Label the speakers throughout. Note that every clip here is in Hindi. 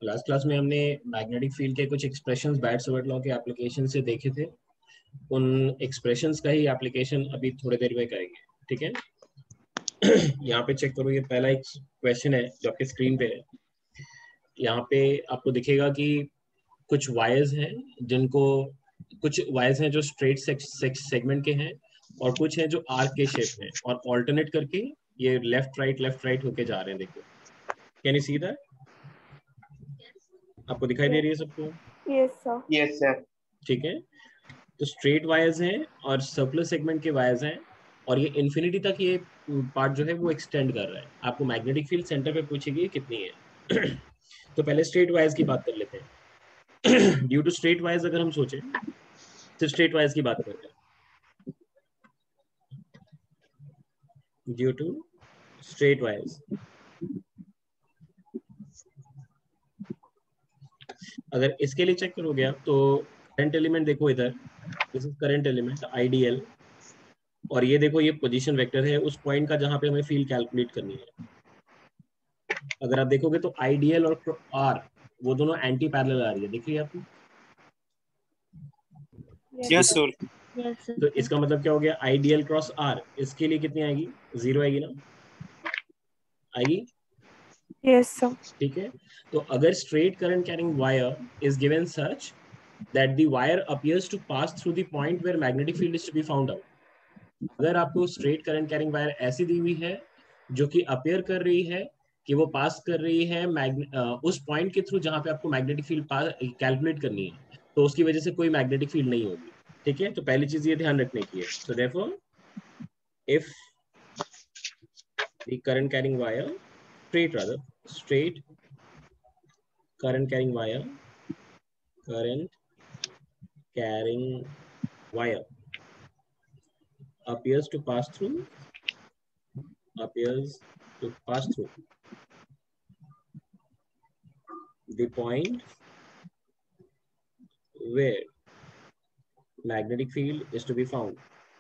Speaker 1: लास्ट क्लास में हमने मैग्नेटिक फील्ड के कुछ एक्सप्रेशंस बैट-सवर्ट लॉ के एप्लीकेशन से देखे थे। उन एक्सप्रेशंस का ही एप्लीकेशन अभी थोड़ी देर में करेंगे, ठीक है। यहाँ पे चेक करो, ये पहला एक क्वेश्चन है जो आपके स्क्रीन पे है। यहाँ पे आपको दिखेगा कि कुछ वायर्स हैं जिनको कुछ वायर्स हैं जो स्ट्रेट सेगमेंट के हैं और कुछ हैं जो आर्क के शेप में, और ऑल्टरनेट करके ये लेफ्ट राइट होके जा रहे हैं। देखो, कैन यू सी दैट? आपको दिखाई दे रही है सबको?
Speaker 2: Yes sir.
Speaker 3: Yes sir.
Speaker 1: ठीक है, तो स्ट्रेट वायर्स हैं और सर्कुलर सेगमेंट के वायर्स हैं, और ये इन्फिनिटी तक ये पार्ट जो है वो एक्सटेंड कर रहा है। आपको मैग्नेटिक फील्ड सेंटर पे पूछेगी कितनी है। तो पहले स्ट्रेट वायर्स की बात कर लेते हैं। ड्यू टू स्ट्रेट वायर्स अगर हम सोचें तो स्ट्रेट वायर्स की बात करते हैं। ड्यू टू स्ट्रेट वायर्स, अगर इसके लिए चेक करोगे आप तो करंट एलिमेंट देखो इधर, this is current element IDL, और ये देखो ये पोजीशन वेक्टर है उस पॉइंट का जहां पे हमें फील्ड कैलकुलेट करनी है। अगर आप देखोगे तो आईडीएल और आर वो दोनों एंटी पैरेलल आ रही है, दिख रही है आपको?
Speaker 3: Yes sir.
Speaker 1: तो इसका मतलब क्या हो गया, आईडीएल क्रॉस आर, इसके लिए कितनी आएगी? 0 आएगी ना, आएगी?
Speaker 2: Yes sir.
Speaker 1: ठीक है, तो अगर straight current carrying wire is given such that the wire appears to pass through the point where magnetic field is to be found out, अगर आपको स्ट्रेट करंट कैरिंग वायर ऐसी दी हुई है जो कि अपेयर कर रही है कि वो पास कर रही है उस पॉइंट के थ्रू जहां पे आपको मैग्नेटिक फील्ड कैलकुलेट करनी है, तो उसकी वजह से कोई मैग्नेटिक फील्ड नहीं होगी। ठीक है, तो पहली चीज ये ध्यान रखने की है। So therefore if the current carrying wire straight current carrying wire appears to pass through the point where magnetic field is to be found,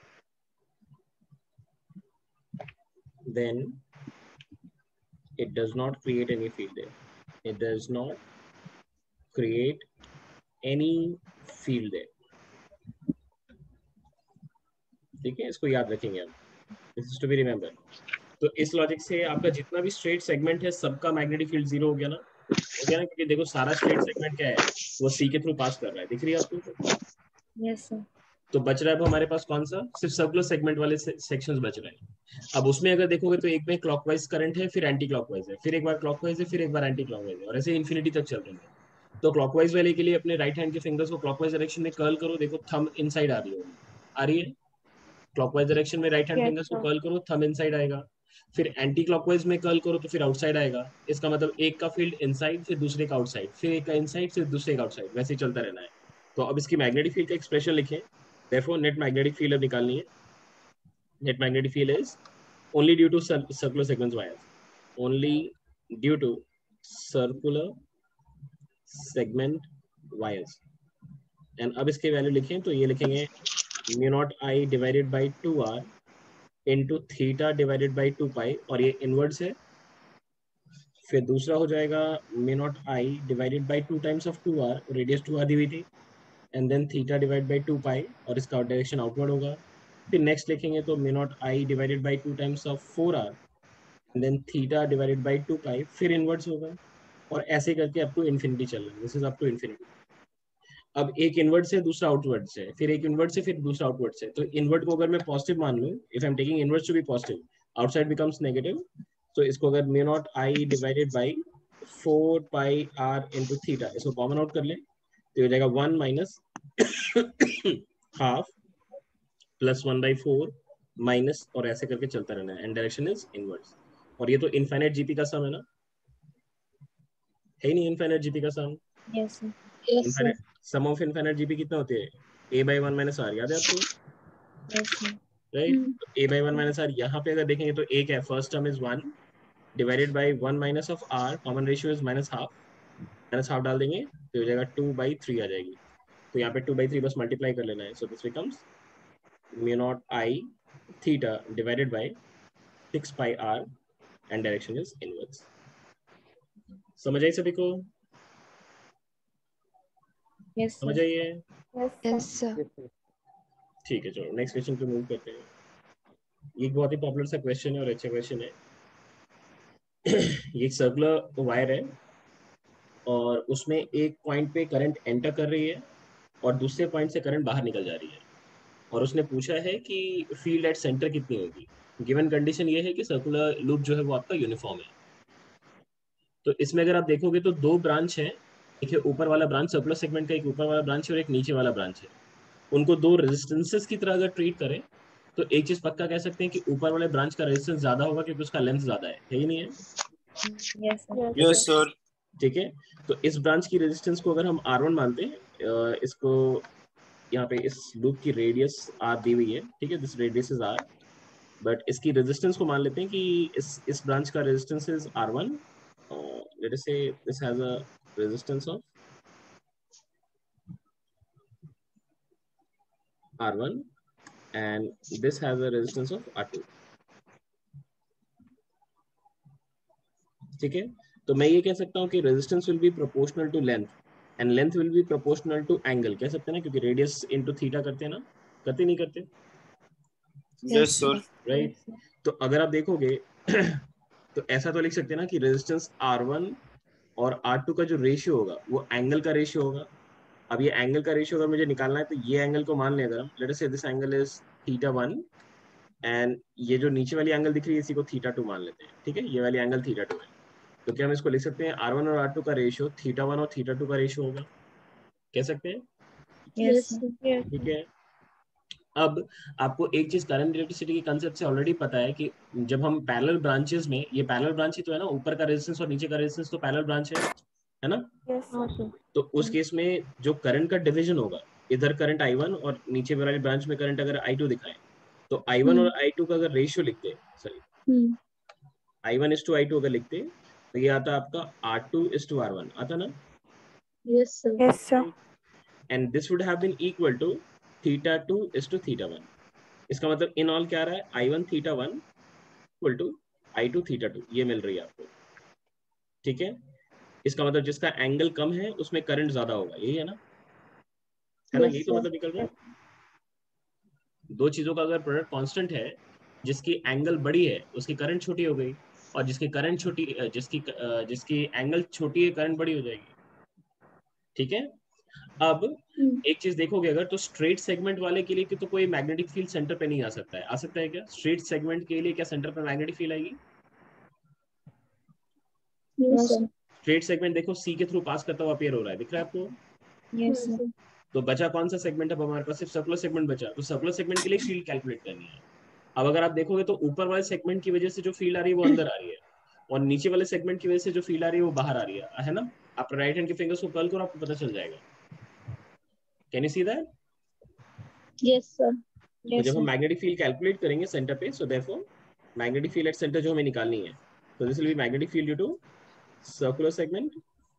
Speaker 1: then it does not create any field there. It does not create any field there. ठीक है, इसको याद रखेंगे हम, this is to be remember. तो इस लॉजिक से आपका जितना भी स्ट्रेट सेगमेंट है सबका मैग्नेटिक फील्ड 0 हो गया ना, क्योंकि देखो सारा स्ट्रेट सेगमेंट क्या है, वो सी के थ्रू पास कर रहा है, दिख रही है आपको?
Speaker 2: Yes sir.
Speaker 1: तो बच रहा है अब हमारे पास कौन सा, सिर्फ सर्कुलर सेगमेंट वाले सेक्शंस बच रहे हैं। अब उसमें अगर देखोगे तो एक में क्लॉकवाइज करंट है, फिर एंटी क्लॉकवाइज है, फिर एक बार क्लॉकवाइज है, फिर एक बार एंटी क्लॉकवाइज है, और ऐसे इन्फिनिटी तक चल रही है। तो क्लॉकवाइज वाले के लिए अपने राइट हैंड के फिंगर्स को क्लॉकवाइज डायरेक्शन में कर्ल करो, देखो थंब इनसाइड आ रही होगी, आ रही है? क्लॉकवाइज डायरेक्शन में राइट हैंड
Speaker 2: यस
Speaker 1: फिंगर्स को
Speaker 2: सर।
Speaker 1: कर्ल करो, थंब इनसाइड आएगा। फिर एंटी क्लॉकवाइज में कर्ल करो तो फिर आउटसाइड आएगा। इसका मतलब एक का फील्ड इनसाइड, फिर दूसरे का आउटसाइड, फिर एक का इनसाइड, फिर दूसरे का आउटसाइड, वैसे ही चलता रहना है। तो अब इसकी मैग्नेटिक फील्ड का एक्सप्रेशन लिखें। Therefore, net magnetic field अब निकालनी है। Net magnetic field is only due to circular segments wires. Only due to circular segment wires. And अब इसके वैल्यू लिखें तो ये लिखेंगे mu naught I divided by 2r into theta divided by 2 pi, और ये इनवर्ड्स है। फिर दूसरा हो जाएगा mu naught I divided by 2 times of 2r, radius 2r दी हुई थी, and then theta divide by 2 pi, और इसका डायरेक्शन आउटवर्ड होगा। फिर नेक्स्ट लिखेंगे तो mu naught I divided by 2 times of 4r, and then theta divided by 2 pi, फिर इनवर्ड्स होगा, और ऐसे करके अप टू इन्फिनिटी चल रहा है। This is up to infinity. अब एक इनवर्ड से दूसरा आउटवर्ड से, फिर एक इनवर्ड से फिर दूसरा आउटवर्ड से। तो इनवर्ड को अगर मैं पॉजिटिव मान लूं, if I am taking inward to be positive, outside becomes negative, तो इसको अगर mu naught I divided by 4 pi R into theta, इसको कॉमन आउट कर ले तो हो जाएगा 1 माइनस हाफ प्लस 1/4 माइनस, और ऐसे करके चलता रहना है, एंड डायरेक्शन इज इनवर्ड्स। और ये तो इनफाइनाइट जीपी का सम है ना, है ही नहीं इनफाइनाइट जीपी का sum?
Speaker 2: Yes sir.
Speaker 1: Infinite sum of infinite GP कितना होते हैं? a by 1 माइनस आर, याद है आपको?
Speaker 2: Yes sir.
Speaker 1: राइट, तो a by 1 माइनस आर, यहाँ पे अगर देखेंगे तो एक है, first term is 1 divided by 1 minus of R, common ratio is minus half डाल देंगे तो हो जाएगा 2/3 आ जाएगी। तो यहाँ पे 2/3 बस मल्टीप्लाई कर लेना है। So this becomes mu naught I theta divided by 6 pi r, and direction is inwards. समझ आई सभी को?
Speaker 2: Yes,
Speaker 1: समझ
Speaker 2: sir.
Speaker 1: आइए?
Speaker 2: Yes, sir.
Speaker 1: ठीक है, चलो नेक्स्ट क्वेश्चन पे मूव करते हैं। ये एक बहुत ही पॉपुलर सा क्वेश्चन है और अच्छा क्वेश्चन है। ये एक सर्कुलर वायर है और उसमें एक पॉइंट पे करंट एंटर कर रही है और दूसरे पॉइंट से करंट बाहर निकल जा रही है, और उसने पूछा है कि फील्ड एट सेंटर कितनी होगी। गिवन कंडीशन ये है कि सर्कुलर लूप जो है वो आपका यूनिफॉर्म है। तो इसमें अगर आप देखोगे तो दो ब्रांच है, एक है ऊपर वाला ब्रांच सर्कुलर सेगमेंट का, एक ऊपर वाला ब्रांच है और एक नीचे वाला ब्रांच है। उनको दो रेजिस्टेंसेस की तरह अगर ट्रीट करें तो एक चीज पक्का कह सकते हैं कि ऊपर वाले ब्रांच का रेजिस्टेंस ज्यादा होगा क्योंकि उसका लेंथ ज्यादा है ही नहीं है?
Speaker 2: Yes, sir.
Speaker 3: Yes, sir.
Speaker 1: ठीक है, तो इस ब्रांच की रेजिस्टेंस को अगर हम R1 मानते हैं, इसको यहाँ पे इस लूप की रेडियस R दी हुई है, ठीक है, this radius is R, but इसकी रेजिस्टेंस को मान लेते हैं कि इस ब्रांच का resistance is R1, let us say this has a resistance of R1 and this has a resistance of R2। ठीक है, तो मैं ये कह सकता हूँ कि resistance will be proportional to length and length will be proportional to angle, कह सकते हैं ना, क्योंकि रेडियस इनटू थीटा करते हैं ना, करते नहीं करते?
Speaker 3: Yes, sir.
Speaker 1: राइट। तो अगर आप देखोगे तो ऐसा तो लिख सकते हैं ना कि रेजिस्टेंस R1 और R2 का जो रेशियो होगा वो एंगल का रेशियो होगा। अब ये एंगल का रेशियो अगर मुझे निकालना है तो ये एंगल को मान लें अगर हम, late us say this angle is θ1 and ये जो नीचे वाली एंगल दिख रही है इसी को θ2 मान लेते हैं, ठीक है, ये वाली एंगल θ2 है। तो क्या हम इसको लिख सकते हैं R1 और R2 का रेशियो θ1 और θ2 का रेशियो होगा, कह सकते हैं?
Speaker 2: Yes, sir.
Speaker 1: ठीक है। अब आपको एक चीज करंट इलेक्ट्रिसिटी के कंसेप्ट से ऑलरेडी पता है कि जब हम पैरेलल ब्रांचेस में, ये पैरेलल ब्रांच ही तो है ना, ऊपर का रेजिस्टेंस और नीचे का रेजिस्टेंस तो पैरेलल ब्रांच है ना?
Speaker 2: Yes, sir.
Speaker 1: तो उस केस में जो करंट का डिवीजन होगा, इधर करंट I1 और नीचे वाली ब्रांच में करंट अगर I2 दिखाएं तो I1 और I2 का अगर रेशियो लिखते, सॉरी I1:I2 अगर लिखते तो ये आता आपका R2:R1 आता ना?
Speaker 2: Yes, sir. Yes, sir.
Speaker 1: And this would have been equal to θ2:θ1। इसका मतलब इन ऑल क्या आ रहा है, I1 θ1 इक्वल टू I2 θ2, ये मिल रही है आपको। ठीक है, इसका मतलब जिसका एंगल कम है उसमें करंट ज्यादा होगा, यही है ना? है ना, यही तो मतलब निकल रहा है। दो चीजों का अगर प्रोडक्ट कांस्टेंट है, जिसकी एंगल बड़ी है उसकी करंट छोटी हो गई, और जिसकी करंट छोटी जिसकी एंगल छोटी है करंट बड़ी हो जाएगी। ठीक है, अब एक चीज देखोगे अगर तो स्ट्रेट सेगमेंट वाले के लिए कि तो कोई मैग्नेटिक फील्ड सेंटर पे नहीं आ सकता है, आ सकता है क्या स्ट्रेट सेगमेंट के लिए? क्या सेंटर पे मैग्नेटिक फील्ड आएगी?
Speaker 2: Yes, sir.
Speaker 1: स्ट्रेट सेगमेंट देखो सी के थ्रू पास करता हुआ अपीयर हो रहा है, दिख रहा है आपको?
Speaker 2: Yes, sir.
Speaker 1: तो बचा कौन सा सेगमेंट? अब हमारे पास सिर्फ सर्कुलर सेगमेंट बचा, तो सर्कुलर सेगमेंट के लिए फील्ड कैलकुलेट करनी है। अब अगर आप देखोगे तो ऊपर वाले सेगमेंट की वजह से जो फील्ड आ रही है वो अंदर आ रही है, और नीचे वाले सेगमेंट की वजह से जो फील्ड आ रही है वो बाहर आ रही है ना? आप राइट हैंड के फिंगर्स को कर्ल करो, आपको पता चल जाएगा। Can you see that?
Speaker 2: Yes, sir.
Speaker 1: तो जब हम मैग्नेटिक फील्ड कैलकुलेट करेंगे सेंटर पे, so therefore magnetic field at center जो हमें निकालनी है, तो this will be magnetic field due to circular segment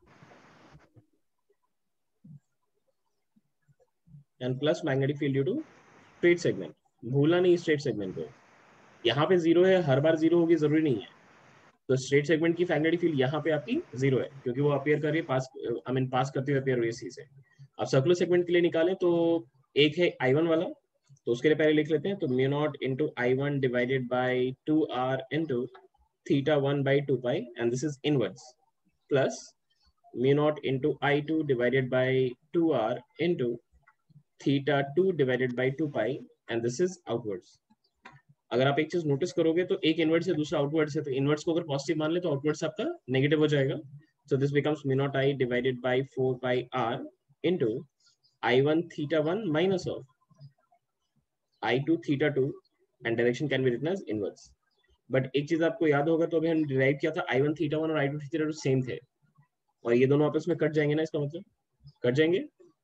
Speaker 1: and plus magnetic field due to straight segment. भूलना नहीं स्ट्रेट सेगमेंट को, यहाँ पे जीरो है, हर बार जीरो होगी जरूरी नहीं है। तो स्ट्रेट सेगमेंट की मैग्नेटिक फील्ड यहाँ पे आपकी जीरो है क्योंकि वो अपीयर कर रही है पास, आई मीन पास करते हुए अपीयर हुई है सी से। अब सर्कुलर सेगमेंट के लिए निकालें तो एक है I1 वाला, तो उसके लिए पहले लिख लेते हैं, तो mu naught into I1 divided by 2R into θ1/2π and this is inwards, plus mu naught into I2 divided by 2R into θ2 divided by 2π and this is outwards. अगर आप एक चीज नोटिस करोगे तो एक इनवर्ट से दूसरा आउटवर्ड से, तो इनवर्ट्स को अगर पॉजिटिव मान ले तो आउटवर्ड्स आपका नेगेटिव हो जाएगा। So this becomes mu naught I divided by 4πR into I1 θ1 minus of I2 θ2 and direction can be written as inverse। But एक चीज आपको याद होगा, तो अभी हम डिराइव किया था I1 θ1 और I2 θ2 सेम थे, और ये दोनों आपस में कट जाएंगे ना, इसका मतलब कट जाएंगे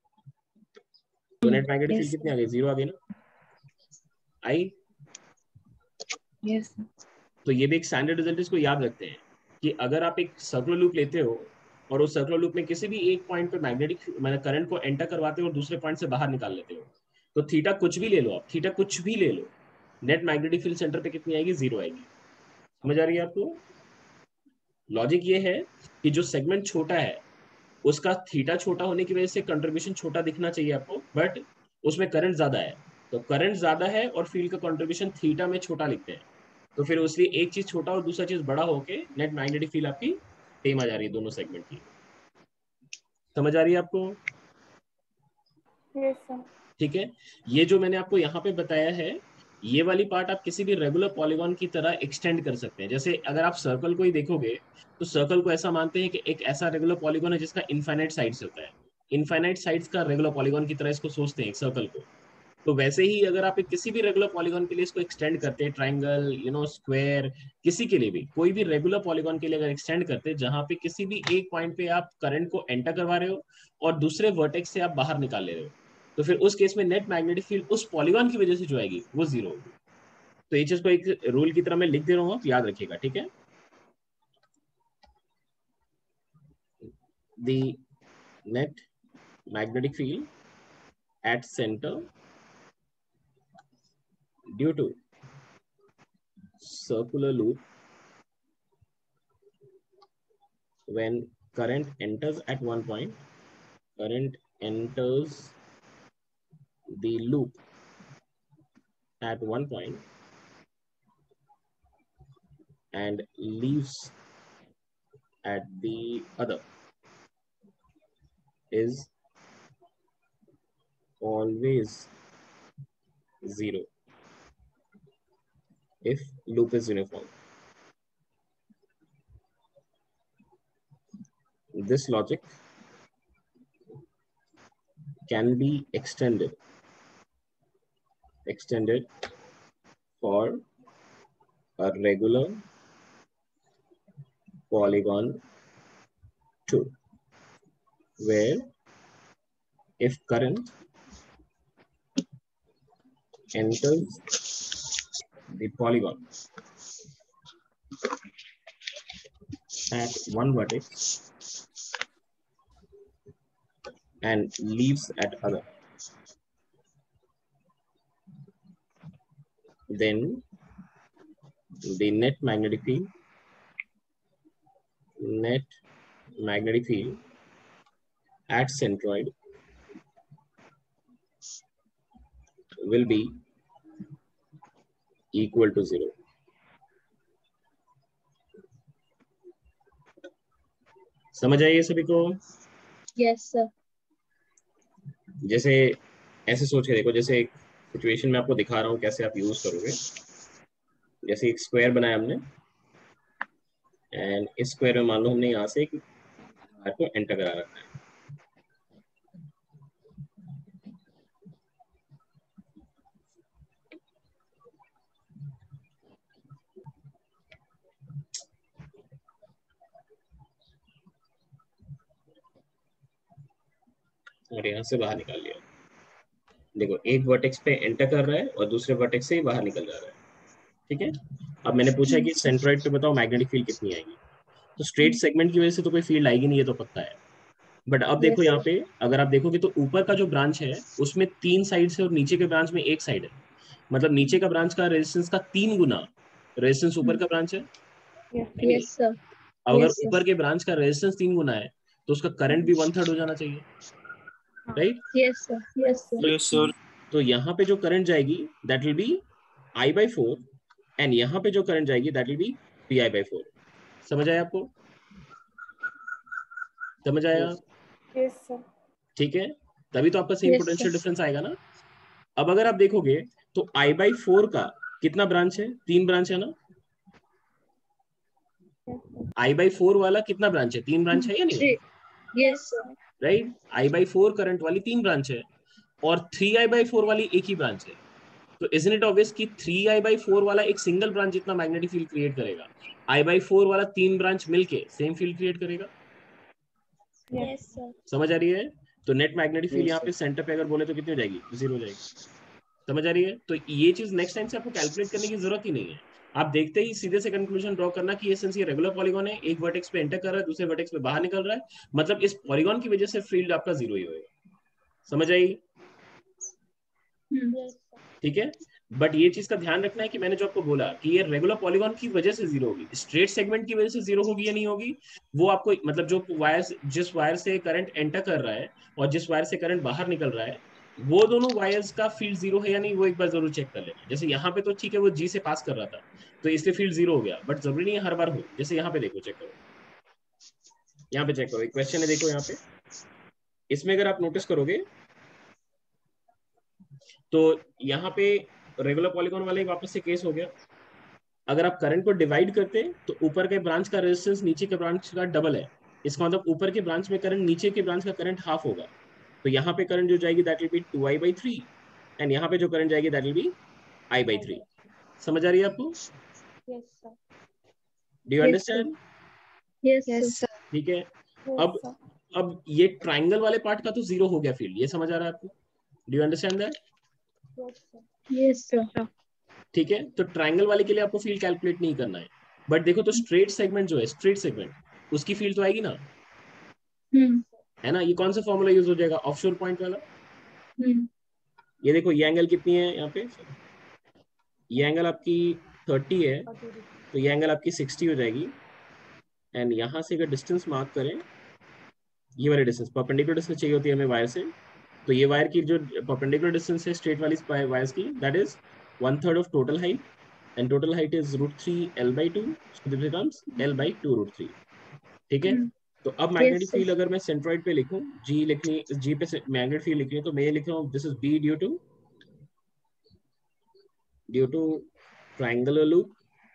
Speaker 1: तो नेट मैग्नेटिक फील्ड कितनी आ गई? जीरो आ गई ना, आई?
Speaker 2: Yes, sir.
Speaker 1: तो ये भी एक स्टैंडर्ड रिजल्ट, इसको याद रखते हैं कि अगर आप एक सर्कुलर लूप लेते हो और उस सर्कुलर लूप में किसी भी एक पॉइंट पे मैग्नेटिक मैंने करंट को एंटर करवाते हो और दूसरे पॉइंट से बाहर निकाल लेते हो, तो थीटा कुछ भी ले लो, आप थीटा कुछ भी ले लो, नेट मैग्नेटिक फील्ड सेंटर पे कितनी आएगी? जीरो आएगी। समझ आ रही है आपको? लॉजिक ये है कि जो सेगमेंट छोटा है उसका थीटा छोटा होने की वजह से कंट्रीब्यूशन छोटा दिखना चाहिए आपको, बट उसमें करंट ज्यादा है, तो करंट ज्यादा है और फील्ड का कंट्रीब्यूशन थीटा में छोटा लिखते हैं, तो फिर उसलिए एक चीज छोटा और दूसरा चीज बड़ा होके नेट मैग्नेटिक फील्ड आपकी सेम आ जा रही है दोनों सेगमेंट की। समझ आ रही है आपको?
Speaker 4: Yes sir.
Speaker 1: ठीक है, ये जो मैंने आपको यहाँ पे बताया है, ये वाली पार्ट आप किसी भी रेगुलर पॉलीगॉन की तरह एक्सटेंड कर सकते हैं। जैसे अगर आप सर्कल को ही देखोगे तो सर्कल को ऐसा मानते हैं कि एक ऐसा रेगुलर पॉलीगॉन है जिसका इनफाइनाइट साइड्स होता है, इनफाइनाइट साइड्स का रेगुलर पॉलीगॉन की तरह इसको सोचते हैं एक सर्कल को। तो वैसे ही अगर आप किसी भी रेगुलर पॉलीगॉन के लिए इसको एक्सटेंड करते हैं, ट्राइंगल, स्क्वायर, किसी के लिए भी, कोई भी रेगुलर पॉलीगॉन के लिए अगर एक्सटेंड करते हैं जहां पे किसी भी एक पॉइंट पे आप करंट को एंटर करवा रहे हो और दूसरे वर्टेक्स से आप बाहर निकाल ले रहे हो, तो फिर उस केस में नेट मैग्नेटिक फील्ड उस पॉलीगॉन की वजह से जो आएगी वो जीरो होगी। तो ये चीज को एक रूल की तरह मैं लिख दे रहा हूँ, आप याद रखिएगा, ठीक है? The net magnetic field at center due to circular loop when current enters at one point, current enters the loop at one point and leaves at the other is always zero if loop is uniform. This logic can be extended for a regular polygon too, where if current enters the polygon at one vertex and leaves at other, then the net magnetic field at centroid will be equal to zero. समझ आइए सभी को?
Speaker 2: Yes, sir.
Speaker 1: जैसे ऐसे सोच के देखो, जैसे एक सिचुएशन में आपको दिखा रहा हूँ कैसे आप यूज करोगे। जैसे एक स्क्वायर बनाया हमने एंड इस स्क्वायर में मान लो हमने यहाँ से एक वायर को एंटर करा रखा है। और यहाँ से बाहर निकाल लिया। देखो एक वर्टेक्स पे एंटर कर रहा है और दूसरे वर्टेक्स से ही बाहर निकल जा रहा है, ठीक है? अब मैंने पूछा कि सेंट्रॉइड पे बताओ मैग्नेटिक फील्ड कितनी आएगी, तो स्ट्रेट सेगमेंट की वजह से तो कोई फील्ड आएगी नहीं, ये तो पक्का है। बट अब देखो यहाँ पे अगर आप देखोगे तो ऊपर का जो ब्रांच है उसमें 3 साइड है और नीचे के ब्रांच में 1 साइड है, मतलब नीचे का ब्रांच का रेजिस्टेंस का 3 गुना रेजिस्टेंस ऊपर का ब्रांच है।
Speaker 2: Yes, sir.
Speaker 1: अब अगर
Speaker 2: Yes, sir.
Speaker 1: ऊपर के ब्रांच का रेजिस्टेंस 3 गुना है तो उसका करंट भी 1/3 हो जाना चाहिए, right?
Speaker 2: Yes, sir. Yes, sir.
Speaker 3: Yes, sir.
Speaker 1: तो यहाँ पे जो करंट जाएगी that will B I/4 and यहाँ पे जो करंट जाएगी दैट विल बी PI/4। समझ आया आपको? समझ आया?
Speaker 4: Yes sir.
Speaker 1: ठीक है, तभी तो आपका same
Speaker 2: Yes,
Speaker 1: potential
Speaker 2: sir.
Speaker 1: Difference आएगा ना। अब अगर आप देखोगे तो I/4 का कितना ब्रांच है? 3 ब्रांच है ना। I/4 वाला कितना ब्रांच है? 3 ब्रांच है या नहीं?
Speaker 2: Yes, sir.
Speaker 1: Right, I/4 current वाली 3 ब्रांच है और 3I/4 वाली एक ही ब्रांच है। तो इजंट इट ऑब्वियस कि 3I/4 वाला एक सिंगल ब्रांच जितना मैग्नेटिक फील्ड क्रिएट करेगा, I/4 वाला 3 ब्रांच मिलके सेम फील्ड क्रिएट करेगा।
Speaker 2: Yes, sir.
Speaker 1: समझ आ रही है? तो नेट मैग्नेटिक फील्ड
Speaker 3: Yes,
Speaker 1: यहाँ पे सेंटर पे अगर बोले तो कितनी हो जाएगी? 0 हो जाएगी। समझ आ रही है? तो ये चीज नेक्स्ट टाइम से आपको कैलकुलेट करने की जरूरत ही नहीं है, आप देखते ही सीधे से कंक्लूजन ड्रॉ करना कि ये रेगुलर पॉलीगॉन है, एक वर्टेक्स पे एंटर कर रहा है, दूसरे वर्टेक्स पे बाहर निकल रहा है, मतलब इस पॉलीगॉन की वजह से फील्ड आपका 0 ही होगा। समझ आई?
Speaker 2: Yes.
Speaker 1: ठीक है, बट ये चीज का ध्यान रखना है कि मैंने जो आपको बोला कि ये रेगुलर पॉलीगॉन की वजह से जीरो होगी, स्ट्रेट सेगमेंट की वजह से जीरो होगी या नहीं होगी, वो आपको मतलब जो वायर, जिस वायर से करंट एंटर कर रहा है और जिस वायर से करंट बाहर निकल रहा है, वो दोनों वायर्स का फील्ड जीरो है या नहीं, वो एक बार जरूर चेक कर लेना। जैसे यहाँ पे तो ठीक है, वो जी से पास कर रहा था तो इसलिए फील्ड जीरो हो गया, बट जरूरी नहीं है हर बार हो। जैसे यहाँ पे देखो, चेक करो, यहाँ पे चेक करो, एक क्वेश्चन है, देखो यहाँ पे, इसमें अगर आप नोटिस करोगे तो यहाँ पे रेगुलर पॉलीगॉन वाले वापस से केस हो गया। अगर आप करंट को डिवाइड करते हैं तो ऊपर के ब्रांच का रेजिस्टेंस नीचे के ब्रांच का डबल है। इसका मतलब ऊपर के ब्रांच में करंट नीचे के ब्रांच का करंट हाफ होगा। तो यहाँ पे करंट जो जाएगी that will B 2i/3 and यहाँ पे जो करंट जाएगी दैट विल बी i/3। समझ आ रही है आपको?
Speaker 4: Yes, sir.
Speaker 1: Do you
Speaker 2: Yes, sir.
Speaker 1: Understand?
Speaker 2: Yes,
Speaker 5: Yes,
Speaker 2: sir.
Speaker 5: sir.
Speaker 1: ठीक है।
Speaker 4: Yes,
Speaker 1: अब
Speaker 4: sir.
Speaker 1: अब ये ट्राइंगल वाले पार्ट का तो जीरो हो गया फील्ड, ये समझ आ रहा है आपको? Do you understand that?
Speaker 4: Yes, sir.
Speaker 2: Yes, sir.
Speaker 1: ठीक है, तो ट्राइंगल वाले के लिए आपको फील्ड कैलकुलेट नहीं करना है। बट देखो तो स्ट्रेट सेगमेंट जो है, स्ट्रेट सेगमेंट, उसकी फील्ड तो आएगी ना,
Speaker 2: हम्म
Speaker 1: है ना? ये कौन सा फॉर्मूला यूज हो जाएगा? ऑफशोर पॉइंट वाला।
Speaker 2: हम्म
Speaker 1: ये देखो, ये एंगल कितनी है यहाँ पे, ये एंगल आपकी 30 है, तो ये एंगल आपकी 60 हो जाएगी। एंड यहाँ से अगर डिस्टेंस मार्क करें, ये वाली डिस्टेंस, परपेंडिकुलर डिस्टेंस चाहिए होती है हमें वायर से, तो ये वायर की जो परपेंडिकुलर डिस्टेंस है स्ट्रेट वाली वायर्स की, that is 1/3 of total height, and total height is √3 L/2, so this becomes L/2 √3। ठीक है। तो अब मैग्नेटिक
Speaker 2: Yes, sir.
Speaker 1: फील्ड अगर मैं सेंट्रॉइड पे लिखूं, जी लिखनी, जी पे मैग्नेटिक फील्ड लिखनी है, तो मैं ये लिख रहा हूँ, this is B due to triangular loop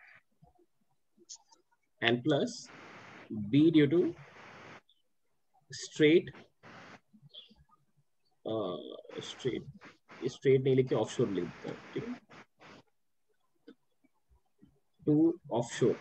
Speaker 1: and plus B due to straight straight नहीं लिखे, ऑफशोर लिखता है, ठीक है, टू ऑफशोर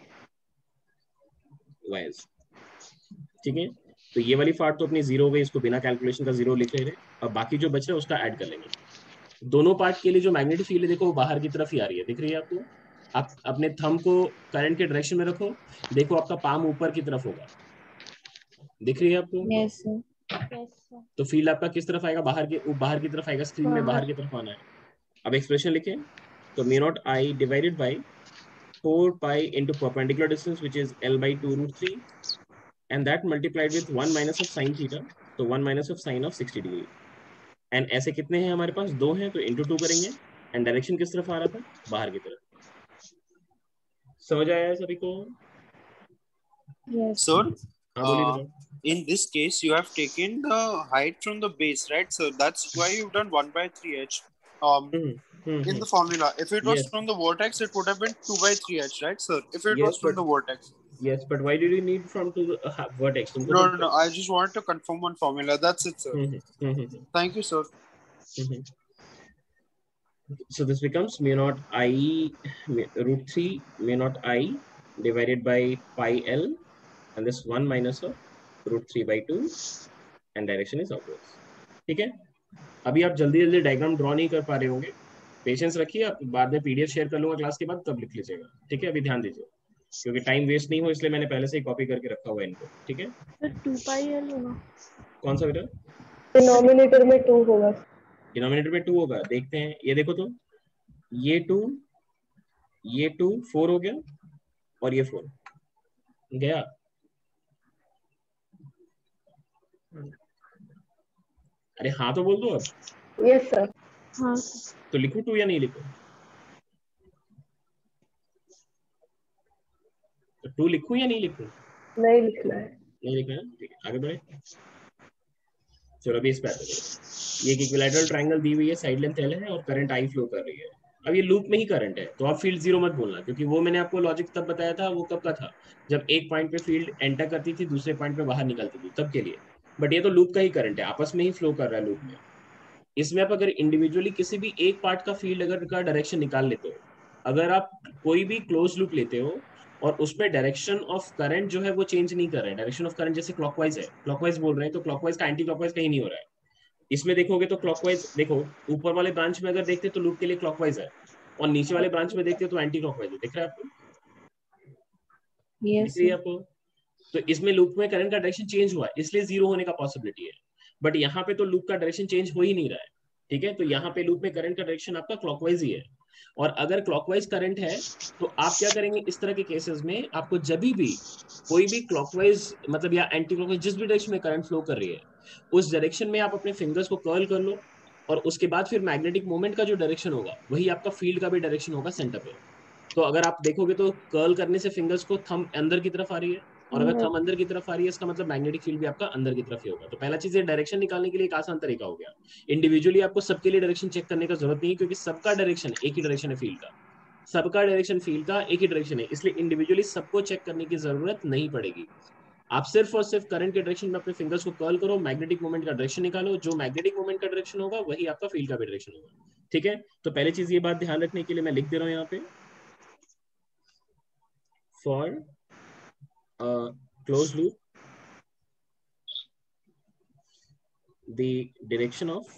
Speaker 1: वायर्स। ठीक है, तो ये वाली पार्ट तो अपनी जीरो हो गई, इसको बिना कैलकुलेशन का जीरो लिख ले रहे। अब बाकी जो बच रहा है उसका ऐड कर लेंगे। दोनों पार्ट के लिए जो मैग्नेटिक फील्ड है देखो, वो बाहर की तरफ ही आ रही है, दिख रही है आपको? आप अपने थंब को करंट के डायरेक्शन में रखो, देखो आपका पाम ऊपर की तरफ होगा, दिख रही है आपको?
Speaker 5: Yes, sir.
Speaker 4: Yes, sir.
Speaker 1: तो फील्ड आपका किस तरफ आएगा? बाहर की तरफ आएगा, स्क्रीन में बाहर की तरफ आना है। अब एक्सप्रेशन लिखें, तो μ0I divided by 4 pi into perpendicular distance which is L/2 √3 and that multiplied with 1 minus of sin theta, तो 1 minus of sin of 60 degree। And ऐसे कितने हैं हमारे पास? 2 हैं, तो इंटू 2 करेंगे। एंड डायरेक्शन किस तरफ आ रहा था? बाहर की तरफ। समझ आया है सभी को?
Speaker 5: Yes.
Speaker 3: Sir,
Speaker 1: हाँ बोलिए बेटा।
Speaker 3: in this case, you have taken the height from the base, right, sir? That's why you've done 1/3h. In the formula, if it was
Speaker 1: Yes.
Speaker 3: from the vortex, it would have been 2/3h, right, sir? If it
Speaker 1: Yes,
Speaker 3: was from
Speaker 1: but-
Speaker 3: the vortex.
Speaker 1: Yes, but why did you need from to the vertex? तुमको
Speaker 3: No,
Speaker 1: तो-
Speaker 3: no, no. I just wanted to confirm one formula. That's it, sir. Thank you, sir.
Speaker 1: So this becomes μ0I √3 μ0I divided by pi L and this 1 minus of √3/2 and direction is upwards। ठीक है, अभी आप जल्दी जल्दी डायग्राम ड्रॉ नहीं कर पा रहे होंगे, पेशेंस रखिए, आप बाद में पीडीएफ शेयर कर लूंगा क्लास के बाद, तब लिख लीजिएगा। ठीक है, अभी ध्यान दीजिए क्योंकि टाइम वेस्ट नहीं हो, इसलिए मैंने पहले से ही कॉपी करके रखा हुआ है इनको। ठीक है,
Speaker 4: Sir, 2πL होगा।
Speaker 1: कौन सा बेटा?
Speaker 4: डिनोमिनेटर में 2 होगा।
Speaker 1: डिनोमिनेटर में 2 होगा, देखते हैं, ये देखो तो ये 2 4 हो गया और ये 4 गया। अरे हाँ तो बोल दो अब।
Speaker 4: Yes sir. हाँ
Speaker 1: तो लिखो 2 या नहीं लिखो? तो 2 लिखूं या नहीं लिखूं?
Speaker 4: नहीं लिखना है।
Speaker 1: नहीं लिखना है, ठीक है, आगे बढ़े। चलो अभी इस पे आते हैं। ये एक इक्विलैटरल ट्रायंगल दी हुई है, साइड लेंथ L है और करंट I फ्लो कर रही है। अब ये लूप में ही करंट है, तो आप फील्ड जीरो मत बोलना, क्योंकि वो मैंने आपको लॉजिक तब बताया था, वो कब का था? जब एक पॉइंट पे फील्ड एंटर करती थी, दूसरे पॉइंट पे बाहर निकलती थी, तब के लिए। बट ये तो लूप का ही करंट है, आपस में ही फ्लो कर रहा है लूप में। इसमें आप अगर इंडिविजुअली किसी भी एक पार्ट का फील्ड अगर का डायरेक्शन निकाल लेते हो, अगर आप कोई भी क्लोज लूप लेते हो और उसमें डायरेक्शन ऑफ करंट जो है वो चेंज नहीं कर रहे हैं, डायरेक्शन ऑफ करंट जैसे क्लॉकवाइज है, क्लॉकवाइज बोल रहे हैं, तो क्लॉकवाइज का एंटी क्लॉकवाइज कहीं नहीं हो रहा है। इसमें देखोगे तो क्लॉकवाइज, देखो ऊपर वाले ब्रांच में अगर देखते तो लूप के लिए क्लॉकवाइज है, और नीचे वाले ब्रांच में देखते तो एंटी क्लॉकवाइज है। दिख रहा है आपको?
Speaker 5: Yes,
Speaker 1: दिख रही है
Speaker 5: sir.
Speaker 1: आपको? तो इसमें लूप में करंट का डायरेक्शन चेंज हुआ, इसलिए जीरो होने का पॉसिबिलिटी है। बट यहाँ पे तो लूप का डायरेक्शन चेंज हो ही नहीं रहा है, ठीक है, तो यहाँ पे लूप में करंट का डायरेक्शन आपका क्लॉकवाइज ही है। और अगर क्लॉकवाइज करंट है तो आप क्या करेंगे इस तरह के केसेस में, आपको जब भी कोई भी क्लॉकवाइज मतलब या एंटी क्लॉकवाइज जिस भी डायरेक्शन में करंट फ्लो कर रही है उस डायरेक्शन में आप अपने फिंगर्स को कर्ल कर लो, और उसके बाद फिर मैग्नेटिक मोमेंट का जो डायरेक्शन होगा वही आपका फील्ड का भी डायरेक्शन होगा सेंटर पे। तो अगर आप देखोगे तो कर्ल करने से फिंगर्स को थंब अंदर की तरफ आ रही है, और अगर थंब अंदर की तरफ आ रही है इसका मतलब मैग्नेटिक फील्ड भी आपका अंदर की तरफ ही होगा। तो पहला चीज ये डायरेक्शन निकालने के लिए एक आसान तरीका हो गया। इंडिविजुअली आपको सबके लिए डायरेक्शन चेक करने का जरूरत नहीं है, क्योंकि सबका डायरेक्शन एक ही डायरेक्शन है फील्ड का, सबका डायरेक्शन फील्ड का एक ही डायरेक्शन है, इसलिए इंडिविजुअली सबको चेक करने की जरूरत नहीं पड़ेगी। आप सिर्फ और सिर्फ करंट के डायरेक्शन में अपने फिंगर्स को कर्ल करो, मैग्नेटिक मोमेंट का डायरेक्शन निकालो, जो मैग्नेटिक मोमेंट का डायरेक्शन होगा वही आपका फील्ड का भी डायरेक्शन होगा। ठीक है, तो पहली चीज ये बात ध्यान रखने के लिए मैं लिख दे रहा हूं यहाँ पे, for close loop the direction of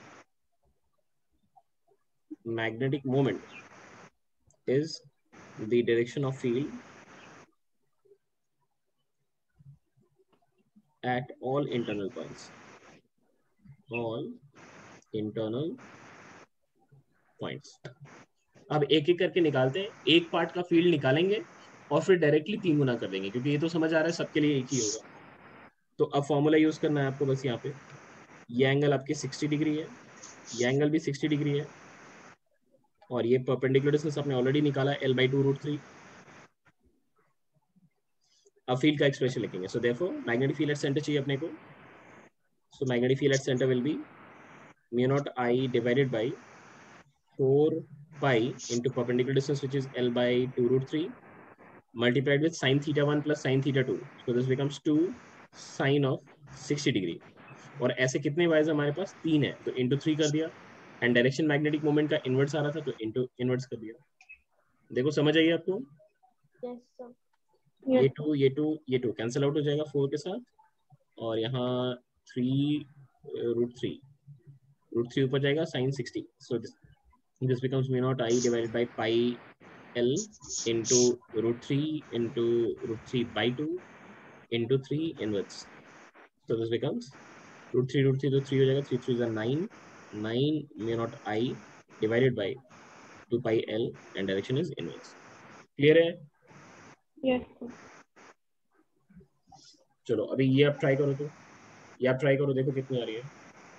Speaker 1: magnetic moment is the direction of field at all internal points, all internal points। अब एक एक करके निकालते हैं, एक पार्ट का फील्ड निकालेंगे और फिर डायरेक्टली 3 गुना कर देंगे, क्योंकि ये तो समझ आ रहा है सबके लिए एक ही होगा। तो अब फॉर्मूला यूज करना है आपको बस यहाँ पे, ये एंगल आपकी 60 डिग्री है, ये एंगल भी 60 डिग्री है, और ये परपेंडिकुलर डिस्टेंस आपने ऑलरेडी निकाला L/2√3। अब फील्ड का एक्सप्रेशन लिखेंगे। So therefore magnetic field at center चाहिए अपने को, so magnetic field at centre will be μ0I divided by 4 pi into perpendicular distance which is L/2√3 multiplied with sin θ1 plus sin θ2, so this becomes 2 sin of 60 degree. और ऐसे कितने वाइज हमारे पास 3 है, तो इंटू 3 कर दिया, एंड डायरेक्शन मैग्नेटिक मोमेंट का इनवर्स आ रहा था तो इंटू इनवर्स कर दिया। देखो समझ आई आपको?
Speaker 4: Yes sir.
Speaker 1: ये 2 ये 2 ये 2 कैंसिल आउट हो जाएगा 4 के साथ, और यहाँ 3√3 ऊपर जाएगा sin 60, so this becomes μ0I divided by pi L into √3 into √3/2 into 3 inverse, so this becomes √3 तो 3 हो जाएगा, 3 3 9 μ0I divided by 2 pi L and direction is inverse। Clear है?
Speaker 4: Yes sir.
Speaker 1: चलो अभी ये आप ट्राई करो, तो ये आप ट्राई करो, देखो कितनी आ रही है।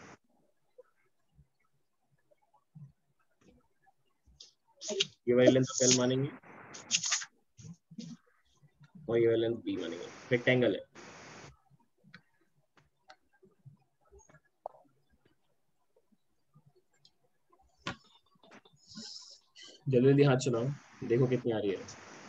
Speaker 1: ये वाली लेंथ L मानेंगे और ये वाली लेंथ B मानेंगे, रेक्टेंगल है। जल्दी जल्दी हाथ चलाओ, देखो कितनी आ रही है।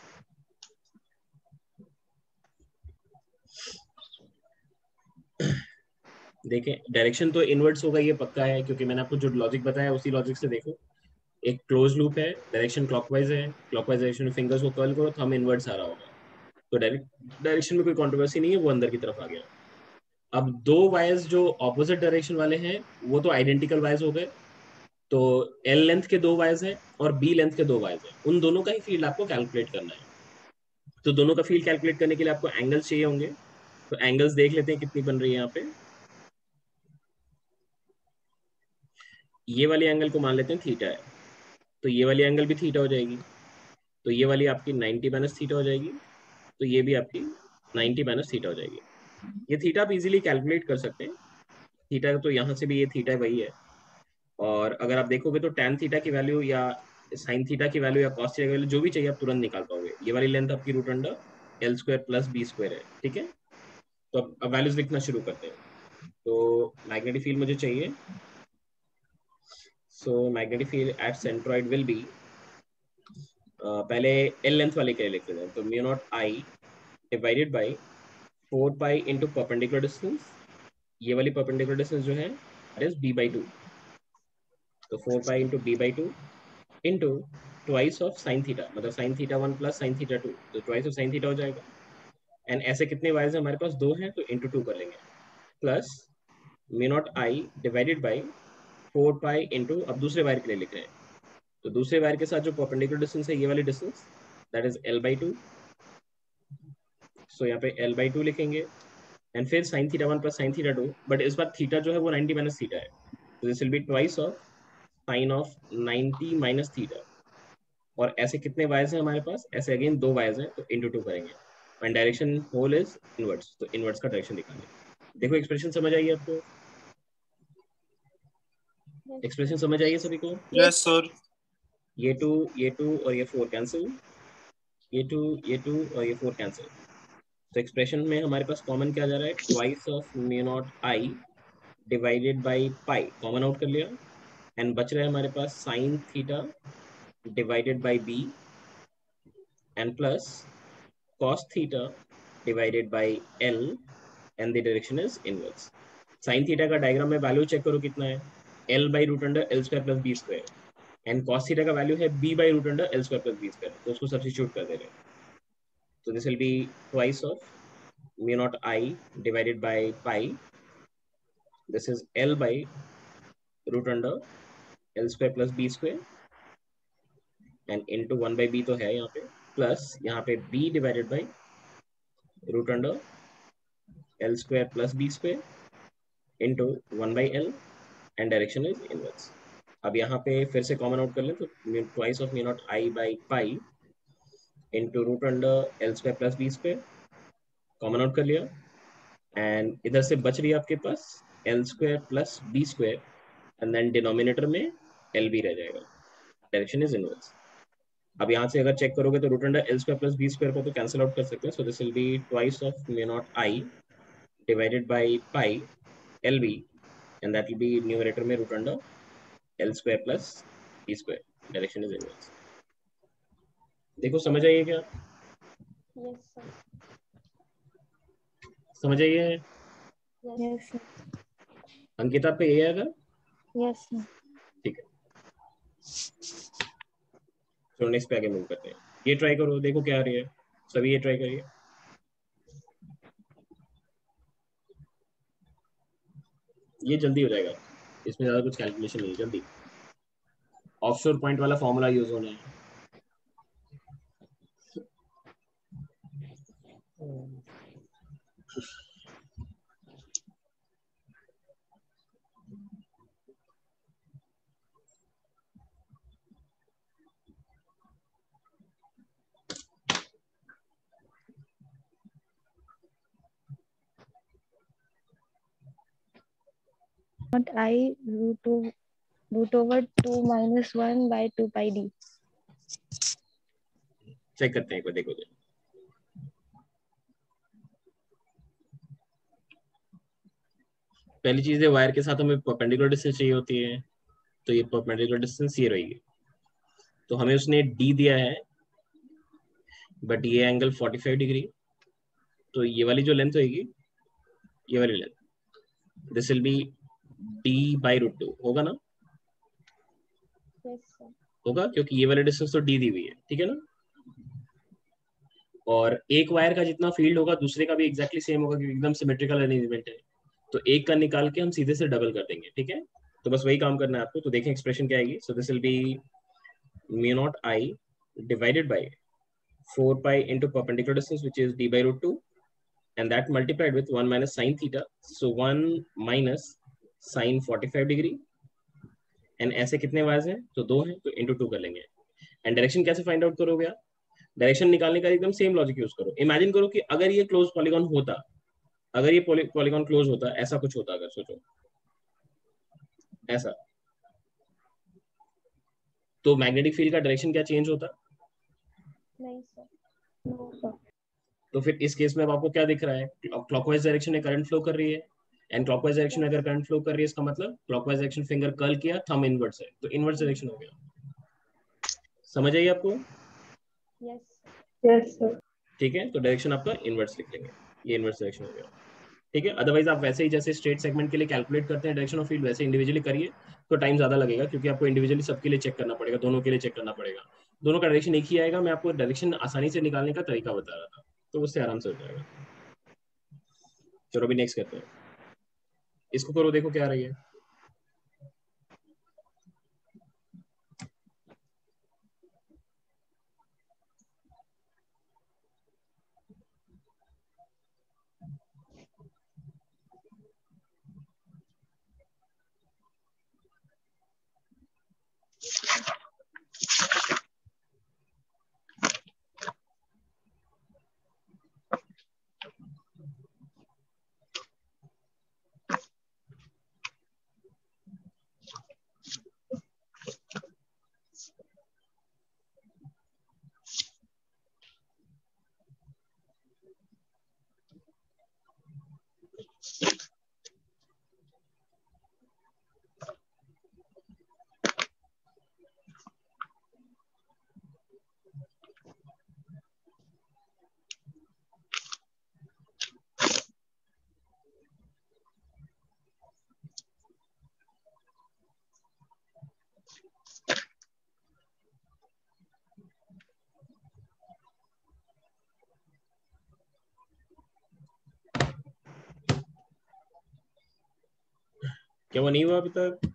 Speaker 1: देखें डायरेक्शन तो इनवर्ट्स होगा, ये पक्का है, क्योंकि मैंने आपको जो लॉजिक बताया उसी लॉजिक से देखो। एक क्लोज लूप है, डायरेक्शन क्लॉकवाइज है, क्लॉकवाइज डायरेक्शन में फिंगर्स को कर्ल करो, थंब इनवर्ट्स आ रहा होगा, तो डायरेक्शन में कोई कंट्रोवर्सी नहीं है, वो अंदर की तरफ आ गया। अब दो वायर्स जो ऑपोजिट डायरेक्शन वाले हैं वो तो आइडेंटिकल वायर्स हो गए, तो L लेंथ के 2 वायर्स हैं और B लेंथ के 2 वायर्स हैं, उन दोनों का ही फील्ड आपको कैलकुलेट करना है। तो दोनों का फील्ड कैलकुलेट करने के लिए आपको एंगल्स चाहिए होंगे, तो एंगल्स देख लेते हैं कितनी बन रही है यहाँ पे। ये वाली एंगल को मान लेते हैं थीटा है, तो ये वाली एंगल भी थीटा हो जाएगी, तो ये वाली आपकी 90 माइनस थीटा हो जाएगी, तो ये भी आपकी 90 माइनस थीटा हो जाएगी। ये थीटा आप इजीली कैलकुलेट कर सकते हैं, थीटा तो यहाँ से भी ये थीटा वही है, और अगर आप देखोगे तो tan थीटा की वैल्यू या sin थीटा की वैल्यू या cos थीटा की वैल्यू जो भी चाहिए आप तुरंत निकाल पाओगे। ये वाली लेंथ आपकी √L² प्लस B² है, ठीक है। तो अब वैल्यूज लिखना शुरू करते हैं। तो मैग्नेटिक फील्ड मुझे चाहिए, so magnetic field at centroid will be, पहले L लेंथ वाले के लिए लिख लेते हैं, तो μ0I divided by 4 pi into perpendicular distance, ये वाली परपेंडिकुलर डिस्टेंस जो है इज B/2, तो 4 पाई into B/2 into twice of sine theta, मतलब साइन θ1 प्लस साइन θ2, तो ट्वाइस ऑफ साइन थीटा हो जाएगा। एंड ऐसे कितने वाइज है हमारे पास, 2 हैं, तो इंटू 2 कर लेंगे, plus μ0I divided by 4 pi into, अब दूसरे वायर के लिए लिख रहे हैं, तो दूसरे वायर के साथ जो परपेंडिकुलर डिस्टेंस है ये वाली डिस्टेंस दैट इज L/2, सो यहाँ पे L/2 लिखेंगे, एंड फिर साइन θ1 प्लस साइन θ2, बट इस बार थीटा जो है वो 90 माइनस थीटा है, तो this will be twice of sine of 90 minus theta. और ऐसे कितने वायर्स हैं हमारे पास, ऐसे अगेन 2 वायर्स हैं, तो इंटू 2 करेंगे। And direction whole is inwards, तो इनवर्ट्स का डायरेक्शन निकालेंगे। देखो एक्सप्रेशन समझ आई आपको? एक्सप्रेशन समझ आई है सभी को?
Speaker 3: Yes sir.
Speaker 1: ये 2 और ये 4 कैंसिल, ये 2 और ये 4 कैंसिल। तो एक्सप्रेशन में हमारे पास कॉमन क्या जा रहा है, twice of mu naught I divided by pi, common out कर लिया। एंड बच रहा है हमारे पास sine theta divided by B and plus cos theta divided by L and the direction is inverse. Sin theta का डायग्राम में वैल्यू चेक करो कितना है, L by root under L square plus B square, and cos theta का वैल्यू है B by root under L square plus B square, तो उसको सब्स्टिट्यूट कर दे रहे हैं। तो this will be twice of mu naught I divided by pi, this is L by root under L square plus B square and into 1 by B तो है यहाँ पे, प्लस यहाँ पे B divided by root under L square plus B square into 1 by L and direction is inverse. अब यहाँ पे फिर से कॉमन आउट कर लें तो twice of mu naught I by pi into root under l square plus b square, common out कर लिया। एंड इधर से बच रही है आपके पास l square plus b square and then denominator में एल बी रह जाएगा, डायरेक्शन इज इनवर्स। अब यहाँ से अगर चेक करोगे तो root under l square plus b square को तो कैंसिल आउट कर सकते हैं, so this will be twice of mu naught I divided by pi l b and that will be numerator में root under L square plus B square, direction is inverse. देखो समझ आइए क्या?
Speaker 4: Yes, sir.
Speaker 1: समझ आइए?
Speaker 2: Yes, sir.
Speaker 1: अंकिता पे ये आएगा?
Speaker 2: Yes, sir.
Speaker 1: ठीक है, तो नेक्स्ट पे आगे मूव करते हैं। ये ट्राई करो, देखो क्या आ रही है, सभी ये ट्राई करिए। ये जल्दी हो जाएगा, इसमें ज्यादा कुछ कैलकुलेशन नहीं है, जल्दी। ऑफशोर पॉइंट वाला फॉर्मूला यूज होना है।
Speaker 2: Not I root over 2 minus 1 by 2 pi d.
Speaker 1: Check करते हैं एक बार, देखो तो। पहली चीज है, वायर के साथ हमें परपेंडिकुलर डिस्टेंस चाहिए होती है, तो ये परपेंडिकुलर डिस्टेंस ये रहेगी। तो हमें उसने डी दिया है, बट ये एंगल 45 डिग्री, तो ये वाली जो लेंथ होगी, ये वाली length, this will be d by root 2, होगा ना?
Speaker 4: Yes, sir.
Speaker 1: होगा, क्योंकि ये वाली डिस्टेंस तो डी दी हुई है, ठीक है ना? और एक वायर का जितना फील्ड होगा दूसरे का भी एग्जैक्टली सेम होगा, क्योंकि एकदम सिमेट्रिकल अरेंजमेंट है। तो एक का निकाल के हम सीधे से डबल कर देंगे, ठीक है? तो बस वही काम करना है आपको। तो देखें एक्सप्रेशन क्या आएगी। So this will be mu naught I divided by 4 pi into perpendicular distance which is d by root 2 and that multiplied with 1 minus sin theta, so 1 minus sin 45 degree. And ऐसे कितने वायर्स हैं, तो 2 हैं, तो इंटू 2 कर लेंगे। एंड डायरेक्शन कैसे फाइंड आउट करोगे आप? डायरेक्शन निकालने का एकदम सेम लॉजिक यूज करो। इमेजिन करो कि अगर ये क्लोज पॉलीगॉन होता, अगर ये पॉलीगॉन क्लोज होता, ऐसा कुछ होता, अगर सोचो ऐसा, तो मैग्नेटिक फील्ड का डायरेक्शन क्या चेंज होता?
Speaker 4: नहीं, sir.
Speaker 2: No, sir.
Speaker 1: तो फिर इस केस में अब आपको क्या दिख रहा है, क्लॉकवाइज डायरेक्शन में करंट फ्लो कर रही है। एंड क्लॉकवाइज डायरेक्शन में अगर करंट फ्लो कर रही है, इसका मतलब क्लॉकवाइज डायरेक्शन फिंगर कर्ल किया, थंब इनवर्ट्स है, तो इनवर्स डायरेक्शन हो गया। समझ आई आपको?
Speaker 4: Yes, sir.
Speaker 2: Yes, sir.
Speaker 1: ठीक है, तो डायरेक्शन आपका इनवर्स लिख लेंगे, ये इनवर्स डायरेक्शन हो गया, ठीक है। अदरवाइज आप वैसे ही जैसे स्ट्रेट सेगमेंट के लिए कैलकुलेट करते हैं डायरेक्शन ऑफ फील्ड, वैसे इंडिविजुअली करिए तो टाइम ज्यादा लगेगा, क्योंकि आपको इंडिविजुअली सबके लिए चेक करना पड़ेगा, दोनों के लिए चेक करना पड़ेगा। दोनों का डायरेक्शन एक ही आएगा, मैं आपको डायरेक्शन आसानी से निकालने का तरीका बता रहा था, तो उससे आराम से हो जाएगा। चलो अभी नेक्स्ट करते हैं, इसको करो, देखो क्या आ रही है। क्या वो नहीं हुआ अभी तक?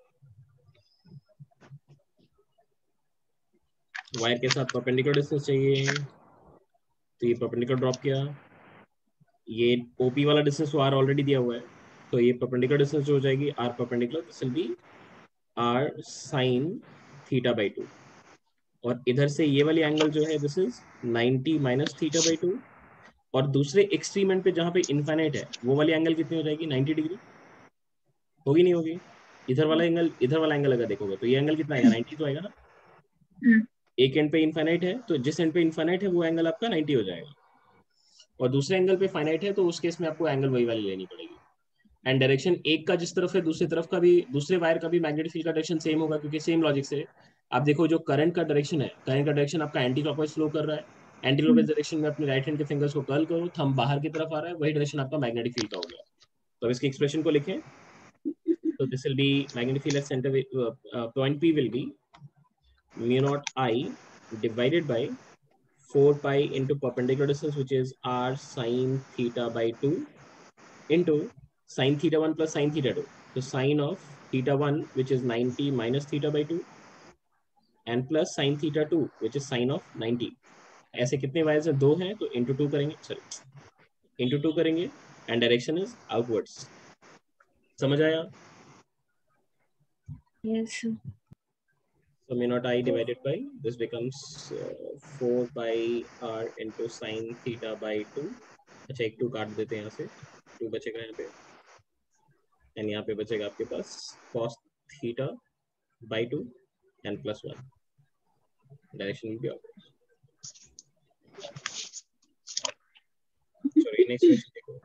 Speaker 1: वायर के साथ परपेंडिकुलर डिस्टेंस चाहिए, तो ये परपेंडिकुलर ड्रॉप किया, ये ओपी वाला डिस्टेंस तो आर ऑलरेडी दिया हुआ है, तो ये परपेंडिकुलर डिस्टेंस जो हो जाएगी r perpendicular, this will be r sine theta by 2, और इधर से ये वाली एंगल जो है this is 90 minus theta by 2, और दूसरे एक्सट्रीम एंड पे जहाँ पे इनफाइनाइट है वो वाली एंगल कितनी हो जाएगी? 90 डिग्री। होगी नहीं होगी? इधर वाला एंगल अगर देखोगे तो ये एंगल कितना आएगा? 90 तो आएगा ना। एक एंड पे इनफाइनाइट है, तो जिस एंड पे इनफाइनाइट है वो एंगल आपका 90 हो जाएगा, और दूसरे एंगल पे फाइनाइट है तो उस केस में आपको एंगल वही वाली लेनी पड़ेगी। एंड डायरेक्शन एक का जिस तरफ है दूसरी तरफ का भी, दूसरे वायर का भी मैग्नेटिक फील्ड का डायरेक्शन सेम होगा, क्योंकि सेम लॉजिक से आप देखो जो करंट का डायरेक्शन है, करंट का डायरेक्शन आपका एंटी क्लॉकवाइज फ्लो कर रहा है, एंटी क्लॉकवाइज डायरेक्शन में अपने राइट हैंड के फिंगर्स को कर्ल करो, थंब बाहर की तरफ आ रहा है, वही डायरेक्शन आपका मैग्नेटिक फील्ड का हो गया। तो अब इसकी एक्सप्रेशन को लिखें, तो this will be magnetic field at centre, point P will be mu naught I divided by 4 pi into perpendicular distance, which is r sine theta by 2 into sine theta 1 plus sine theta 2. So sine of theta 1, which is 90 minus theta by 2, and plus sine theta 2, which is sine of 90. ऐसे कितने वायर्स हैं? 2 हैं, तो into 2 करेंगे, सॉरी into 2 करेंगे, and direction is outwards. समझ आया?
Speaker 2: Yes, sir.
Speaker 1: So mu naught I divided by, this becomes 4 pi r into sine theta by 2. अच्छा, एक 2 काट देते हैं यहाँ से, 2 बचेगा यहाँ पे, एंड यहाँ पे बचेगा आपके पास cos theta by 2 and plus 1. Direction will be outward. Sorry, next question देखो।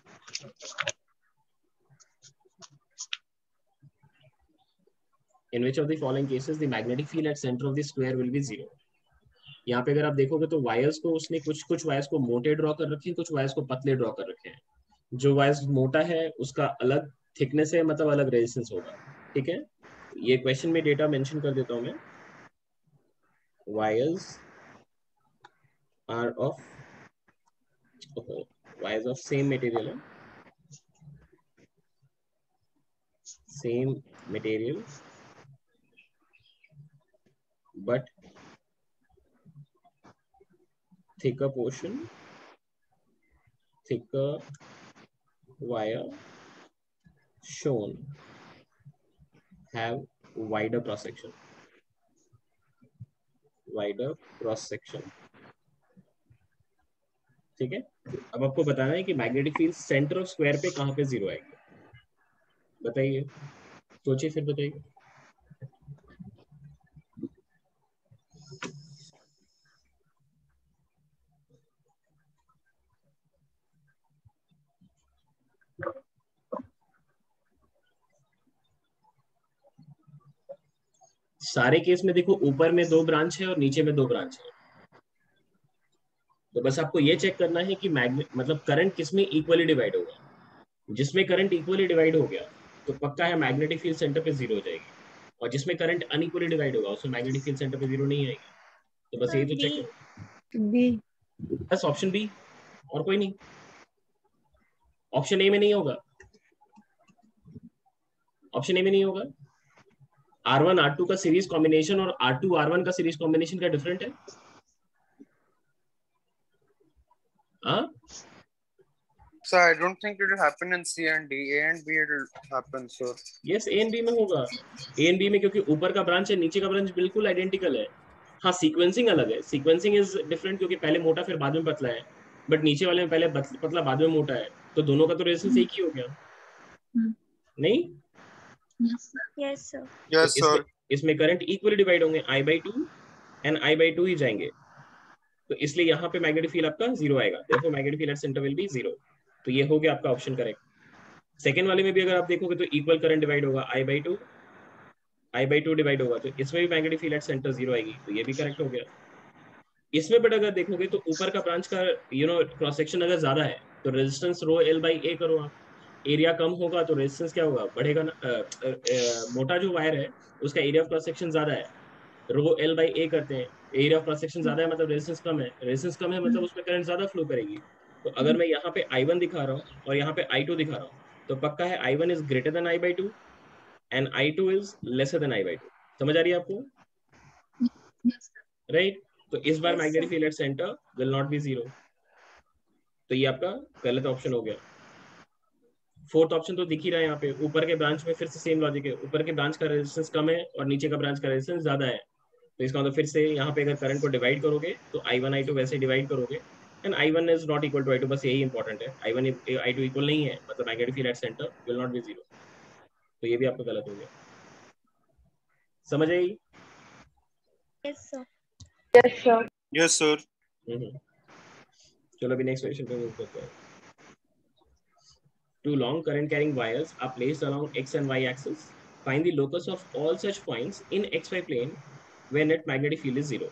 Speaker 1: In which of the following cases the magnetic field at center of the square will be 0? यहाँ पे अगर आप देखोगे तो वायर्स को उसने कुछ वायर्स को मोटे ड्रॉ कर रखे हैं, कुछ वायर्स को पतले ड्रॉ कर रखे हैं। जो वायर्स मोटा है उसका अलग थिकनेस है, मतलब अलग रेजिस्टेंस होगा, ठीक है। ये क्वेश्चन में डेटा मेंशन कर देता हूं मैं। Wires are of same material, but thicker wire shown have wider cross section. ठीक है। अब आपको बताना है कि magnetic field centre of square पे कहां पे 0 आएगी, बताइए, सोचिए फिर बताइए। सारे केस में देखो, ऊपर में 2 ब्रांच है और नीचे में 2 ब्रांच है, तो बस आपको ये चेक करना है कि मतलब करंट किसमें इक्वली डिवाइड होगा। जिसमें करंट इक्वली डिवाइड हो गया तो पक्का है मैग्नेटिक फील्ड सेंटर पे 0 हो जाएगी, और जिसमें करंट अनइक्वली डिवाइड होगा उसमें मैग्नेटिक फील्ड सेंटर पे 0 नहीं आएगी। तो बस यही तो चेक करो,
Speaker 2: B.
Speaker 1: बस ऑप्शन बी, और कोई नहीं। ऑप्शन ए में नहीं होगा, ऑप्शन ए में नहीं होगा। R1 R2 का सीरीज कॉम्बिनेशन और R2 R1 का सीरीज कॉम्बिनेशन का डिफरेंट है।
Speaker 3: Sir, I don't think it will happen in C and D. A and B it will happen, sir.
Speaker 1: Yes, A and B में होगा। A and B में क्योंकि ऊपर का ब्रांच है, नीचे का ब्रांच बिल्कुल आइडेंटिकल है। हाँ, सीक्वेंसिंग अलग है, सीक्वेंसिंग इज डिफरेंट, क्योंकि पहले मोटा फिर बाद में पतला है, बट नीचे वाले में पहले पतला बाद में मोटा है, तो दोनों का तो रेजिस्टेंस एक ही हो गया, नहीं?
Speaker 4: Yes, sir.
Speaker 3: Yes,
Speaker 1: तो
Speaker 3: sir.
Speaker 1: इसमें करंट इक्वली डिवाइड होंगे, I/2 एंड I/2 ही जाएंगे, तो इसलिए यहाँ पे मैग्नेटिक फील्ड आपका 0 आएगा। देखो magnetic field at centre will be 0, तो ये हो गया आपका ऑप्शन करेक्ट। सेकेंड वाले में भी अगर आप देखोगे तो इक्वल करंट डिवाइड होगा, I/2 डिवाइड होगा, तो इसमें भी मैग्नेटिक फील्ड एट सेंटर 0 आएगी, तो ये भी करेक्ट हो गया। इसमें बट अगर देखोगे तो ऊपर का ब्रांच का क्रॉस सेक्शन अगर ज्यादा है तो रेजिस्टेंस रो L/A करो आप, एरिया कम होगा तो रेजिस्टेंस क्या होगा, बढ़ेगा ना। मोटा जो वायर है उसका एरिया ऑफ क्रॉस सेक्शन ज्यादा है, रो L/A करते हैं, एरिया ऑफ क्रॉस सेक्शन ज्यादा है मतलब रेजिस्टेंस कम है, रेजिस्टेंस कम है मतलब उसमें करंट ज्यादा फ्लो करेगी। तो अगर मैं यहाँ पे I1 दिखा रहा हूँ और यहाँ पे I2 दिखा रहा हूँ तो पक्का है I1 is greater than I/2 and I2 is lesser than I/2। समझ आ रही है आपको, राइट? तो इस बार
Speaker 4: Yes,
Speaker 1: magnetic
Speaker 4: sir.
Speaker 1: Field at centre will not be zero, तो ये आपका गलत ऑप्शन हो गया। फोर्थ ऑप्शन तो दिख ही रहा है यहाँ पे, ऊपर के ब्रांच में फिर से सेम लॉजिक है, ऊपर के ब्रांच का रेजिस्टेंस कम है और नीचे का ब्रांच का रेजिस्टेंस ज्यादा है, तो इसका मतलब फिर से यहाँ पे अगर करंट को डिवाइड करोगे तो I1 I2 वैसे डिवाइड करोगे and I1 is not equal to I2, बस यही इंपॉर्टेंट है, I1 I2 इक्वल नहीं है मतलब magnetic field at centre will not be zero, तो ये भी आपका गलत हो गया। समझ आई?
Speaker 4: Yes, sir.
Speaker 2: Yes, sir.
Speaker 3: Yes, sir.
Speaker 1: चलो अभी नेक्स्ट क्वेश्चन पे मूव करते हैं। Two long current carrying wires are placed along x and y axis. Find the locus of all such points in xy plane where net magnetic field is zero.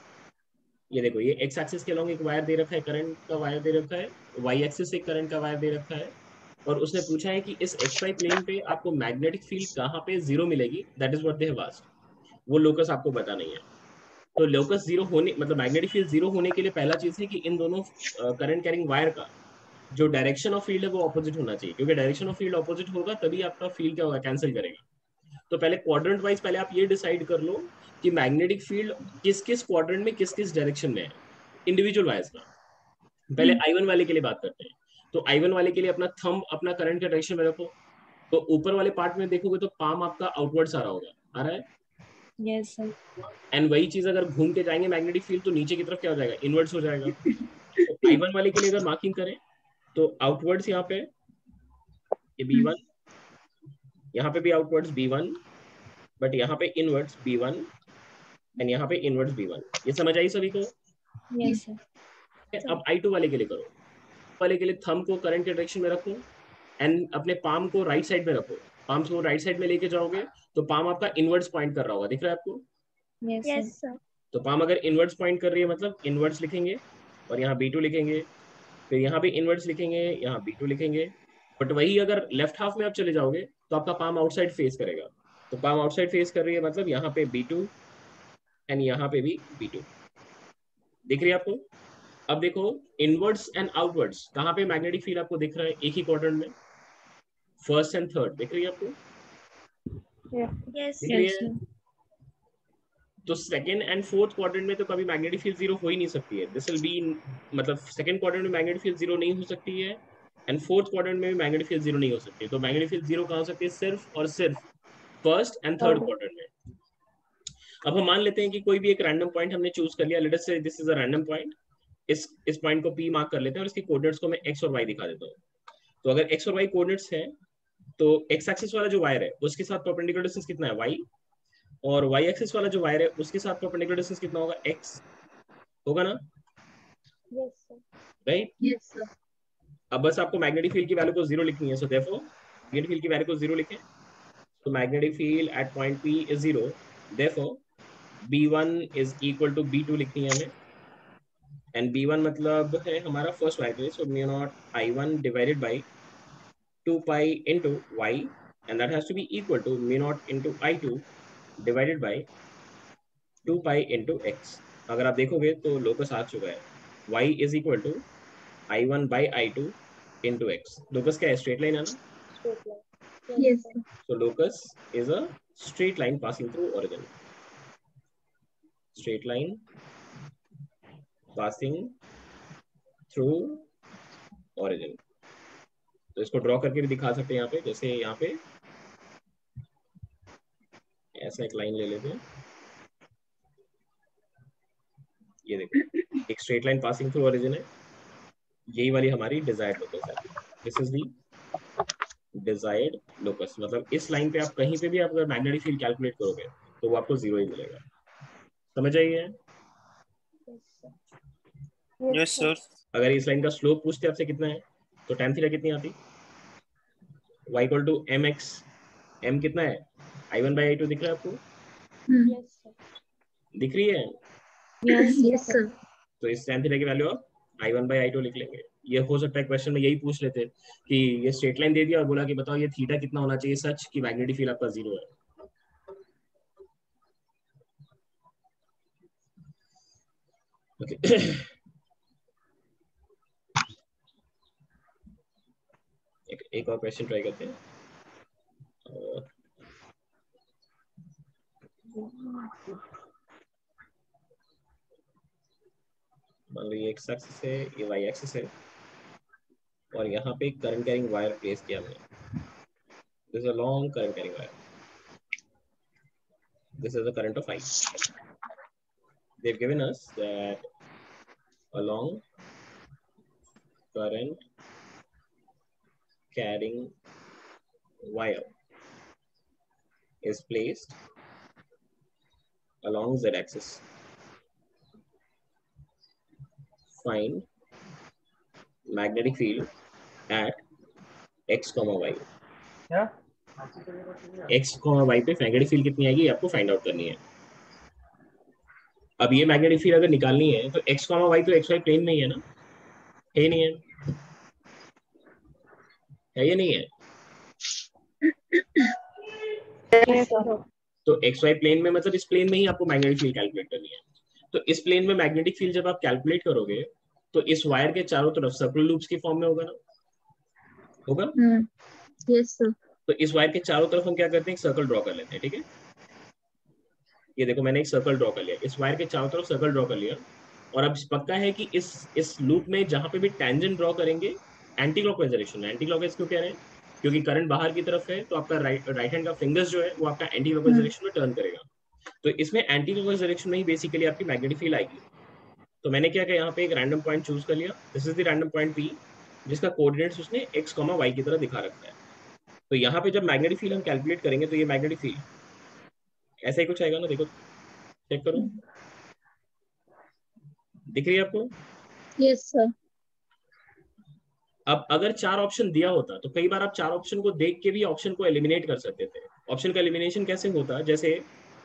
Speaker 1: ये देखो, ये x एक्सिस के अलॉन्ग एक वायर दे रखा है, करंट का वायर दे रखा है, y एक्सिस से करंट का वायर दे रखा है, और उसने पूछा है कि इस xy प्लेन पे आपको मैग्नेटिक फील्ड कहाँ पे जीरो मिलेगी, that is what they have asked. वो लोकस आपको पता नहीं है, तो लोकस जीरो होने मतलब मैग्नेटिक फील्ड जीरो होने के लिए पहला चीज है कि इन दोनों करंट कैरिंग वायर का जो डायरेक्शन ऑफ फील्ड है वो ऑपोजिट होना चाहिए, क्योंकि डायरेक्शन ऑफ फील्ड ऑपोजिट होगा तभी आपका फील्ड क्या होगा, कैंसिल करेगा। तो पहले क्वाड्रेंट वाइज पहले आप ये डिसाइड कर लो कि मैग्नेटिक फील्ड किस किस क्वाड्रेंट में किस किस डायरेक्शन में है इंडिविजुअल वायर्स का। पहले I1 वाले के लिए बात करते हैं, तो I1 वाले के लिए अपना थंब अपना करंट के डायरेक्शन में रखो, तो ऊपर वाले पार्ट में देखोगे तो पाम आपका आउटवर्ड्स आ रहा होगा, आ रहा है?
Speaker 2: Yes, sir.
Speaker 1: एंड वही चीज अगर घूम के जाएंगे मैग्नेटिक फील्ड तो नीचे की तरफ क्या हो जाएगा, इनवर्ट्स हो जाएगा। तो I1 वाले के लिए अगर मार्किंग करें तो आउटवर्ड्स यहाँ पे ये B1, यहाँ पे भी आउटवर्ड्स B1, बट यहाँ पे इनवर्ड्स B1 एंड यहाँ पे इनवर्ड्स B1। ये समझ आई सभी को?
Speaker 2: Yes, sir.
Speaker 1: अब I2 वाले के लिए करो, वाले के लिए थंब को करंट के डायरेक्शन में रखो एंड अपने पाम को राइट साइड में रखो, पाम को राइट साइड में लेके जाओगे तो पाम आपका इनवर्ड्स पॉइंट कर रहा होगा, दिख रहा है आपको?
Speaker 2: Yes, sir.
Speaker 4: Yes, sir.
Speaker 1: तो पाम अगर इनवर्ड्स पॉइंट कर रही है मतलब इनवर्ड्स लिखेंगे और यहाँ B2 लिखेंगे, फिर यहाँ पे इनवर्ड्स लिखेंगे, यहाँ B2 लिखेंगे। बट वही अगर लेफ्ट हाफ में आप चले जाओगे तो आपका पाम आउटसाइड फेस करेगा, तो पाम आउटसाइड फेस कर रही है मतलब यहाँ पे B2 एंड यहाँ पे भी B2, दिख रही है आपको? अब देखो इनवर्ड्स एंड आउटवर्ड्स कहाँ पे मैग्नेटिक फील्ड आपको दिख रहा है एक ही क्वाड्रेंट में, फर्स्ट एंड थर्ड, दिख रही है आपको?
Speaker 4: Yes,
Speaker 1: दिख रही
Speaker 2: Yes,
Speaker 1: है?
Speaker 2: sir.
Speaker 1: तो सेकंड एंड फोर्थ क्वाड्रेंट में तो कभी मैग्नेटिक फील्ड जीरो हो ही नहीं सकती है, दिस विल बी मतलब सेकंड क्वाड्रेंट में मैग्नेटिक फील्ड जीरो नहीं हो सकती है एंड फोर्थ क्वाड्रेंट में भी मैग्नेटिक फील्ड जीरो नहीं हो सकती है। तो मैग्नेटिक फील्ड जीरो कहाँ हो सकती है, सिर्फ और सिर्फ फर्स्ट एंड थर्ड क्वाड्रेंट में। अब हम मान लेते हैं कि कोई भी एक रैंडम पॉइंट हमने चूज कर लिया, let us say this is a random point, इस पॉइंट को P मार्क कर लेते हैं और इसके कोऑर्डिनेट्स को मैं x और y दिखा देता हूँ। तो अगर x और y कोऑर्डिनेट्स है तो x एक्सिस वाला जो वायर है उसके साथ परपेंडिकुलर डिस्टेंस कितना है, y, और y एक्सिस वाला जो वायर है उसके साथ परपेंडिकुलर डिस्टेंस कितना होगा, x होगा ना,
Speaker 4: yes, sir.
Speaker 1: Right?
Speaker 2: Yes, sir.
Speaker 1: अब बस आपको मैग्नेटिक फील्ड की वैल्यू को जीरो लिखनी है, सो देयरफॉर मैग्नेटिक फील्ड की वैल्यू को जीरो लिखें, तो magnetic field at point P is zero, therefore B1 is equal to B2 लिखनी है हमें, एंड B1 मतलब है हमारा first wire, so mu naught I1 divided by 2 pi into y, and that has to be equal to mu naught into I2 divided by 2 pi into x। अगर आप देखोगे तो लोकस आ चुका है, y is equal to I1 by I2 into x। Locus क्या है, स्ट्रेट लाइन है ना,
Speaker 4: Straight line.
Speaker 2: Yes,
Speaker 4: sir.
Speaker 2: sir.
Speaker 1: so locus is a straight line passing through origin, straight line passing through origin। तो इसको ड्रॉ करके भी दिखा सकते हैं यहाँ पे, जैसे यहाँ पे ऐसा एक लाइन ले लेते हैं, ये देखो एक straight line passing through origin है, यही वाली हमारी डिजायर्ड लोकस है, this is the desired locus. मतलब इस लाइन पे आप कहीं पे भी आप अगर मैग्नेटिक फील्ड कैलकुलेट करोगे तो वो आपको जीरो ही मिलेगा। समझ आइए?
Speaker 4: Yes, sir.
Speaker 3: Yes, sir.
Speaker 1: अगर इस लाइन का स्लोप पूछते आपसे कितना है तो tan थीटा कितनी आती, y equal to mx, m कितना है, I1 by I2 दिख रहा है आपको?
Speaker 4: Yes, sir.
Speaker 1: दिख रही है?
Speaker 2: Yes, sir.
Speaker 1: तो इस tan थीटा की वैल्यू आप I1 by I2 लिख लेंगे। ये हो सकता है क्वेश्चन में यही पूछ लेते कि ये स्ट्रेट लाइन दे दिया और बोला कि बताओ ये थीटा कितना होना चाहिए सच कि मैग्नेटिक फील्ड आपका 0 है। ओके एक और क्वेश्चन ट्राई करते हैं। मान लो ये एक्स एक्सिस है, ये वाई एक्सिस है और यहाँ पे करंट कैरिंग वायर प्लेस किया हमने। This is a long current carrying wire, this is the current of I. They've given us that a long current carrying wire is placed along z axis. Find magnetic field at x, y. x, y पे मैग्नेटिक फील्ड कितनी आएगी आपको फाइंड आउट करनी है। अब ये मैग्नेटिक फील्ड अगर निकालनी है तो x, y तो xy प्लेन में ही है ना, है नहीं है? है ये नहीं है?
Speaker 2: Yes, sir.
Speaker 1: तो xy प्लेन में मतलब इस प्लेन में ही आपको मैग्नेटिक फील्ड कैलकुलेट करनी है। तो इस प्लेन में मैग्नेटिक फील्ड जब आप कैलकुलेट करोगे तो इस वायर के चारों तरफ सर्कुलर लूप्स की फॉर्म में होगा ना, होगा?
Speaker 2: Yes, sir.
Speaker 1: तो इस वायर के चारों तरफ हम क्या करते हैं, एक सर्कल ड्रॉ कर लेते हैं, ठीक है? ये देखो मैंने एक सर्कल ड्रॉ कर लिया, इस वायर के चारों तरफ सर्कल ड्रॉ कर लिया और अब पक्का है कि इस लूप में जहां पे भी टेंजेंट ड्रॉ करेंगे एंटी क्लॉकवाइज डायरेक्शन में। एंटी क्लॉकवाइज क्यों कह रहे हैं? क्योंकि करंट बाहर की तरफ है तो आपका राइट हैंड का फिंगर्स जो है वो आपका एंटी क्लॉकवाइज डायरेक्शन में टर्न करेगा। तो इसमें एंटी क्लॉकवाइज डायरेक्शन में ही बेसिकली आपकी मैग्नेटिक फील्ड आएगी। तो मैंने क्या किया, यहाँ पे एक रैंडम पॉइंट चूज कर लिया, this is the random point P, जिसका कोऑर्डिनेट्स उसने x, y की तरह दिखा रखा है। तो यहाँ पे जब मैग्नेटिक फील्ड हम कैलकुलेट करेंगे तो ये मैग्नेटिक फील्ड ऐसा ही कुछ आएगा ना, देखो चेक करो, दिख रही है आपको?
Speaker 2: Yes, sir.
Speaker 1: अब अगर 4 ऑप्शन दिया होता तो कई बार आप 4 ऑप्शन को देख के भी ऑप्शन को एलिमिनेट कर सकते थे। ऑप्शन का एलिमिनेशन कैसे होता, जैसे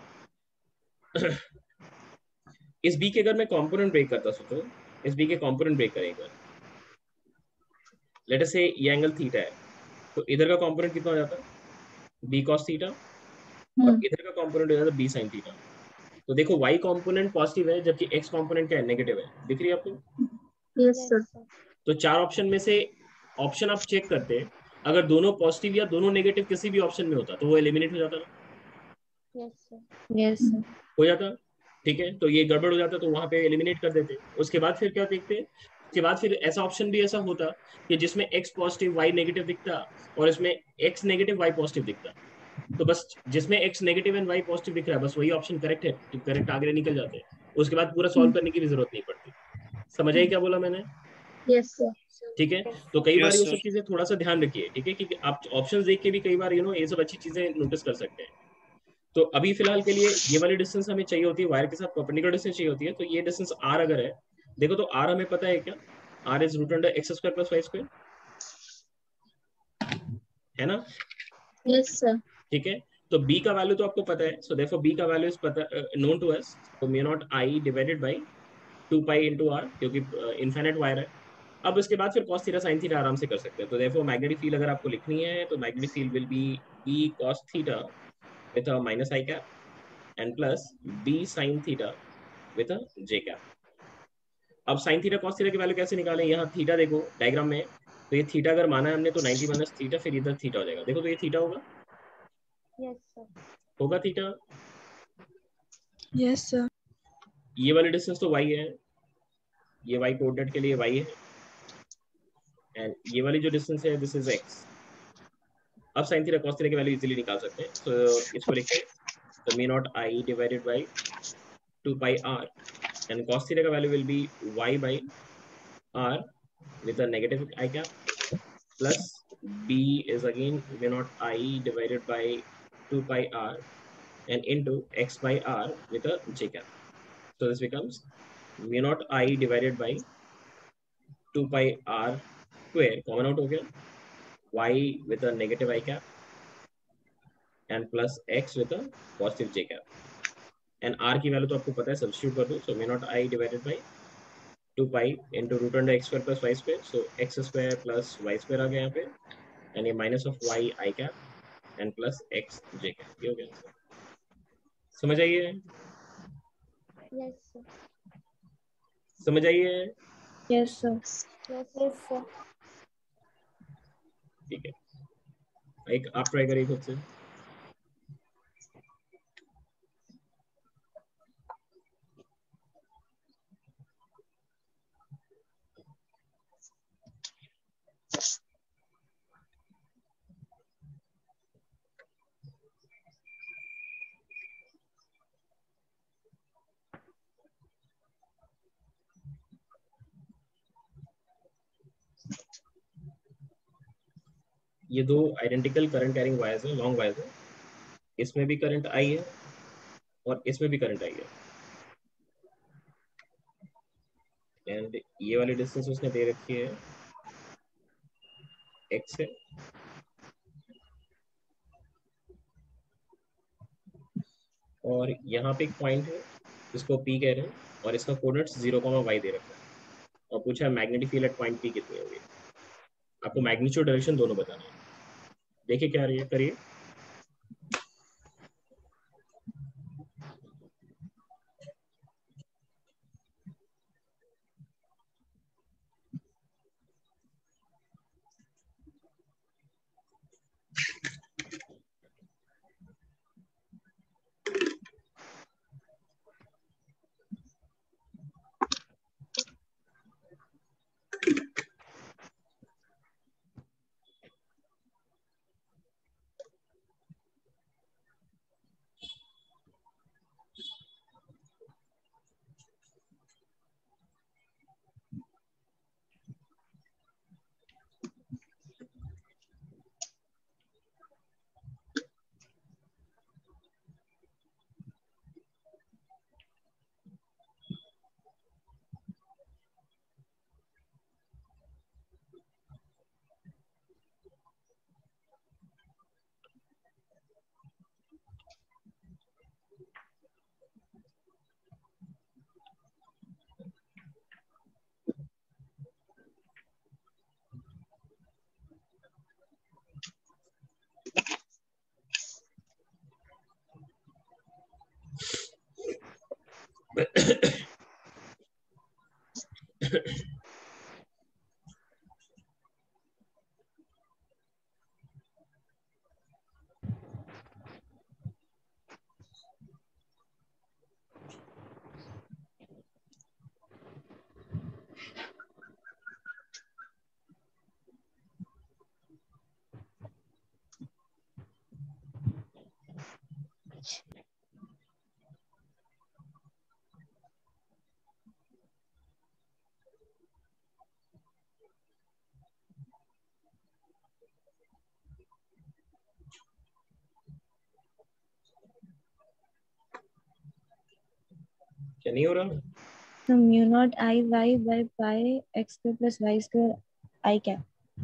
Speaker 1: इस बी के अगर मैं कंपोनेंट ब्रेक करता, सोचो इस बी के कंपोनेंट ब्रेक करेगा, लेट अस से ये एंगल थीटा है, तो इधर का कंपोनेंट कितना हो जाता, बी कॉस थीटा, और इधर का कंपोनेंट हो जाता बी साइन थीटा। तो देखो y कंपोनेंट पॉजिटिव है जबकि x कंपोनेंट क्या है, नेगेटिव है, दिख रही है आपको?
Speaker 2: Yes, sir.
Speaker 1: तो 4 ऑप्शन में से ऑप्शन आप चेक करते, अगर दोनों पॉजिटिव या दोनों नेगेटिव किसी भी ऑप्शन में होता तो वो एलिमिनेट हो जाता ना,
Speaker 4: Yes, sir.
Speaker 2: Yes, sir.
Speaker 1: हो जाता, ठीक है? तो ये गड़बड़ हो जाता तो वहां पे एलिमिनेट कर देते। उसके बाद फिर क्या देखते, उसके बाद फिर ऐसा ऑप्शन भी ऐसा होता कि जिसमें x पॉजिटिव y नेगेटिव दिखता और इसमें x नेगेटिव y पॉजिटिव दिखता, तो बस जिसमें x negative and y positive दिख रहा है बस वही ऑप्शन करेक्ट है, तो करेक्ट आगे निकल जाते हैं। उसके बाद पूरा सॉल्व करने की भी जरूरत नहीं पड़ती। समझ आई क्या बोला मैंने?
Speaker 2: Yes, sir.
Speaker 1: ठीक है, तो कई बार
Speaker 3: Yes,
Speaker 1: ये
Speaker 3: sir.
Speaker 1: सब चीजें थोड़ा सा ध्यान रखिए, ठीक है, कि आप ऑप्शंस देख के भी कई बार ये सब अच्छी चीजें नोटिस कर सकते हैं। तो अभी फिलहाल के लिए ये वाली डिस्टेंस हमें चाहिए होती है, वायर के साथ परपेंडिकुलर डिस्टेंस चाहिए होती है। तो ये डिस्टेंस r अगर है, देखो तो r हमें पता है क्या, r is root under x square plus y square, है ना?
Speaker 2: Yes, sir.
Speaker 1: ठीक है, तो b का वैल्यू तो आपको पता है, सो देयरफॉर b का वैल्यू इज पता नोन टू अस, तो mu naught i divided by 2 pi into r, क्योंकि इनफिनिट वायर है। अब उसके बाद फिर cos थीटा sin थीटा आराम से कर सकते हैं। तो देयरफॉर मैग्नेटिक फील्ड अगर आपको लिखनी है तो magnetic field will be b cos theta with a minus i cap and plus b sin theta with a j cap। अब sin थीटा cos थीटा की वैल्यू कैसे निकालें, यहाँ थीटा देखो डायग्राम में, तो ये थीटा अगर माना है हमने तो 90 माइनस थीटा, फिर इधर थीटा हो जाएगा, देखो तो ये थीटा होगा,
Speaker 4: Yes, sir.
Speaker 1: होगा थीटा।
Speaker 2: Yes, sir.
Speaker 1: ये वाली डिस्टेंस तो y है, ये y कोऑर्डिनेट के लिए y है, एंड ये वाली जो डिस्टेंस है दिस इज x। अब sin थीटा cos थीटा की वैल्यू इजीली निकाल सकते हैं, तो इसको लिखते हैं, तो mu naught i divided by 2 pi r, and cos theta का value will be y by r with a negative I cap, plus b is again v naught I divided by 2 pi r and into x by r with a j cap. So this becomes v naught I divided by 2 pi r square, common out हो गया, y with a negative I cap and plus x with a positive j cap. And r की वैल्यू तो आपको पता है, सब्स्टिट्यूट कर दो. So mu naught i divided by 2 pi into root under x square plus y square. So x square plus y square आ गया यहाँ पे, and ये minus of y I cap and plus x j cap. ये हो गया आंसर. समझ आइए?
Speaker 4: Yes, sir.
Speaker 1: समझ आइए?
Speaker 2: Yes, sir.
Speaker 4: Yes, sir.
Speaker 1: ठीक है, एक आप ट्राई करिए खुद से. ये दो आइडेंटिकल करंट कैरिंग वायर्स हैं, लॉन्ग वायर्स हैं. इसमें भी करंट आई है और इसमें भी करंट आई है. एंड ये वाली डिस्टेंस उसने दे रखी है x है, और यहाँ पे एक पॉइंट है जिसको P कह रहे हैं, और इसका कोऑर्डिनेट्स 0,y दे रखा है, और पूछा है magnetic field at point P कितनी होगी. आपको मैग्नीट्यूड डायरेक्शन दोनों बताना है. देखिए क्या रही है, करिए. क्या नहीं हो रहा?
Speaker 2: So mu naught I y by pi x square plus y square I cap.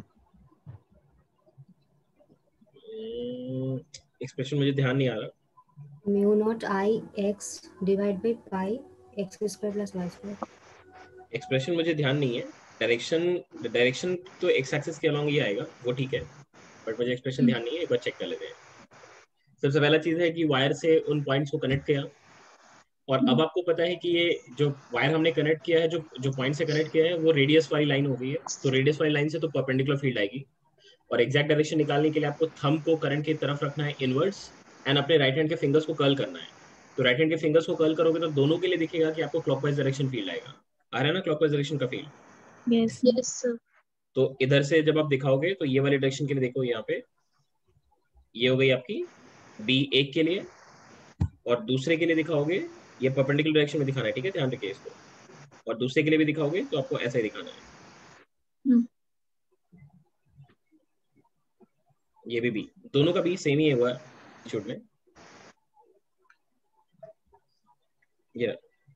Speaker 1: Expression मुझे ध्यान नहीं आ रहा.
Speaker 5: mu naught I x divide by pi x square plus y square.
Speaker 1: Expression मुझे ध्यान नहीं है. डायरेक्शन तो एक्स एक्सिस के अलोंग ही आएगा, वो ठीक है, बट मुझे एक्सप्रेशन ध्यान नहीं है. एक बार चेक कर लेते हैं. सबसे पहला चीज है कि वायर से उन पॉइंट्स को कनेक्ट किया, और अब आपको पता है कि ये जो वायर हमने कनेक्ट किया है, जो जो पॉइंट से कनेक्ट किया है, वो रेडियस वाली लाइन हो गई है. तो रेडियस वाली लाइन से तो परपेंडिकुलर फील्ड आएगी, और एग्जैक्ट डायरेक्शन निकालने के लिए आपको थंब को करंट की तरफ रखना है इनवर्ड्स, एंड अपने राइट हैंड के फिंगर्स को कर्ल करना है. तो राइट हैंड के फिंगर्स को कर्ल करोगे तो दोनों के लिए दिखेगा कि आपको क्लॉकवाइज डायरेक्शन फील्ड आएगा. आ रहा है ना क्लॉकवाइज डायरेक्शन का फील्ड?
Speaker 2: Yes.
Speaker 4: Yes, sir.
Speaker 1: तो इधर से जब आप दिखाओगे तो ये वाली डायरेक्शन के लिए देखो, यहाँ पे ये हो गई आपकी B1 के लिए, और दूसरे के लिए दिखाओगे ये परपेंडिकुलर डायरेक्शन में दिखाना है. ठीक है, ध्यान रखिए इसको. और दूसरे के लिए भी दिखाओगे तो आपको ऐसा ही दिखाना है. ये भी बी, दोनों का बी सेम ही है हुआ है शूट में. ये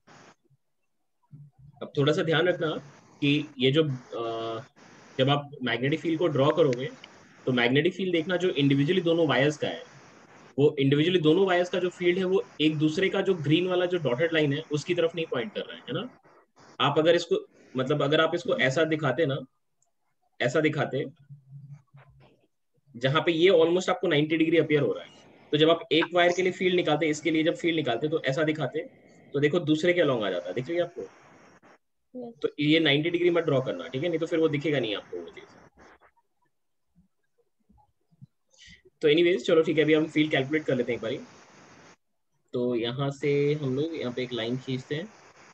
Speaker 1: अब थोड़ा सा ध्यान रखना कि ये जो जब आप मैग्नेटिक फील्ड को ड्रॉ करोगे तो मैग्नेटिक फील्ड देखना जो इंडिविजुअली दोनों वायर्स का है, वो इंडिविजुअली दोनों वायर्स का जो फील्ड है वो एक दूसरे का जो ग्रीन वाला जो डॉटेड लाइन है उसकी तरफ नहीं पॉइंट कर रहा है ना। आप अगर इसको मतलब अगर आप इसको ऐसा दिखाते ना, ऐसा दिखाते जहां पे ये ऑलमोस्ट आपको 90 डिग्री अपियर हो रहा है, तो जब आप एक वायर के लिए फील्ड निकालते, इसके लिए जब फील्ड निकालते तो ऐसा दिखाते, तो देखो दूसरे के अलॉन्ग आ जाता है, दिख रही है आपको।
Speaker 4: Yes.
Speaker 1: तो ये 90 डिग्री मत ड्रॉ करना, ठीक है, नहीं तो फिर वो दिखेगा नहीं आपको वो चीज। तो एनीवेज चलो ठीक है, अभी हम फील्ड कैलकुलेट कर लेते हैं एक बारी। तो यहाँ से हम लोग यहाँ पे एक लाइन खींचते हैं।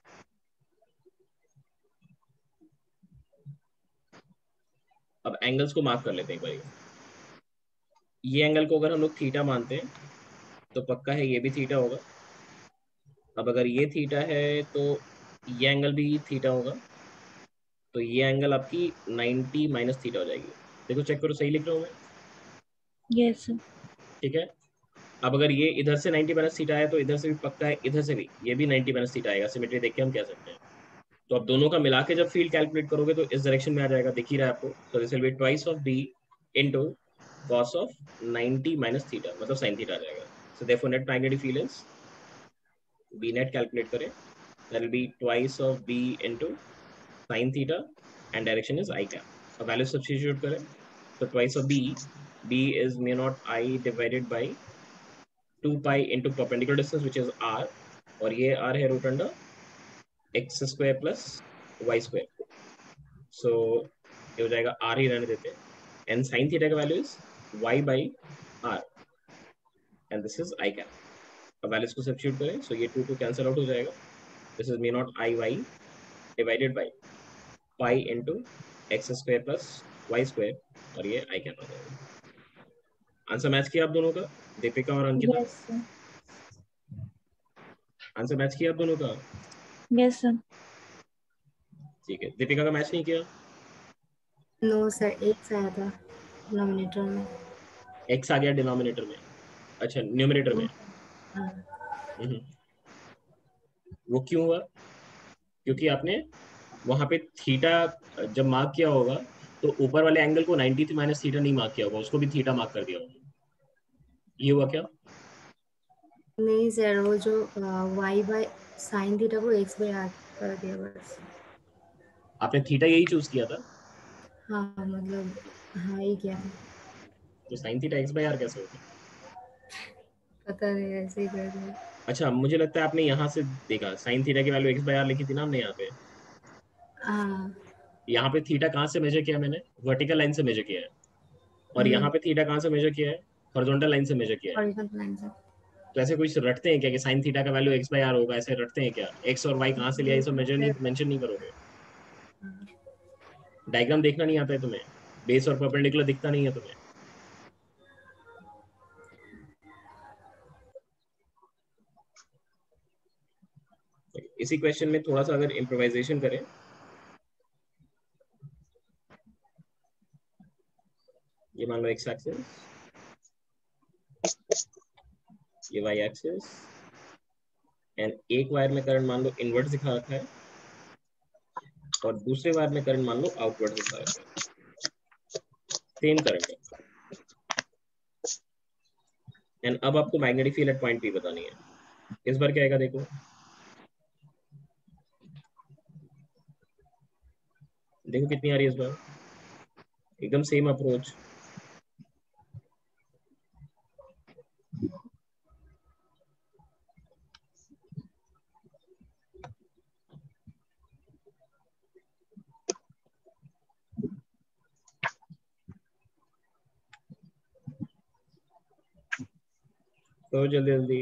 Speaker 1: अब एंगल्स को मार्क कर लेते हैं एक बारी। ये एंगल को अगर हम लोग थीटा मानते हैं तो पक्का है ये भी थीटा होगा। अब अगर ये थीटा है तो ये एंगल भी थीटा होगा, तो ये एंगल आपकी 90 माइनस थीटा हो जाएगी। देखो चेक करो सही लिख रहा हूँ मैं?
Speaker 2: Yes sir.
Speaker 1: ठीक है। अब अगर ये इधर से 90 माइनस थीटा है तो इधर से भी पक्का है, इधर से भी ये भी 90 माइनस थीटा आएगा। सिमेट्री देख के हम कह सकते हैं। तो अब दोनों का मिला के जब फील्ड कैलकुलेट करोगे तो इस डायरेक्शन में आ जाएगा, दिख ही रहा है आपको। So this will be twice of b into cos of 90 minus theta, मतलब sin थीटा आ जाएगा। So therefore net magnetic field is B net, calculate करें, that will be twice of b into sin theta and direction is i cap. अब वैल्यू सब्स्टिट्यूट करें तो twice of b is mu naught I divided by 2 pi into perpendicular distance which is r, और ये r है root under x square plus y square. So ये हो जाएगा, r ही रहने देते हैं, एंड साइन थीटा का value is y by r and this is i cap. अब वैल्यूज को सब्स्टिट्यूट करें, सो ये 2 कैंसिल आउट हो जाएगा। This is mu naught I y divided by pi into x square plus y square, और ये i कैप आ जाएगा। आंसर मैच किया आप दोनों का, दीपिका और Ankita?
Speaker 2: Yes sir.
Speaker 1: Answer match किया आप दोनों का?
Speaker 2: Yes sir.
Speaker 1: ठीक है, दीपिका का मैच नहीं किया?
Speaker 5: नो सर, एक से आया था डिनोमिनेटर में।
Speaker 1: एक्स आ गया डिनोमिनेटर में, अच्छा न्यूमरेटर में।
Speaker 5: हाँ।
Speaker 1: हम्म। वो क्यों हुआ? क्योंकि आपने वहां पे थीटा जब मार्क किया होगा तो ऊपर वाले एंगल को 90 माइनस थीटा नहीं मार्क किया होगा, उसको भी थीटा मार्क कर दिया होगा। ये हुआ क्या?
Speaker 5: नहीं सर, वो जो वाई बाय साइन थीटा को एक्स बाय आर कर दिया बस।
Speaker 1: आपने थीटा यही चूज किया था?
Speaker 5: हाँ मतलब, हाँ ये क्या है,
Speaker 1: तो sine theta x by R कैसे होगा?
Speaker 5: पता नहीं, ऐसे ही कर दिया।
Speaker 1: अच्छा, मुझे लगता है आपने यहाँ से देखा, साइन थीटा की वैल्यू एक्स बाई आर लिखी थी ना हमने यहाँ पे।
Speaker 5: हाँ।
Speaker 1: यहाँ पे थीटा कहाँ से मेजर किया मैंने? वर्टिकल लाइन से मेजर किया है। और यहाँ
Speaker 5: हम्म।
Speaker 1: पे थीटा कहाँ से मेजर किया है? हॉरिजॉन्टल लाइन से मेजर किया है।
Speaker 5: हॉरिजॉन्टल लाइन से।
Speaker 1: तो ऐसे कुछ रटते हैं क्या कि साइन थीटा का वैल्यू एक्स बाई आर होगा, ऐसे रटते हैं क्या? एक्स और वाई कहाँ से लिया ये सब मेजर नहीं, मेंशन नहीं करोगे? डायग्राम देखना नहीं आता है तुम्हें? बेस और परपेंडिकुलर दिखता नहीं है तुम्हें? इसी क्वेश्चन में थोड़ा सा अगर इम्प्रोवाइजेशन करें, ये मान लो एक्स एक्सिस, ये वाई एक्सिस, एंड एक वायर में करंट मान लो इनवर्ट दिखा रखा है और दूसरे वायर में करंट मान लो आउटवर्ड दिखा रखा है, सेम करंट है। एंड अब आपको magnetic field at point P बतानी है। इस बार क्या आएगा देखो, देखो कितनी आ रही है इस बार, एकदम सेम अप्रोच। तो जल्दी जल्दी,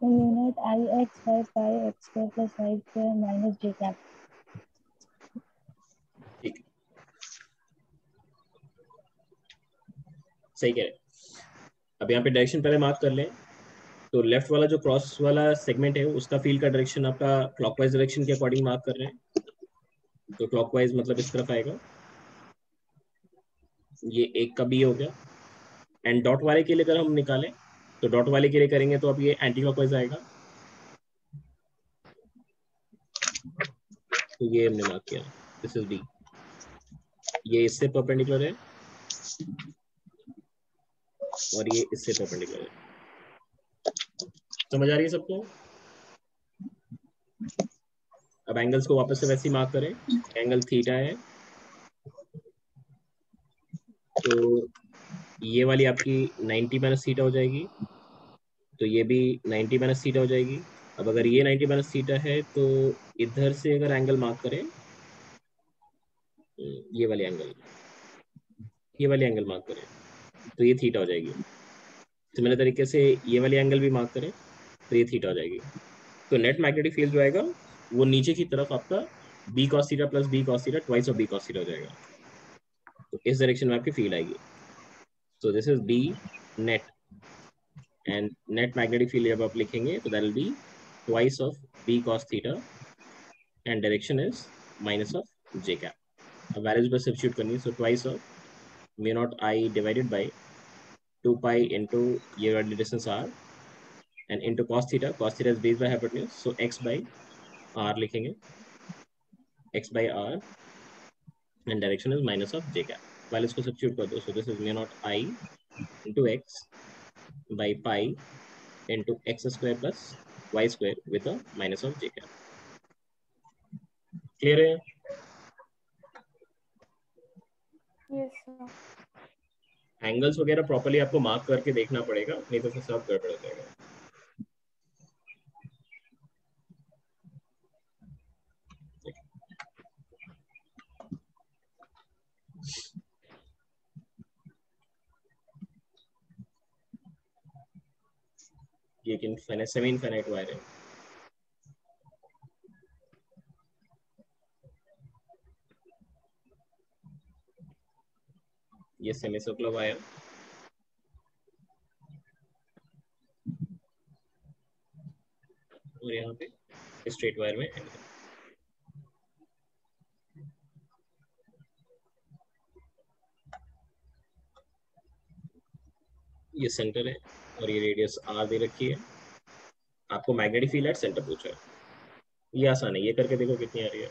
Speaker 2: mu naught I x by pi x square plus y square minus j cap.
Speaker 1: ठीक, सही कह रहे हैं। अब यहाँ पे डायरेक्शन पहले मार्क कर लें। तो लेफ्ट वाला जो क्रॉस वाला सेगमेंट है उसका फील्ड का डायरेक्शन आपका क्लॉकवाइज डायरेक्शन के अकॉर्डिंग मार्क कर रहे हैं। तो क्लॉकवाइज मतलब इस तरफ आएगा, ये एक का बी हो गया। एंड डॉट वाले के लिए अगर हम निकालें तो डॉट वाले के लिए करेंगे तो अब ये एंटी क्लॉकवाइज आएगा। तो ये हमने मार्क किया, दिस इज बी। ये इससे परपेंडिकुलर है और ये इससे परपेंडिकुलर है। समझ आ रही है सबको? अब एंगल्स को वापस से वैसे ही मार्क करें। एंगल थीटा है, तो ये वाली आपकी 90 माइनस थीटा हो जाएगी, तो ये भी 90 माइनस थीटा हो जाएगी। अब अगर ये 90 माइनस थीटा है तो इधर से अगर एंगल मार्क करें, ये वाली एंगल, ये वाली एंगल मार्क करें तो ये थीटा हो जाएगी। सिमिलर तरीके से ये वाली एंगल भी मार्क करें तो ये थीटा हो जाएगी। तो नेट मैग्नेटिक फील्ड जो आएगा वो नीचे की तरफ आपका B cos theta plus B cos theta twice of B cos theta हो जाएगा। तो इस डायरेक्शन में आपकी फील्ड आएगी। So this is B net, and net magnetic field जब आप लिखेंगे तो that will be twice of B cos theta and direction is minus of J cap. अब वैल्यूज पर सब्स्टिट्यूट करनी है, so twice of mu naught I divided by 2 pi into ये वाली distance r and into cos theta is based by hypotenuse, so x by r लिखेंगे, x by r and direction is minus of j cap। values को substitute कर दो, so this is mu naught I into x by pi into x square plus y square with a minus of j cap। clear है?
Speaker 4: Yes, sir.
Speaker 1: एंगल्स वगैरह प्रॉपर्ली आपको मार्क करके देखना पड़ेगा, नहीं तो फिर सब गड़बड़ हो जाएगा। ये एक सेमी इनफाइनाइट वायर है। ये सेमी सर्कुलर वायर, और यहाँ पे स्ट्रेट वायर में एंगल। ये सेंटर है और ये रेडियस r दे रखी है। आपको मैग्नेटिक फील्ड एट सेंटर पूछा है, ये आसान है, ये करके देखो कितनी आ रही है।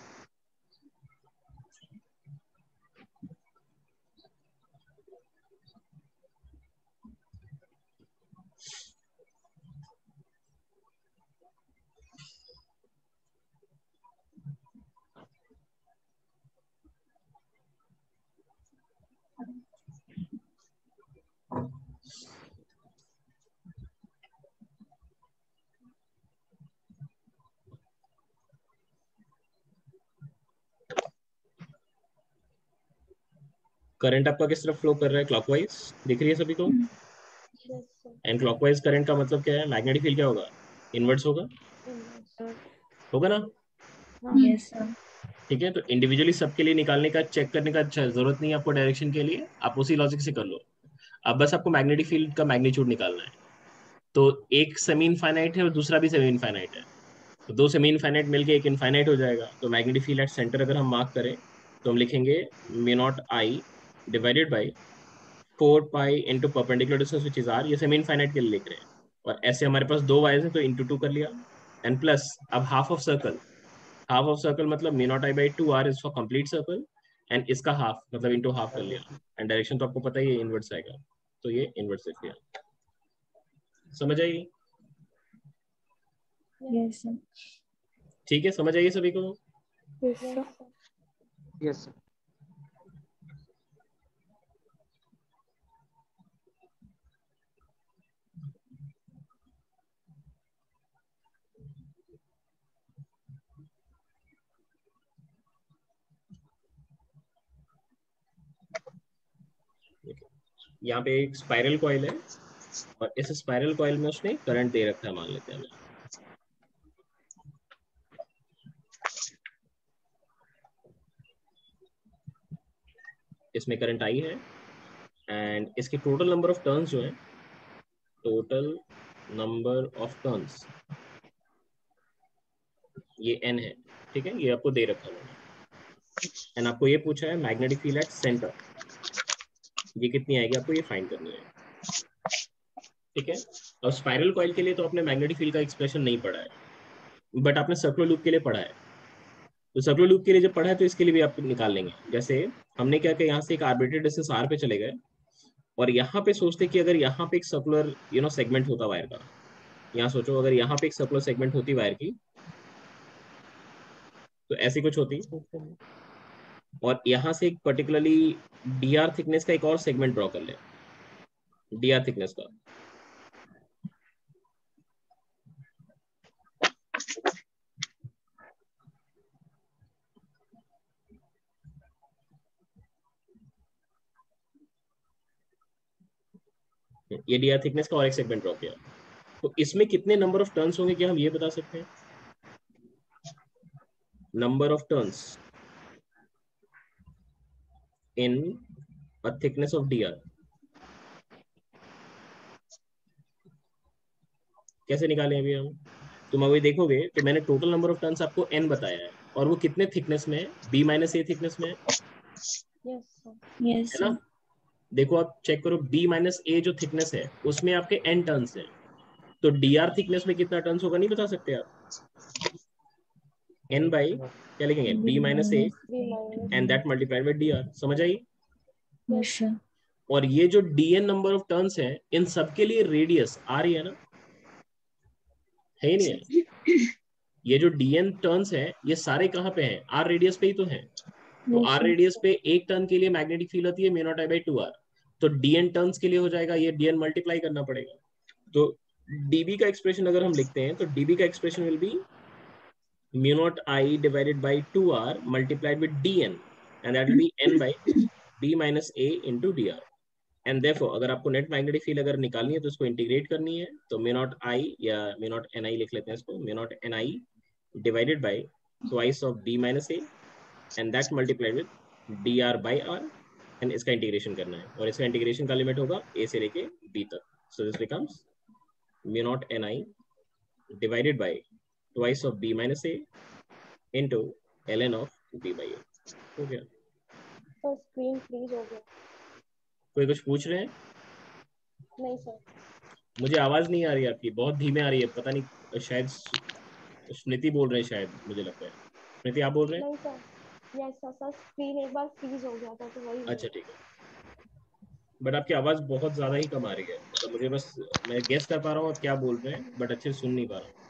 Speaker 1: करंट आपका किस तरफ फ्लो कर रहा है? क्लॉकवाइज दिख रही है सभी को?
Speaker 4: Yes, sir.
Speaker 1: And clockwise current का मतलब क्या है? मैग्नेटिक फील्ड क्या होगा? इनवर्स होगा, होगा ना?
Speaker 2: Yes, sir.
Speaker 1: ठीक है, तो इंडिविजुअली सबके लिए निकालने का, चेक करने का जरूरत नहीं है आपको डायरेक्शन के लिए, आप उसी लॉजिक से कर लो। अब बस आपको मैग्नेटिक फील्ड का मैग्नीट्यूड निकालना है। तो एक सेमी इनफाइनाइट है और दूसरा भी सेमी इनफाइनाइट है, तो दो सेमी इनफाइनाइट मिलके एक इनफाइनाइट हो जाएगा। तो मैग्नेटिक फील्ड एट सेंटर अगर हम मार्क करें तो हम लिखेंगे mu naught I divided by 4 pi into perpendicular distance which is R. ये सेमी इनफाइनाइट के लिए लिख रहे हैं, और ऐसे हमारे पास दो वायर्स हैं तो इंटू 2 कर लिया, एंड प्लस अब half of circle. Half of circle मतलब mu naught I by 2 R is for complete circle, and इसका हाफ मतलब इंटू हाफ कर लिया, एंड डायरेक्शन तो आपको पता ही है इनवर्स आएगा, तो ये इनवर्स लिख लिया। समझ आई?
Speaker 2: Yes, sir.
Speaker 1: ठीक है, समझ आइए सभी को?
Speaker 2: Yes, sir.
Speaker 3: Yes, sir.
Speaker 1: यहाँ पे एक स्पाइरल कॉइल है, और इस स्पाइरल कॉइल में उसने करंट दे रखा है, मान लेते हैं हमें। इसमें करंट आई है एंड इसके टोटल नंबर ऑफ टर्न्स जो है, टोटल नंबर ऑफ टर्न्स ये n है, ठीक है, ये आपको दे रखा है एंड आपको ये पूछा है मैग्नेटिक फील्ड एट सेंटर, ये कितनी आएगी आपको ये फाइंड करनी है, ठीक है। और स्पाइरल कॉइल के लिए तो आपने मैग्नेटिक फील्ड का एक्सप्रेशन नहीं पढ़ा है, बट आपने सर्कुलर लूप के लिए पढ़ा है। तो सर्कुलर लूप के लिए जब पढ़ा है तो इसके लिए भी आप निकाल लेंगे। जैसे हमने क्या किया, यहाँ से एक आर्बिट्रेरी डिस्टेंस r पे चले गए और यहाँ पे सोचते कि अगर यहाँ पे एक सर्कुलर सेगमेंट होता वायर का, यहाँ सोचो अगर यहाँ पे एक सर्कुलर सेगमेंट होती वायर की तो ऐसी कुछ होती, और यहाँ से एक पर्टिकुलरली dr थिकनेस का एक और सेगमेंट ड्रॉ कर ले, dr थिकनेस का, ये dr थिकनेस का और एक सेगमेंट ड्रॉ किया, तो इसमें कितने नंबर ऑफ टर्न्स होंगे, क्या हम ये बता सकते हैं? Number of turns in a thickness of dr कैसे निकालें अभी हम? तुम अभी देखोगे तो मैंने टोटल नंबर ऑफ टर्न्स आपको n बताया है, और वो कितने थिकनेस में है? b माइनस ए थिकनेस में है,
Speaker 2: यस
Speaker 1: है ना? देखो आप चेक करो, b माइनस ए जो थिकनेस है उसमें आपके n टर्न्स है, तो dr थिकनेस में कितना टर्न्स होगा नहीं बता सकते आप? n बाई क्या लिखेंगे, b minus a and that multiplied by dr, समझ आई?
Speaker 2: Yes sir.
Speaker 1: और ये जो dn नंबर ऑफ टर्न्स है इन सब के लिए रेडियस r ही है ना, है ही नहीं है? ये जो dn टर्न्स है ये सारे कहाँ पे हैं? r रेडियस पे ही तो है। तो r रेडियस पे एक टर्न के लिए मैग्नेटिक फील्ड होती है mu naught I by 2r, तो dn टर्न्स के लिए हो जाएगा ये dn मल्टीप्लाई करना पड़ेगा। तो dB का एक्सप्रेशन अगर हम लिखते हैं तो dB का expression will be mu naught I divided by 2r multiplied with dn and that will be n by b minus a into dr। And therefore अगर आपको नेट मैग्नेटिक फील्ड अगर निकालनी है तो इसको इंटीग्रेट करनी है, तो म्यू नॉट आई या म्यू नॉट ni लिख लेते हैं इसको, mu naught ni divided by twice of b minus a and that multiplied with dr by r, and इसका इंटीग्रेशन करना है, और इसका इंटीग्रेशन का लिमिट होगा a से लेके b तक। So this becomes mu naught ni divided by twice of b minus a into ln of b by a। हो गया?
Speaker 4: सर स्क्रीन फ्रीज हो गया।
Speaker 1: कोई कुछ पूछ रहे हैं?
Speaker 4: नहीं सर।
Speaker 1: मुझे आवाज नहीं आ रही है आपकी, बहुत धीमे आ रही है, पता नहीं, शायद स्मृति बोल रहे हैं, शायद मुझे लगता है। स्मृति आप बोल रहे हैं?
Speaker 4: नहीं sir, yes sir, sir screen एक बार फ्रीज हो गया था तो वही।
Speaker 1: अच्छा ठीक है, बट आपकी आवाज बहुत ज्यादा ही कम आ रही है, मतलब मुझे बस, मैं गेस कर पा रहा हूँ आप क्या बोल रहे हैं बट अच्छे से सुन नहीं पा रहा हूँ।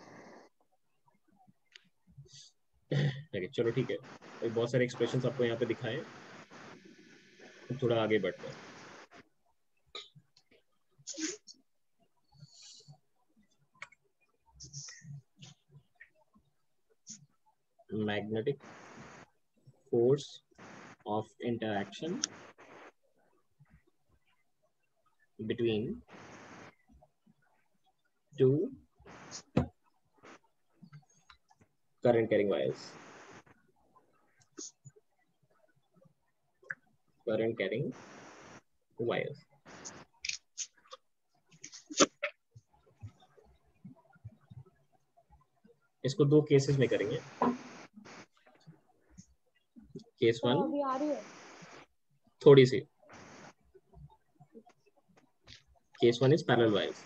Speaker 1: ठीक है, चलो ठीक है, तो बहुत सारे एक्सप्रेशंस आपको यहाँ पे दिखाए, थोड़ा आगे बढ़ते हैं। Magnetic force of interaction between two current carrying wires. Current carrying wires. इसको दो केसेस में करेंगे। केस वन,
Speaker 4: अभी आ रही है
Speaker 1: थोड़ी सी। Case one is parallel wires.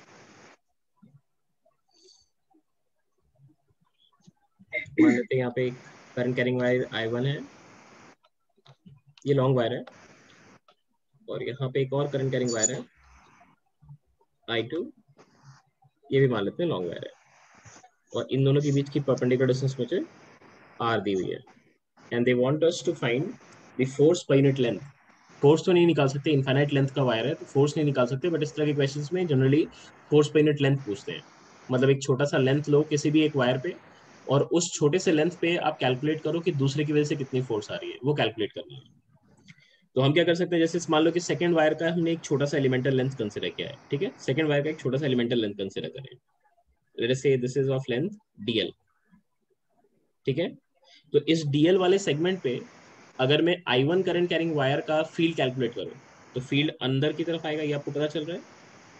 Speaker 1: मान लेते हैं यहाँ पे एक करंट कैरिंग वायर I1 है, ये लॉन्ग वायर है, और यहाँ पे एक और करंट कैरिंग वायर है I2, ये भी मान लेते हैं लॉन्ग वायर है, और इन दोनों के बीच की परपेंडिकुलर डिस्टेंस मुझे R दी हुई है, and they want us to find the force per unit length. Force तो नहीं निकाल सकते, इनफाइनाइट लेंथ का वायर है तो फोर्स नहीं निकाल सकते, बट इस तरह के क्वेश्चंस में generally force per unit length पूछते हैं। मतलब एक छोटा सा लेंथ लो किसी भी एक वायर पे, और उस छोटे से लेंथ पे आप कैलकुलेट करो कि दूसरे की वजह से कितनी फोर्स आ रही है, वो कैलकुलेट करनी है। तो हम क्या कर सकते हैं, जैसे मान लो कि सेकंड वायर का हमने एक छोटा सा एलिमेंटल लेंथ कंसीडर किया है, ठीक है, सेकंड वायर का एक छोटा सा एलिमेंटल लेंथ कंसीडर करें, let us say this is of length dl, ठीक है। तो इस dl वाले सेगमेंट पे अगर मैं I1 करंट कैरिंग वायर का फील्ड कैलकुलेट करूं तो फील्ड अंदर की तरफ आएगा, ये आपको पता चल रहा है,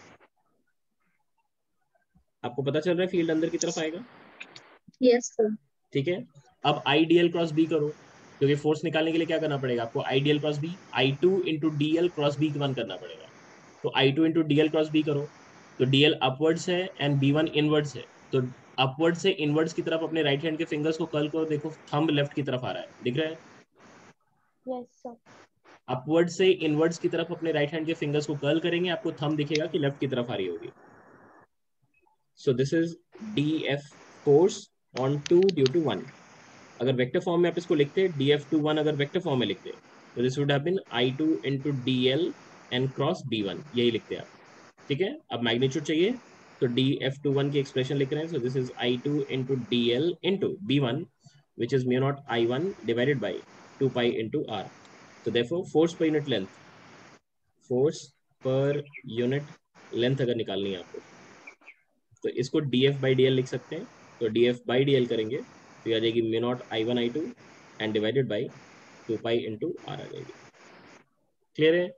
Speaker 1: आपको पता चल रहा है फील्ड अंदर की तरफ आएगा,
Speaker 5: यस सर।
Speaker 1: ठीक है। अब IDL क्रॉस B करो, क्योंकि फोर्स निकालने के लिए क्या करना पड़ेगा आपको, IDL cross B, I2 into DL cross B1 करना पड़ेगा। तो I2 into DL cross B करो, तो DL अपवर्ड्स है एंड B1 इनवर्ड्स है, तो अपवर्ड से इनवर्ड्स की तरफ अपने राइट हैंड के फिंगर्स को कर्ल करो, देखो थंब लेफ्ट की तरफ आ रहा है, दिख रहा है?
Speaker 4: Yes sir.
Speaker 1: अपवर्ड से इनवर्ड्स की तरफ अपने राइट हैंड के फिंगर्स को कर्ल करेंगे, आपको थंब दिखेगा कि लेफ्ट की तरफ आ रही होगी। So this is DF force on 2 due to 1। अगर वेक्टर फॉर्म में आप इसको लिखते DF21, अगर वेक्टर फॉर्म में लिखते तो this would have been I2 into DL and cross B1, यही लिखते आप, ठीक है। अब मैग्नीट्यूड चाहिए तो DF21 की एक्सप्रेशन लिख रहे हैं, so this is I2 into DL into B1 which is mu naught I1 divided by 2 pi into R। तो therefore force per unit length, force per unit length अगर निकालनी है आपको तो इसको DF बाई DL लिख सकते हैं, तो DF बाई DL करेंगे तो ये आ जाएगी mu naught I1 I2 and divided by 2 pi into R आ जाएगी। क्लियर है?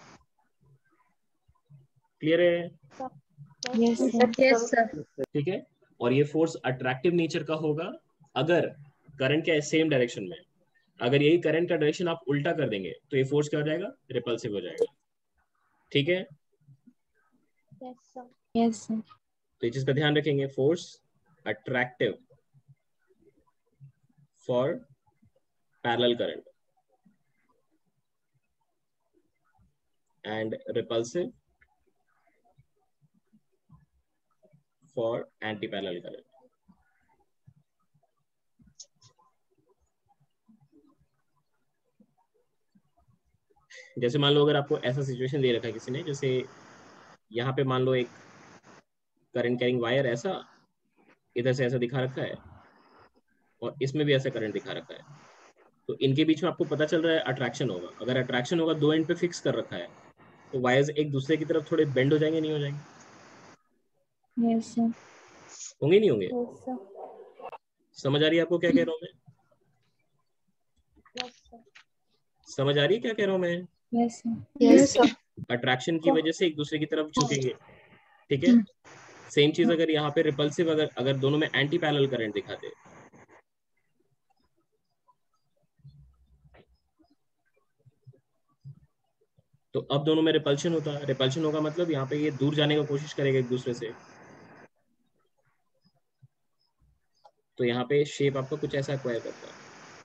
Speaker 1: क्लियर है?
Speaker 2: Yes sir.
Speaker 5: Yes sir.
Speaker 1: ठीक है। और ये फोर्स अट्रैक्टिव नेचर का होगा अगर करंट के सेम डायरेक्शन में, अगर यही करंट का डायरेक्शन आप उल्टा कर देंगे तो ये फोर्स क्या हो जाएगा, रिपल्सिव हो जाएगा, ठीक है।
Speaker 4: Yes sir.
Speaker 2: Yes sir.
Speaker 1: तो इस चीज का ध्यान रखेंगे, force attractive for parallel current and repulsive for anti-parallel current. जैसे मान लो अगर आपको ऐसा सिचुएशन दे रखा है किसी ने, जैसे यहाँ पे मान लो एक करंट कैरिंग वायर ऐसा इधर से ऐसा दिखा रखा है और इसमें भी ऐसा करंट दिखा रखा है, तो इनके बीच में आपको पता चल रहा है अट्रैक्शन होगा। अगर अट्रैक्शन होगा, दो एंड पे फिक्स कर रखा है, तो वायर्स एक दूसरे की तरफ थोड़े बेंड हो जाएंगे, नहीं हो जाएंगे?
Speaker 2: Yes sir.
Speaker 1: होंगे नहीं होंगे?
Speaker 4: Yes sir.
Speaker 1: समझ आ रही है आपको क्या कह रहा हूँ मैं?
Speaker 4: Yes sir.
Speaker 1: समझ आ रही है क्या कह रहा हूँ मैं?
Speaker 2: Yes sir.
Speaker 5: Yes sir.
Speaker 1: Attraction की वजह से एक दूसरे की तरफ झुकेंगे, ठीक है। सेम चीज अगर यहाँ पे रिपल्सिव, अगर दोनों में एंटी पैरेलल करंट दिखाते तो अब दोनों में रिपल्शन होता, रिपल्शन होगा मतलब यहाँ पे ये दूर जाने का कोशिश करेगा एक दूसरे से, तो यहाँ पे शेप आपका कुछ ऐसा एक्वायर करता है।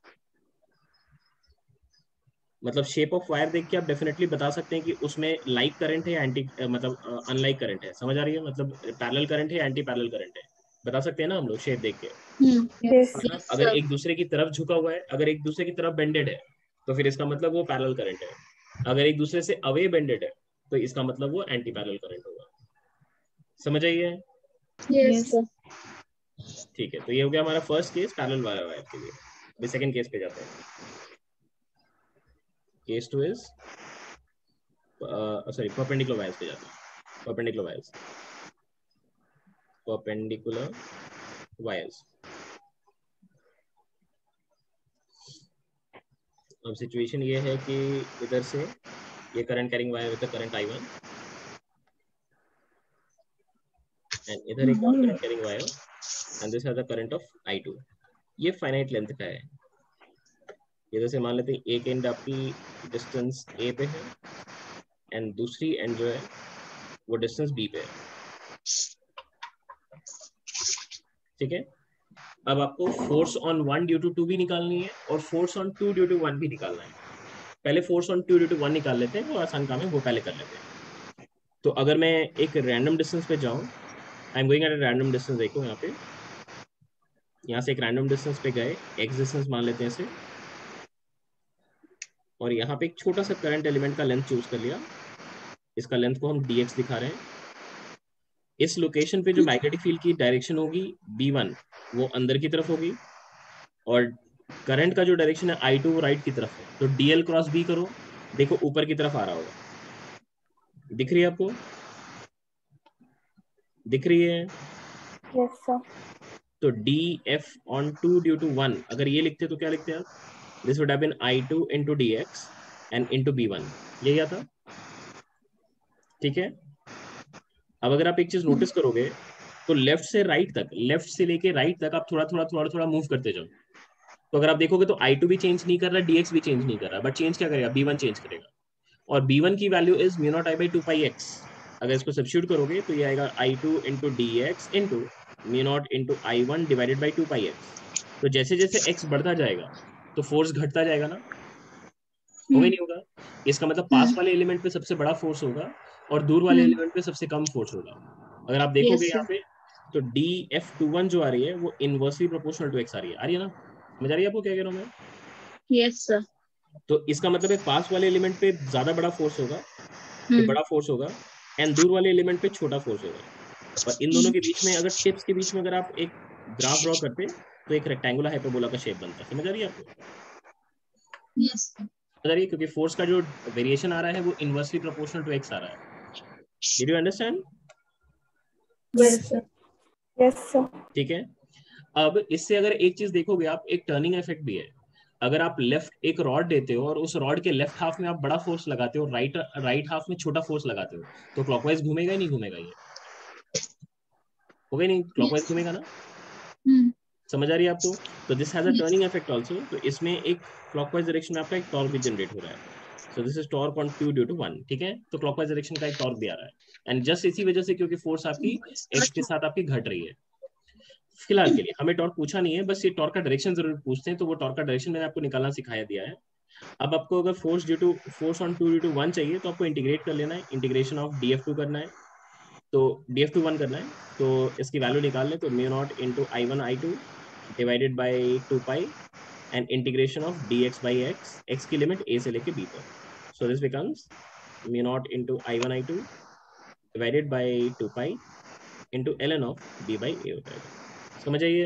Speaker 1: मतलब शेप ऑफ वायर देख के आप डेफिनेटली बता सकते हैं कि उसमें लाइक करंट है या एंटी मतलब अनलाइक करंट है। समझ आ रही है? मतलब पैरेलल करंट है या एंटी पैरेलल करंट है, बता सकते हैं ना हम लोग शेप देख के।
Speaker 2: यस
Speaker 5: यस
Speaker 1: अगर
Speaker 5: सर।
Speaker 1: एक दूसरे की तरफ झुका हुआ है, अगर एक दूसरे की तरफ बेंडेड है तो फिर इसका मतलब वो पैरेलल करंट है, अगर एक दूसरे से अवे बेंडेड है तो इसका मतलब वो एंटी पैरेलल करंट होगा। समझ आइए?
Speaker 5: Yes sir.
Speaker 1: ठीक है, तो ये हो गया हमारा फर्स्ट केस पैरेलल वायर के लिए। अभी सेकंड केस पे जाते हैं। Case 2 is sorry perpendicular wires पे जाते हैं। Perpendicular wires. अब सिचुएशन ये है कि इधर से ये current carrying wire with current I1 and इधर एक और current carrying wire and this has the current of I2। ये फाइनाइट लेंथ का है। इधर से मान लेते हैं एक एंड आपकी डिस्टेंस A पे है एंड दूसरी एंड जो है वो डिस्टेंस B पे है, ठीक है। अब आपको फोर्स ऑन 1 ड्यू टू 2 भी निकालनी है और फोर्स ऑन 2 ड्यू टू 1 भी निकालना है। पहले फोर्स ऑन 2 ड्यू टू 1 निकाल लेते हैं, वो आसान काम है, वो पहले कर लेते हैं। तो अगर मैं एक रैंडम डिस्टेंस पे जाऊं, I am going at a random distance, देखो यहाँ पे, यहाँ से एक रैंडम डिस्टेंस पे गए, एक्स डिस्टेंस मान लेते हैं इसे, और यहाँ पे एक छोटा सा करंट एलिमेंट का लेंथ चूज कर लिया, इसका लेंथ को हम dx दिखा रहे हैं। इस लोकेशन पे जो मैग्नेटिक फील्ड की डायरेक्शन होगी B1 वो अंदर की तरफ होगी और करंट का जो डायरेक्शन है I2 वो राइट की तरफ है। तो DL क्रॉस B करो देखो ऊपर की तरफ आ रहा होगा, दिख रही है आपको, दिख रही है?
Speaker 2: Yes sir.
Speaker 1: तो df on 2 due to 1 अगर ये लिखते तो क्या लिखते हैं आप? This would have been I2 into dx and into b1, यही आता। ठीक है, अब अगर आप एक चीज नोटिस करोगे तो लेफ्ट से राइट तक, लेफ्ट से लेके राइट तक आप थोड़ा थोड़ा थोड़ा थोड़ा मूव करते जाओ। तो अगर आप देखोगे तो I2 भी चेंज नहीं कर रहा, dx भी चेंज नहीं कर रहा, बट चेंज क्या करेगा? b1 चेंज करेगा। और b1 की वैल्यू is mu naught I by 2πx। अगर इसको सब्स्टिट्यूट करोगे तो ये आएगा I2 into dx into mu naught into I1 divided by 2πx। तो जैसे जैसे x बढ़ता जाएगा तो फोर्स घटता जाएगा ना, होगा नहीं होगा? इसका मतलब पास वाले एलिमेंट पे सबसे बड़ा फोर्स होगा और दूर वाले एलिमेंट पे सबसे कम फोर्स होगा। अगर आप देखोगे यहाँ पे तो dF21 जो आ रही है वो इनवर्सली प्रोपोर्शनल टू x आ रही है। आ रही है ना? समझ आ रही है आपको क्या कह रहा हूँ मैं?
Speaker 6: Yes sir.
Speaker 1: तो इसका मतलब है पास वाले एलिमेंट पे ज्यादा बड़ा फोर्स होगा, ये बड़ा फोर्स होगा, एंड दूर वाले एलिमेंट पे छोटा फोर्स होगा। और इन दोनों के बीच में, अगर टिप्स के बीच में अगर आप एक ग्राफ ड्रॉ करते तो एक रेक्टेंगुलर हाइपरबोला का शेप बनता है। समझ आ रही है आपको?
Speaker 6: Yes sir.
Speaker 1: समझ आ रही है? क्योंकि फोर्स का जो वेरिएशन आ रहा है वो इनवर्सली प्रोपोर्शनल टू एक्स आ रहा है। Did you understand?
Speaker 2: Yes sir. Yes sir.
Speaker 1: ठीक है, अब इससे अगर एक चीज देखोगे आप, एक टर्निंग इफेक्ट भी है। अगर आप लेफ्ट एक रॉड देते हो और उस रॉड के लेफ्ट हाफ में आप बड़ा फोर्स लगाते हो, राइट हाफ में छोटा फोर्स लगाते हो, तो क्लॉकवाइज घूमेगा ही नहीं घूमेगा? ये होगा ही नहीं, क्लॉकवाइज घूमेगा ना? समझ आ रही है आपको? तो this has a turning effect also. तो इसमें एक क्लॉकवाइज डायरेक्शन में आपका एक टॉर्क भी जनरेट हो रहा है। So this is torque on Q due to 1। ठीक है, तो क्लॉकवाइज डायरेक्शन का एक टॉर्क भी आ रहा है, एंड जस्ट इसी वजह से, क्योंकि फोर्स आपकी x के साथ आपकी घट रही है। फिलहाल के लिए हमें टॉर्क पूछा नहीं है, बस ये टॉर्क का डायरेक्शन जरूर पूछते हैं, तो वो टॉर्क का डायरेक्शन मैंने आपको निकालना सिखाया दिया है। अब आपको अगर फोर्स ऑन 2 ड्यू टू 1 चाहिए तो आपको इंटीग्रेट कर लेना है, इंटीग्रेशन ऑफ df2 करना है, तो df2 1 करना है। तो इसकी वैल्यू निकाल लें तो mu naught into I1 I2 divided by 2π and integration of dx by x की लिमिट a से लेके b तक। So this becomes mu naught into I1 I2 divided by 2π into ln of b by a होता है। समझ आइए?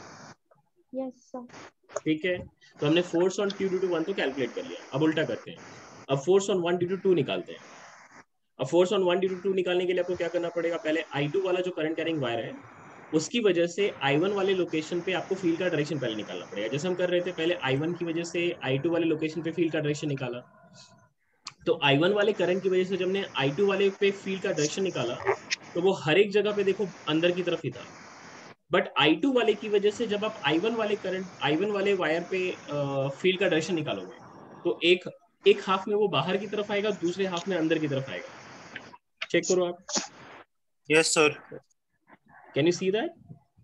Speaker 4: Yes sir.
Speaker 1: ठीक है, तो हमने force on Q due to 1 तो कैलकुलेट कर लिया। अब उल्टा करते हैं, अब फोर्स ऑन 1 ड्यू टू 2 निकालते हैं। अब फोर्स ऑन 1 ड्यू टू 2 निकालने के लिए आपको क्या करना पड़ेगा? पहले I2 वाला जो करंट कैरिंग वायर है उसकी वजह से I1 वाले लोकेशन पे आपको फील्ड का डायरेक्शन पहले निकालना पड़ेगा। जैसे हम कर रहे थे, पहले I1 की वजह से I2 वाले लोकेशन पे फील्ड का डायरेक्शन निकाला। तो I1 वाले करंट की वजह से जब हमने I2 वाले पे फील्ड का डायरेक्शन निकाला तो वो हर एक जगह पे देखो अंदर की तरफ ही था। बट I2 वाले की वजह से जब आप I1 वाले वायर पे फील्ड का डायरेक्शन निकालोगे तो एक हाफ में वो बाहर की तरफ आएगा, दूसरे हाफ में अंदर की तरफ आएगा। चेक करो आप।
Speaker 3: Yes sir.
Speaker 1: Can you see that?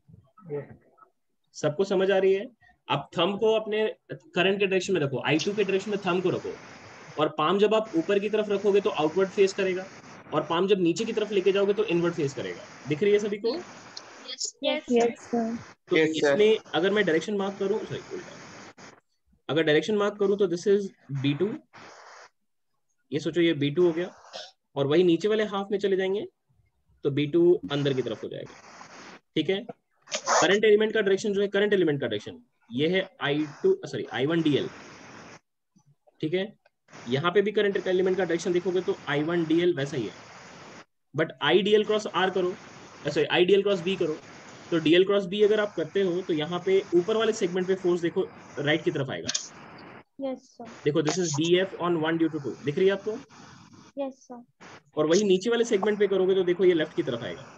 Speaker 1: सबको समझ आ रही है? आप थंब को अपने करंट के डायरेक्शन में रखो, I2 के डायरेक्शन में थंब को रखो, और पाम जब आप ऊपर की तरफ रखोगे तो आउटवर्ड फेस करेगा, और पाम जब नीचे की तरफ लेके जाओगे तो इनवर्ड फेस करेगा। दिख रही है सभी को?
Speaker 2: Yes sir.
Speaker 1: तो इसमें अगर मैं डायरेक्शन मार्क करूं, सॉरी उल्टा, अगर डायरेक्शन मार्क करूं तो दिस इज B2, ये सोचो ये B2 हो गया, और वही नीचे वाले हाफ में चले जाएंगे तो B2 अंदर की तरफ हो जाएगा। ठीक है, करंट एलिमेंट का डायरेक्शन जो है, करंट एलिमेंट का डायरेक्शन ये है I1 DL। ठीक है, यहाँ पे भी करंट एलिमेंट का डायरेक्शन देखोगे तो I1 DL वैसा ही है, बट IDL क्रॉस R करो, सॉरी IDL क्रॉस B करो, तो DL क्रॉस B अगर आप करते हो तो यहाँ पे ऊपर वाले सेगमेंट पे फोर्स देखो राइट की तरफ आएगा।
Speaker 4: Yes sir.
Speaker 1: देखो this is DF on 1 due to 2, दिख रही है आपको?
Speaker 4: Yes sir.
Speaker 1: और वही नीचे वाले सेगमेंट पे करोगे तो देखो ये लेफ्ट की तरफ आएगा,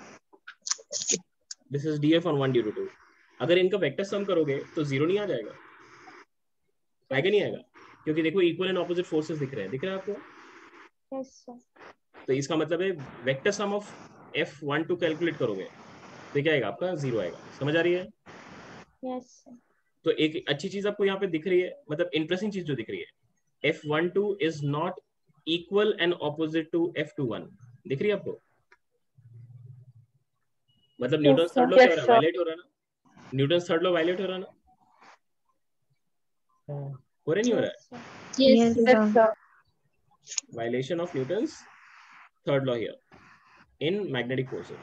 Speaker 1: this is DF on 1 due to 2। अगर इनका वेक्टर सम करोगे तो जीरो नहीं आ जाएगा? आएगा नहीं आएगा? क्योंकि देखो इक्वल एंड ऑपोजिट फोर्सेस दिख रहे हैं, दिख रहा है आपको?
Speaker 4: Yes sir.
Speaker 1: तो इसका मतलब है vector sum of F12 calculate करोगे तो क्या आएगा आपका? जीरो आएगा। समझ आ रही है?
Speaker 4: Yes sir.
Speaker 1: तो एक अच्छी चीज आपको यहाँ पे दिख रही है, मतलब इंटरेस्टिंग चीज जो दिख रही है, F12 is not equal and opposite to F21। दिख रही है आपको? मतलब न्यूटन थर्ड लॉ क्या हो रहा है? वायलेट हो रहा है ना? न्यूटन थर्ड लॉ वायलेट हो रहा है ना? हो रहा नहीं हो रहा है?
Speaker 2: Yes sir.
Speaker 1: Violation of Newton's third law here in magnetic forces.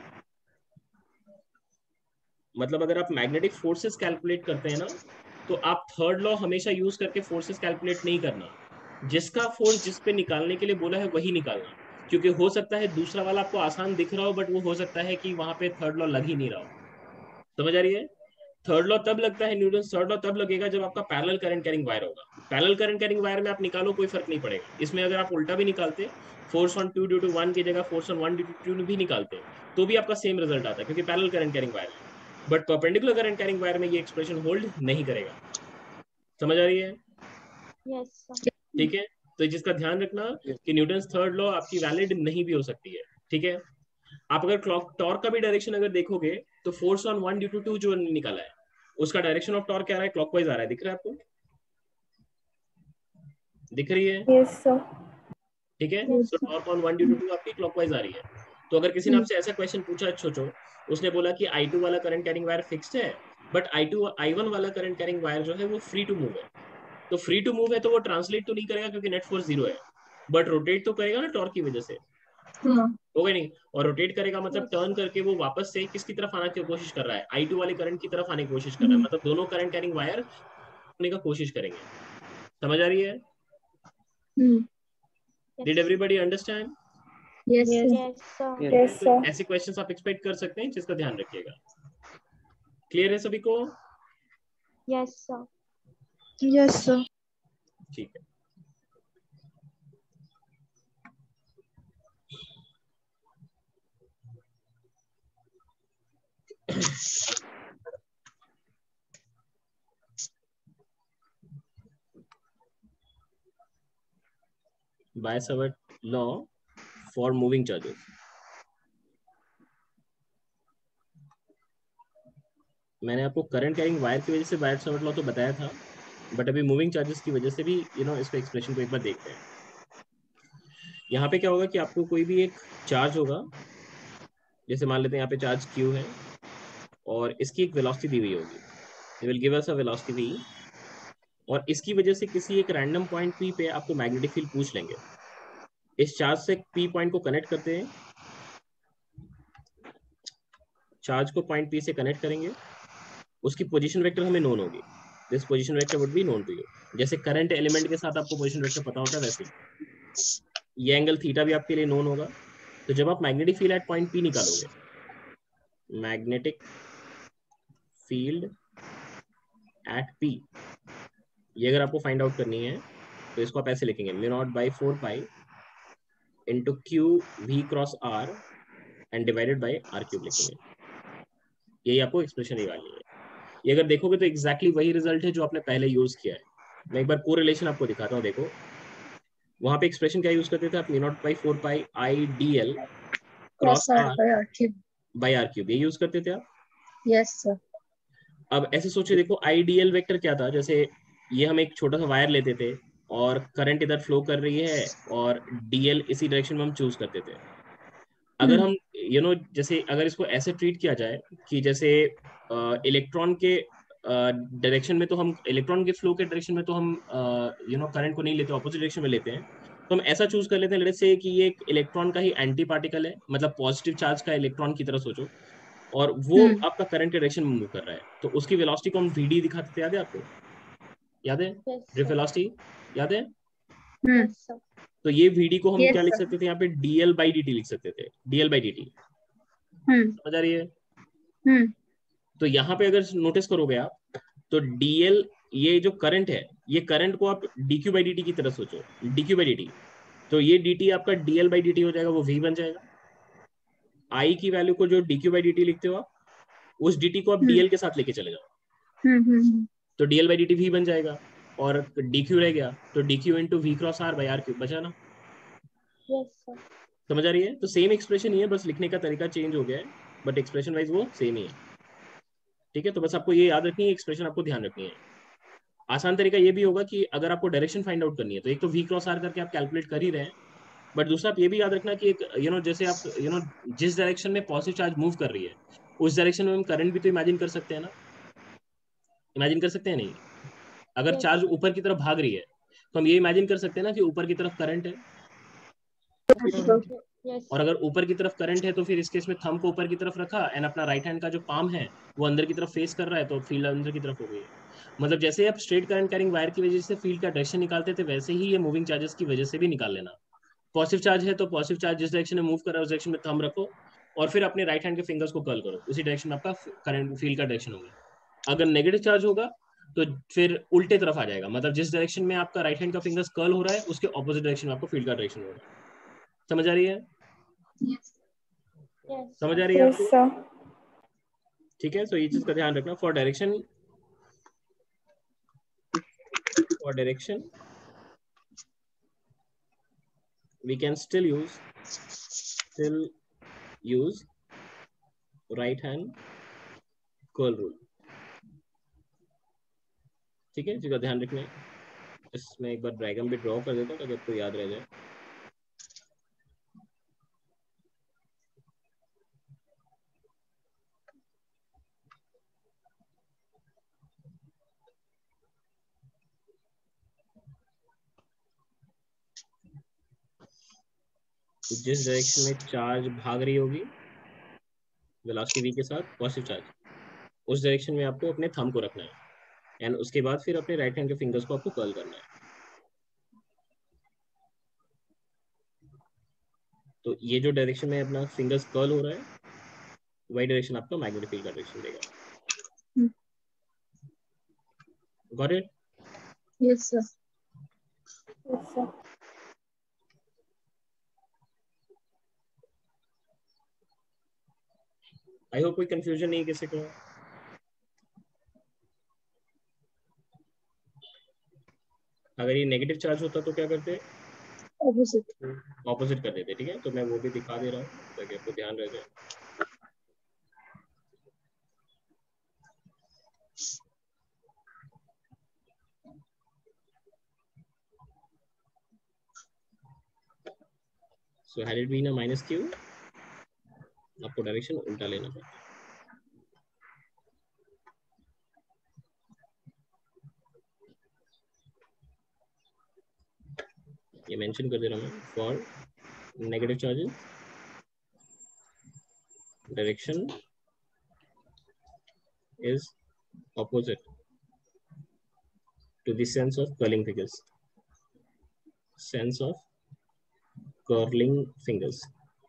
Speaker 1: मतलब अगर आप मैग्नेटिक फोर्सेस कैलकुलेट करते हैं ना तो आप थर्ड लॉ हमेशा यूज करके फोर्सेस कैलकुलेट नहीं करना। जिसका फोर्स जिस पे निकालने के लिए बोला है वही निकालना, क्योंकि हो सकता है दूसरा वाला आपको आसान दिख रहा हो बट वो हो सकता है कि वहां पे थर्ड लॉ लग ही नहीं रहा हो। समझ आ रही है? थर्ड लॉ तब लगता है न्यूटन थर्ड लॉ तब लगेगा जब आपका पैरेलल करंट कैरिंग वायर होगा। पैरेलल करंट कैरिंग वायर में आप निकालो कोई फर्क नहीं पड़ेगा। इसमें अगर आप उल्टा भी निकालते, फोर्स ऑन 2 ड्यू टू 1 की जगह फोर्स ऑन 1 ड्यू टू 2 भी निकालते तो भी आपका सेम रिजल्ट आता है, क्योंकि पैरेलल करंट कैरिंग वायर है। But perpendicular current carrying wire में ये एक्सप्रेशन होल्ड नहीं करेगा। समझ आ रही है?
Speaker 4: यस
Speaker 1: ठीक है, तो जिसका ध्यान रखना कि न्यूटन थर्ड लॉ आपकी वैलिड नहीं भी हो सकती है। ठीक है, आप अगर क्लॉक टॉर्क का भी डायरेक्शन अगर देखोगे तो फोर्स ऑन 1 ड्यू टू 2 जो निकाला है उसका डायरेक्शन ऑफ टॉर्क क्या रहा है, क्लॉकवाइज आ रहा है। दिख रहा है आपको? दिख रही है?
Speaker 2: Yes sir.
Speaker 1: ठीक है, so torque on 1 due to 2 आपकी क्लॉकवाइज आ रही है। तो अगर किसी ने आपसे ऐसा क्वेश्चन पूछा, सोचो उसने बोला कि I2 वाला करंट कैरिंग वायर फिक्स्ड है बट I1 वाला करंट कैरिंग वायर जो है वो फ्री टू मूव है। तो फ्री टू मूव है तो वो ट्रांसलेट तो नहीं करेगा क्योंकि नेट फोर्स 0 है, बट रोटेट तो करेगा ना टॉर्क की वजह से, होगा नहीं? और रोटेट करेगा मतलब टर्न करके वो वापस से किसकी तरफ आने की कोशिश कर रहा है, I2 वाले करंट की तरफ आने की कोशिश कर रहा है। मतलब दोनों करंट कैरिंग वायर होने का कोशिश करेंगे। समझ आ रही है? Did everybody understand?
Speaker 6: Yes, sir.
Speaker 4: Yes sir
Speaker 2: yes
Speaker 1: तो
Speaker 2: सर।
Speaker 1: ऐसे क्वेश्चंस आप एक्सपेक्ट कर सकते हैं, जिसका ध्यान रखिएगा। क्लियर है सभी को?
Speaker 4: Yes sir
Speaker 2: yes sir.
Speaker 1: ठीक है, Biot Savart law for moving charges. मैंने आपको करंट कैरिंग वायर की वजह से बाय-सवर्ट लॉ तो बताया था, बट अभी मूविंग चार्जेस की वजह से भी इसको एक्सप्रेशन को एक बार देखते हैं। यहाँ पे क्या होगा कि आपको कोई भी एक चार्ज होगा, जैसे मान लेते हैं यहाँ पे चार्ज Q है और इसकी एक वेलोसिटी दी हुई होगी, it will give us a velocity v, और इसकी वजह से किसी एक रैंडम पॉइंट P पे आपको मैग्नेटिक फील्ड पूछ लेंगे। इस चार्ज से P पॉइंट को कनेक्ट करते हैं, चार्ज को पॉइंट P से कनेक्ट करेंगे, उसकी पोजीशन वेक्टर हमें नोन होगी। This position vector would be known to you. जैसे करंट एलिमेंट के साथ आपको पोजीशन वेक्टर पता होता है वैसे ये एंगल थीटा भी आपके लिए नोन होगा। तो जब आप magnetic field at point P निकालोगे, मैग्नेटिक फील्ड एट P, ये अगर आपको फाइंड आउट करनी है तो इसको आप ऐसे लिखेंगे, μ0/4π into Q V cross R and divided by R³ लिखेंगे। यही आपको एक्सप्रेशन निकालनी है। ये अगर देखोगे तो एग्जैक्टली वही रिजल्ट है जो आपने पहले यूज किया है। मैं एक बार कोरिलेशन आपको दिखाता हूँ। देखो वहां पे एक्सप्रेशन क्या यूज करते थे आप, μ0/4π IDL cross R bye R³, ये यूज करते थे आप।
Speaker 6: Yes, sir.
Speaker 1: अब ऐसे सोचिए, देखो आइडियल वेक्टर क्या था, जैसे ये हम एक छोटा सा वायर लेते थे और करंट इधर फ्लो कर रही है और डीएल इसी डायरेक्शन में हम चूज करते थे। अगर हम जैसे अगर इसको ऐसे ट्रीट किया जाए कि जैसे इलेक्ट्रॉन के डायरेक्शन में तो हम इलेक्ट्रॉन के फ्लो के डायरेक्शन में तो हम करंट को नहीं लेते, ऑपोजिट डायरेक्शन में लेते हैं। तो हम ऐसा चूज कर लेते हैं, लेट्स से कि ये एक इलेक्ट्रॉन का ही एंटी पार्टिकल है, मतलब पॉजिटिव चार्ज का इलेक्ट्रॉन की तरह सोचो, और वो आपका करंट के डायरेक्शन में मूव कर रहा है। तो उसकी वेलोसिटी को हम vd दिखाते थे, याद है आपको? याद है ड्रिफ्ट वेलोसिटी? याद है?
Speaker 4: यस सर
Speaker 1: तो ये vd को हम
Speaker 6: Yes,
Speaker 1: क्या लिख
Speaker 6: sir.
Speaker 1: सकते थे यहाँ पे, dl/dt लिख सकते थे, dl/dt। समझ आ रही है? तो यहाँ पे अगर नोटिस करोगे आप तो dl, ये जो करंट है, ये करंट को आप dq/dt की तरह सोचो, dq/dt। तो ये dt आपका dl/dt हो जाएगा, वो v बन जाएगा। I की वैल्यू को जो dq/dt लिखते हो आप, उस dt को आप dl के साथ लेके चले जाओ, तो dl/dt v बन जाएगा, और dq रह गया तो dq into v cross r by r³ बचा ना।
Speaker 4: यस सर
Speaker 1: समझ आ रही है? तो सेम एक्सप्रेशन ही है, बस लिखने का तरीका चेंज हो गया है, बट एक्सप्रेशन वाइज वो सेम ही है। ठीक है, तो बस आपको ये याद रखनी है, एक्सप्रेशन आपको ध्यान रखनी है। आसान तरीका ये भी होगा कि अगर आपको डायरेक्शन फाइंड आउट करनी है तो एक तो v क्रॉस r करके आप कैलकुलेट कर ही रहे हैं, बट दूसरा आप ये भी याद रखना कि एक जैसे आप जिस डायरेक्शन में पॉजिटिव चार्ज मूव कर रही है उस डायरेक्शन में हम करंट भी तो इमेजिन कर सकते हैं ना। इमेजिन कर सकते हैं नहीं? अगर
Speaker 4: Yes.
Speaker 1: चार्ज ऊपर की तरफ भाग रही है तो हम ये इमेजिन कर सकते हैं ना कि ऊपर की तरफ करंट है,
Speaker 4: यस
Speaker 1: और अगर ऊपर की तरफ करंट है तो फिर इस केस में थंब को ऊपर की तरफ रखा एंड अपना राइट हैंड का जो पाम है वो अंदर की तरफ फेस कर रहा है, तो फील्ड अंदर की तरफ हो गई है। मतलब जैसे आप स्ट्रेट करंट कैरिंग वायर की वजह से फील्ड का डायरेक्शन निकालते थे, वैसे ही ये मूविंग चार्जेस की वजह से भी निकाल लेना। पॉजिटिव चार्ज है तो पॉजिटिव चार्ज जिस डायरेक्शन में मूव कर रहा है उस डायरेक्शन में थंब रखो और फिर अपने राइट हैंड के फिंगर्स को कर्ल करो, उसी डायरेक्शन में आपका करंट फील्ड का डायरेक्शन होगा। अगर नेगेटिव चार्ज होगा तो फिर उल्टे तरफ आ जाएगा, मतलब जिस डायरेक्शन में आपका राइट हैंड का फिंगर्स कर्ल हो रहा है उसके ऑपोजिट डायरेक्शन में आपको फील्ड का डायरेक्शन होगा। समझ आ रही है? समझ आ रही है आपको? ठीक है, तो ये चीज का ध्यान रखना। For direction we can still use right hand curl rule। ठीक है, इसका ध्यान रखना। इसमें एक बार डायग्राम भी ड्रॉ कर देता हूँ ताकि आपको याद रह जाए। जिस डायरेक्शन में चार्ज भाग रही होगी वेलोसिटी v के साथ पॉजिटिव चार्ज, उस डायरेक्शन में आपको अपने थंब को रखना है एंड उसके बाद फिर अपने राइट हैंड के फिंगर्स को आपको कर्ल करना है। तो ये जो डायरेक्शन में अपना फिंगर्स कर्ल हो रहा है वही डायरेक्शन आपका मैग्नेटिक फील्ड का डायरेक्शन देगा। Got it?
Speaker 6: Yes, sir.
Speaker 2: Yes, sir.
Speaker 1: I hope कोई कंफ्यूजन नहीं किसी को। अगर ये नेगेटिव चार्ज होता तो क्या करते?
Speaker 6: Opposite.
Speaker 1: ऑपोजिट कर देते। ठीक है, तो मैं वो भी दिखा दे रहा हूँ ताकि आपको ध्यान रह जाए। So had it been a minus q, आपको डायरेक्शन उल्टा लेना पड़ता है। ये मेंशन कर दे रहा हूँ मैं। For negative charges direction is opposite to the sense of curling fingers। sense of curling fingers।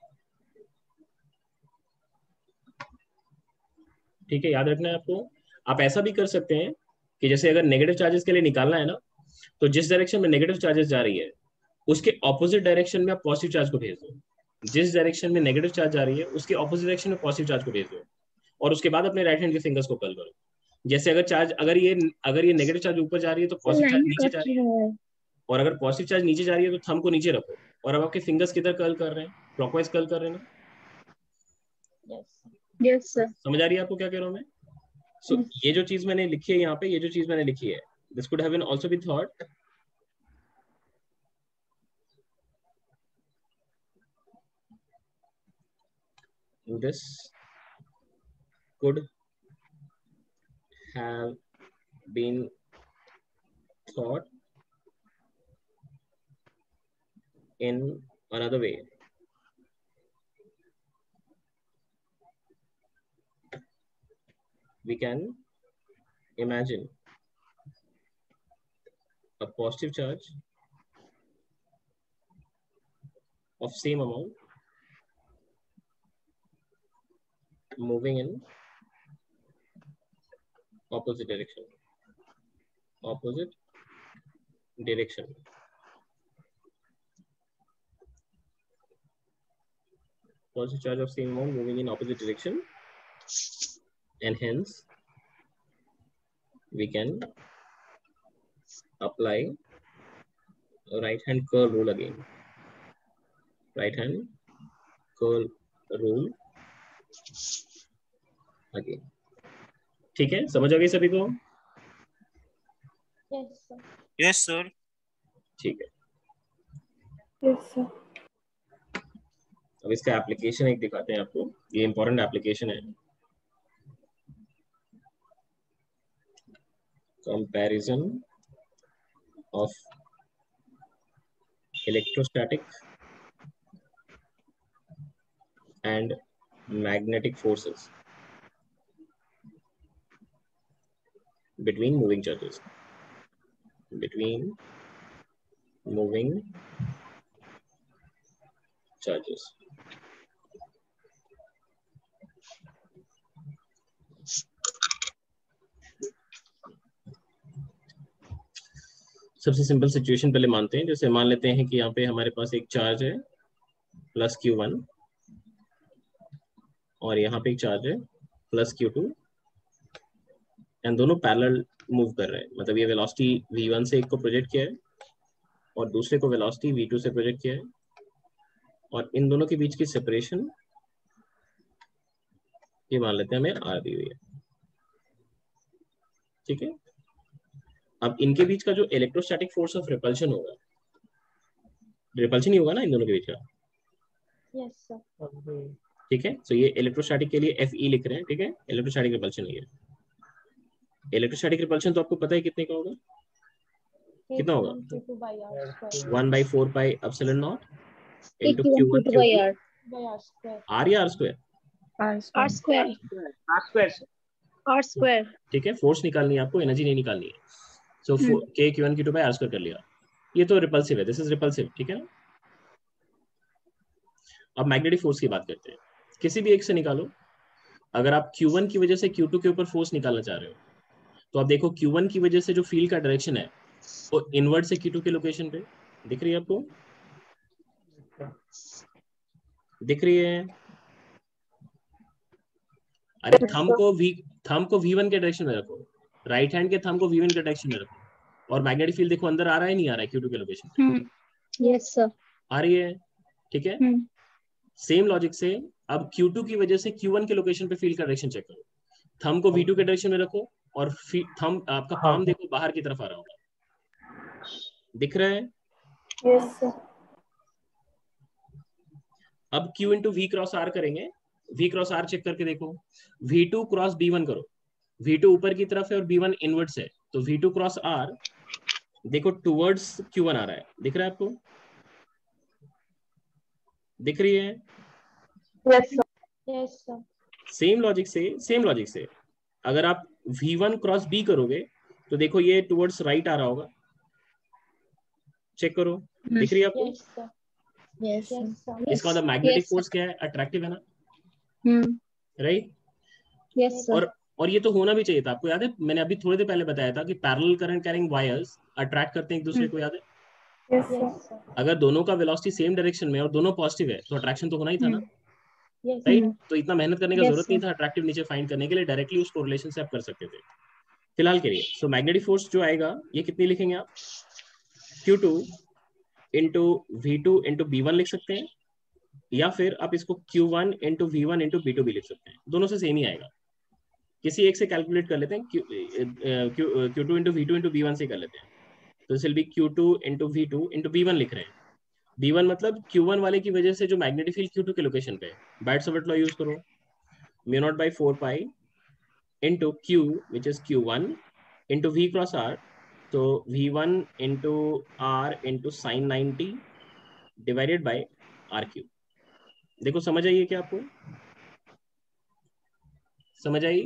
Speaker 1: ठीक है, याद रखना है आपको। आप ऐसा भी कर सकते हैं कि जैसे अगर नेगेटिव चार्जेस के लिए निकालना है ना, तो जिस डायरेक्शन में नेगेटिव चार्जेस जा रही है उसके ऑपोजिट डायरेक्शन में आप पॉजिटिव चार्ज को भेज दो। जिस डायरेक्शन में नेगेटिव चार्ज जा रही है उसके ऑपोजिट डायरेक्शन में पॉजिटिव चार्ज को भेज दो और उसके बाद अपने राइट हैंड के फिंगर्स को कर्ल करो। जैसे अगर ये नेगेटिव चार्ज ऊपर जा रही है तो पॉजिटिव चार्ज नीचे जा रही है, और अगर पॉजिटिव चार्ज नीचे जा रही है तो थंब को नीचे रखो। और अब आपके फिंगर्स किधर कर्ल कर रहे हैं? क्लॉकवाइज कर्ल कर रहे हैं ना?
Speaker 6: Yes, sir.
Speaker 1: समझ आ रही है आपको क्या कह रहा हूं मैं? सो ये जो चीज मैंने लिखी है यहाँ पे, ये जो चीज मैंने लिखी है, this could have been also been thought this could have been thought in another way। We can imagine a positive charge of same amount moving in opposite direction। Opposite direction। Positive charge of same amount moving in opposite direction, and hence we can apply a right hand curl rule again। Right hand curl rule again। ठीक है, समझ आ गई सभी को?
Speaker 3: Yes, sir।
Speaker 1: ठीक है,
Speaker 2: Yes, sir.
Speaker 1: अब इसका एप्लीकेशन एक दिखाते हैं आपको। ये इंपॉर्टेंट एप्लीकेशन है। Comparison of electrostatic and magnetic forces between moving charges. Between moving charges. सबसे सिंपल सिचुएशन पहले मानते हैं, जैसे मान लेते हैं कि यहाँ पे हमारे पास एक चार्ज है प्लस Q1 और यहाँ पे एक चार्ज है प्लस Q2 एंड दोनों पैरेलल मूव कर रहे हैं, मतलब ये वेलोसिटी V1 से एक को प्रोजेक्ट किया है और दूसरे को वेलोसिटी V2 से प्रोजेक्ट किया है और इन दोनों के बीच की सेपरेशन ये मान लेते हैं हमें R दी हुई है, ठीक है। अब इनके बीच का जो इलेक्ट्रोस्टैटिक फोर्स ऑफ रिपल्शन होगा, रिपल्शन ही होगा ना इन दोनों के बीच का,
Speaker 4: यस सर।
Speaker 1: ठीक है। तो ये इलेक्ट्रोस्टैटिक के लिए FE लिख रहे हैं, ठीक है। इलेक्ट्रोस्टैटिक रिपल्शन ये इलेक्ट्रोस्टैटिक रिपल्शन तो आपको पता है कितने का होगा, कितना होगा 1/4 pi epsilon naught into Q1 Q2 R या R स्क्वायर,
Speaker 6: R square.
Speaker 1: ठीक है। फोर्स निकालनी है आपको, एनर्जी नहीं निकालनी है। So K Q1 Q2 by R square कर लिया, ये तो रिपल्सिव है, दिस इज रिपल्सिव, ठीक है ना। अब मैग्नेटिक फोर्स की बात करते हैं, किसी भी एक से निकालो। अगर आप Q1 की वजह से Q2 के ऊपर फोर्स निकालना चाह रहे हो तो आप देखो Q1 की वजह से जो फील्ड का डायरेक्शन है वो इनवर्ड से Q2 के लोकेशन पे दिख रही है आपको, दिख रही है। अरे थंब को V1 के डायरेक्शन में रखो, राइट हैंड के थंब को V1 के डायरेक्शन में रखो और मैग्नेटिक फील्ड देखो अंदर आ रहा है नहीं आ रहा है Q2 के लोकेशन पे,
Speaker 6: यस सर,
Speaker 1: आ रही है, ठीक है। सेम लॉजिक से अब Q2 की वजह से Q1 के लोकेशन पे फील्ड का डायरेक्शन चेक करो, थंब को V2 के डायरेक्शन में रखो और थंब आपका पाम देखो बाहर की तरफ आ रहा होगा, दिख रहा है।
Speaker 6: Yes sir.
Speaker 1: अब Q into V cross R करेंगे, V क्रॉस R चेक करके देखो, V2 क्रॉस B1 करो, V2 ऊपर की तरफ है और B1 इनवर्ड्स है, तो V2 क्रॉस R देखो टुवर्ड्स Q1 आ रहा है, दिख रहा है आपको, दिख रही है।
Speaker 4: Yes sir.
Speaker 1: सेम लॉजिक से अगर आप V1 क्रॉस B करोगे तो देखो ये टुवर्ड्स राइट आ रहा होगा, चेक करो, दिख रही है आपको।
Speaker 4: Yes sir.
Speaker 2: Yes.
Speaker 1: इसका मतलब मैग्नेटिक फोर्स क्या है, अट्रैक्टिव है ना, राइट।
Speaker 6: Yes sir.
Speaker 1: और ये तो होना भी चाहिए था, आपको याद है मैंने अभी थोड़ी देर पहले बताया था कि parallel current carrying wires attract करते हैं एक दूसरे को, याद है।
Speaker 4: Yes sir.
Speaker 1: अगर दोनों का वेलोसिटी सेम डायरेक्शन में और दोनों पॉजिटिव है तो अट्रैक्शन तो होना ही था ना,
Speaker 4: यस
Speaker 1: राइट। तो इतना मेहनत करने का
Speaker 6: Yes,
Speaker 1: जरूरत नहीं
Speaker 6: sir.
Speaker 1: था अट्रैक्टिव नेचर फाइंड करने के लिए, डायरेक्टली उसको रिलेशन से आप कर सकते थे फिलहाल के लिए। सो मैग्नेटिक फोर्स जो आएगा ये कितनी लिखेंगे आप, Q2 into V2 into B1 लिख सकते हैं, या फिर आप इसको Q1 into V1 into B2 भी लिख सकते हैं, दोनों से सेम ही आएगा। किसी एक से कैलकुलेट कर लेते हैं, Q2 into V2 into B1 से कर लेते हैं, तो this will be Q2 into V2 into B1 लिख रहे हैं। B1 मतलब Q1 वाले की वजह से जो मैग्नेटिक फील्ड Q2 के लोकेशन पे, बाइट-सावर्ट लॉ यूज करो, μ0/4 pi into Q which is Q1 into V cross R, तो V1 into R into sine 90 divided by RQ। देखो समझ आइए क्या आपको, समझ आई।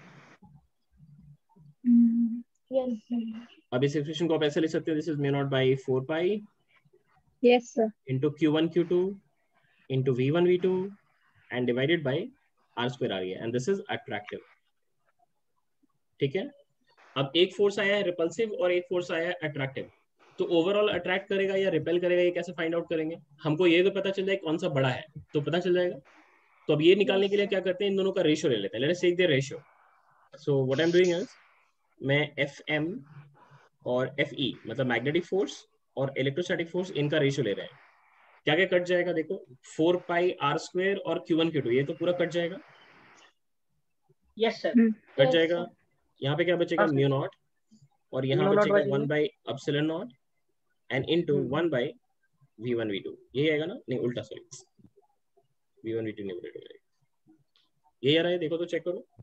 Speaker 4: Yes sir.
Speaker 1: अब इस एक्सप्रेशन को आप ऐसे लिख सकते हो, this is μ0/4 pi
Speaker 6: yes sir.
Speaker 1: Into Q1 Q2 into V1 V2 and divided by R square आ गया, एंड दिस इज अट्रैक्टिव, ठीक है। अब एक फोर्स आया है रिपल्सिव और एक फोर्स आया है अट्रैक्टिव, तो ओवरऑल अट्रैक्ट करेगा या रिपेल करेगा ये कैसे फाइंड आउट करेंगे, हमको ये तो पता चल जाए कौन सा बड़ा है तो पता चल जाएगा। तो अब ये निकालने के लिए क्या करते हैं, इन दोनों का रेशियो ले लेते हैं, let's take the ratio. So what I am doing is मैं FM और FE मतलब मैग्नेटिक फोर्स और इलेक्ट्रोस्टैटिक फोर्स इनका रेशियो ले रहे हैं। क्या क्या कट जाएगा, देखो 4 पाई R स्क्वायर और Q1 Q2 ये तो पूरा कट जाएगा,
Speaker 7: यस सर।
Speaker 1: कट जाएगा। यहाँ पे क्या बचेगा, म्यू नॉट, और यहाँ बचेगा 1/ε0 एंड इनटू 1/V1 V2, यही आएगा ना, नहीं उल्टा, सॉरी V1 V2 नहीं उल्टा, यही आ रहा है, देखो तो चेक करो,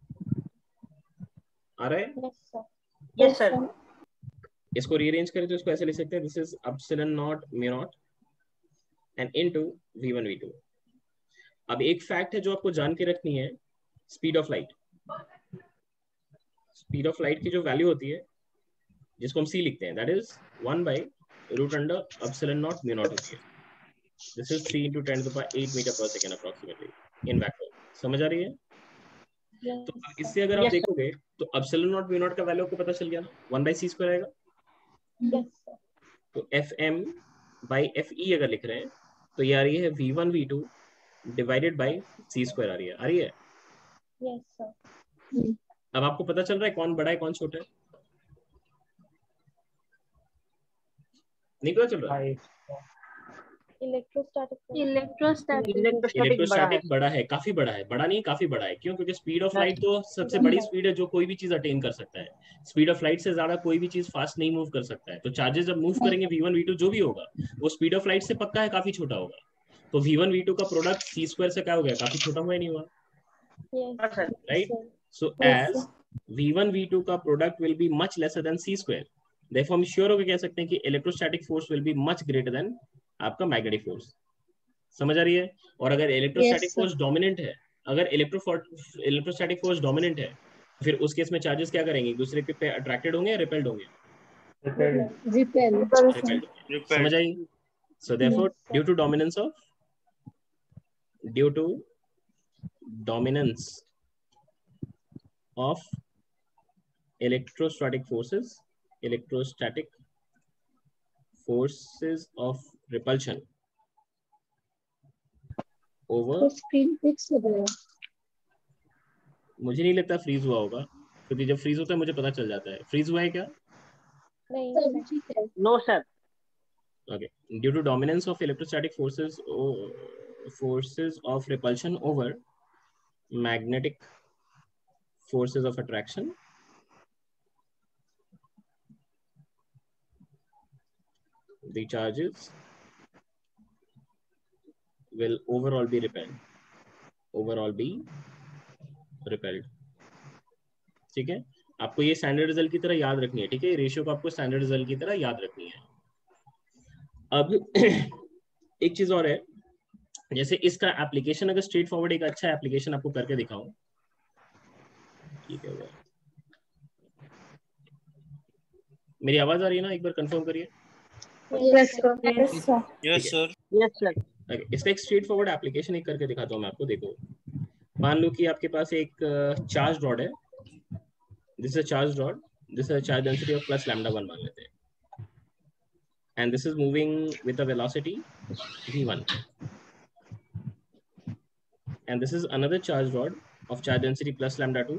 Speaker 1: आ रहा है।
Speaker 4: Yes sir.
Speaker 7: Yes sir.
Speaker 1: इसको रीअरेंज करें तो इसको ऐसे लिख सकते हैं, this is ε0 mu naught and into V1 V2। अब एक फैक्ट है जो आपको जान के रखनी है, speed of light. Speed of light की जो वैल्यू होती है जिसको हम c लिखते हैं, that is 1/√* epsilon naught mu naught होती है. This is 3 × 10⁸ metre per second approximately in vacuum. समझ आ रही है? तो इससे अगर आप
Speaker 7: Yes, sir.
Speaker 1: देखोगे तो एप्सिलॉन नॉट म्यू नॉट का वैल्यू आपको पता चल गया ना, 1/c² आएगा.
Speaker 4: Yes, sir.
Speaker 1: तो FM/FE अगर लिख रहे हैं तो ये आ रही है V1 V2 divided by c² आ रही है.
Speaker 4: Yes, sir.
Speaker 1: अब आपको पता चल रहा है कौन बड़ा है कौन छोटा है? नहीं पता चल रहा है?
Speaker 4: Electrostatic.
Speaker 6: इलेक्ट्रोस्टैटिक
Speaker 1: इलेक्ट्रोस्टैटिक बड़ा है, काफी बड़ा है. बड़ा नहीं, काफी बड़ा है. क्यों? क्योंकि स्पीड ऑफ लाइट तो सबसे बड़ी स्पीड है जो कोई भी चीज अटेन कर सकता है. स्पीड ऑफ लाइट से ज्यादा कोई भी चीज फास्ट नहीं मूव कर सकता है. तो चार्जेस जब मूव करेंगे V1 V2 जो भी होगा वो स्पीड ऑफ लाइट से पक्का है काफी छोटा होगा. तो V1 V2 का प्रोडक्ट c² से क्या हो गया? काफी छोटा हुआ नहीं हुआ?
Speaker 4: Yes, sir.
Speaker 1: Right. So as V1 V2 का product will be much lesser than c², therefore हम श्योर होकर कह सकते हैं कि electrostatic force will be much greater than आपका मैग्नेटिक फोर्स. समझ आ रही है? और अगर इलेक्ट्रोस्टैटिक फोर्स डोमिनेंट है, अगर इलेक्ट्रोस्टैटिक फोर्स डोमिनेंट है फिर उस केस में चार्जेस क्या करेंगे? एक दूसरे के पे अट्रैक्टेड होंगे या रिपेल्ड होंगे? रिपेल्ड. समझ आई? So therefore due to dominance of electrostatic forces of repulsion over,
Speaker 6: screen fix हो गया.
Speaker 1: मुझे नहीं लगता फ्रीज हुआ होगा, क्योंकि जब फ्रीज होता है मुझे पता चल जाता है. फ्रीज हुआ है क्या?
Speaker 6: सब ठीक है.
Speaker 7: No, sir.
Speaker 1: Okay. Due to dominance of electrostatic forces of repulsion over magnetic forces of attraction, the charges will overall be repelled. ठीक है. आपको ये स्टैंडर्ड रिजल्ट की तरह याद रखनी है. ठीक है, रेशियो को आपको स्टैंडर्ड रिजल्ट की तरह याद रखनी है. अब एक चीज और है, जैसे इसका एप्लीकेशन अगर स्ट्रेट फॉरवर्ड एक अच्छा एप्लीकेशन आपको करके दिखाऊं. ठीक है, मेरी आवाज आ रही है ना? एक बार कंफर्म करिए.
Speaker 6: Yes sir.
Speaker 3: Yes, sir.
Speaker 7: Yes, sir.
Speaker 1: इसका एक स्ट्रेट फॉरवर्ड एप्लीकेशन एक करके दिखाता हूँ मैं आपको. देखो, मान लो कि आपके पास एक चार्ज रॉड है. This is charge rod, this is charge density of +λ1 मान लेते हैं, and this is moving with a velocity v1, and this is another charge rod of charge density +λ2,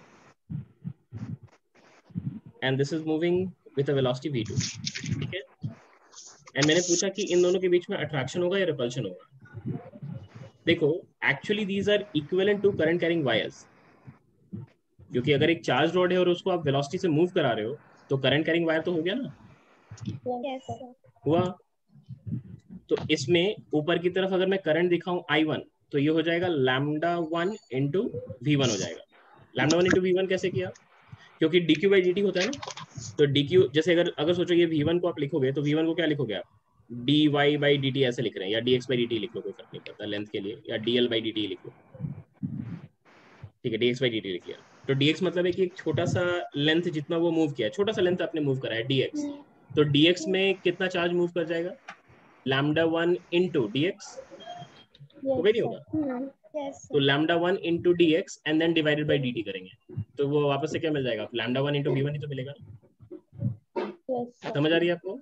Speaker 1: and this is moving with a velocity v2. ठीक है. एंड मैंने पूछा कि इन दोनों के बीच में अट्रैक्शन होगा या रिपल्शन होगा. देखो, actually these are equivalent to current carrying wires, क्योंकि अगर एक चार्ज रॉड है और उसको आप वेलोसिटी से मूव करा रहे हो तो करंट कैरिंग वायर तो हो गया ना.
Speaker 4: Yes, sir.
Speaker 1: हुआ. तो इसमें ऊपर की तरफ अगर मैं करंट दिखाऊं I1 तो ये हो जाएगा λ1 × V1 हो जाएगा. λ1 × V1 कैसे किया? क्योंकि dq/dt होता है ना. तो dq जैसे अगर सोचो ये V1 को आप लिखोगे तो V1 को क्या लिखोगे आप? dy/dt ऐसे लिख रहे हैं, या dx/dt लिख लो, कोई फर्क नहीं पड़ता लेंथ के लिए, या dl/dt लिख लो. ठीक है, dx/dt लिख लिया. तो dx मतलब है कि एक छोटा सा लेंथ जितना वो मूव किया, छोटा सा लेंथ आपने मूव करा है dx. तो dx में कितना चार्ज मूव कर जाएगा? λ1 × dx. हो गई नहीं होगा?
Speaker 4: Yes,
Speaker 1: तो
Speaker 4: sir.
Speaker 1: λ1 × dx and then divided by dt करेंगे तो वो वापस से क्या मिल जाएगा? λ1 × v1 ही तो मिलेगा.
Speaker 4: Yes, sir.
Speaker 1: समझ आ रही है आपको?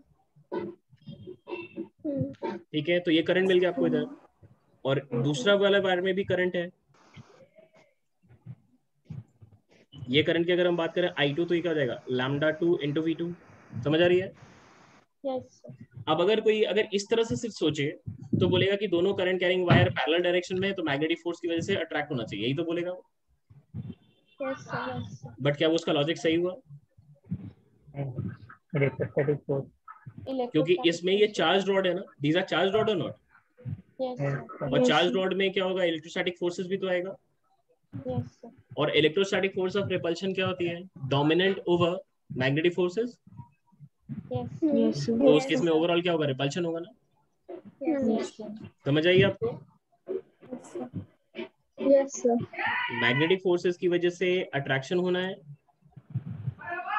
Speaker 1: ठीक है. तो ये करंट मिल गया आपको इधर, और दूसरा वाला वायर में भी करंट है. ये करंट की अगर हम बात करें I2 तो ये क्या हो जाएगा? λ2 × v2. समझ आ रही है?
Speaker 4: Yes, sir.
Speaker 1: अब अगर इस तरह से सिर्फ सोचे तो बोलेगा कि दोनों current carrying wire parallel direction में है तो मैग्नेटिक फोर्स की वजह से अट्रैक्ट होना चाहिए, यही तो बोलेगा वो.
Speaker 4: Yes, sir. Yes, sir.
Speaker 1: But क्या वो उसका लॉजिक सही हुआ?
Speaker 8: इलेक्ट्रोस्टैटिक फोर्स,
Speaker 1: क्योंकि इसमें ये चार्ज रॉड है ना. दीज आर चार्ज रॉड और नॉट?
Speaker 4: Yes, sir.
Speaker 1: और चार्ज रॉड में क्या होगा? इलेक्ट्रोस्टैटिक फोर्सेस भी तो आएगा.
Speaker 4: Yes, sir.
Speaker 1: और इलेक्ट्रोस्टैटिक फोर्स ऑफ रिपल्शन क्या होती है? Dominant over magnetic forces.
Speaker 4: Yes.
Speaker 2: Yes, sir.
Speaker 1: तो उस केस में ओवरऑल क्या होगा? रिपल्शन होगा ना.
Speaker 4: Yes, sir.
Speaker 1: समझ आइए आपको?
Speaker 6: Yes sir.
Speaker 1: मैग्नेटिक फोर्सेस की वजह से अट्रैक्शन होना है,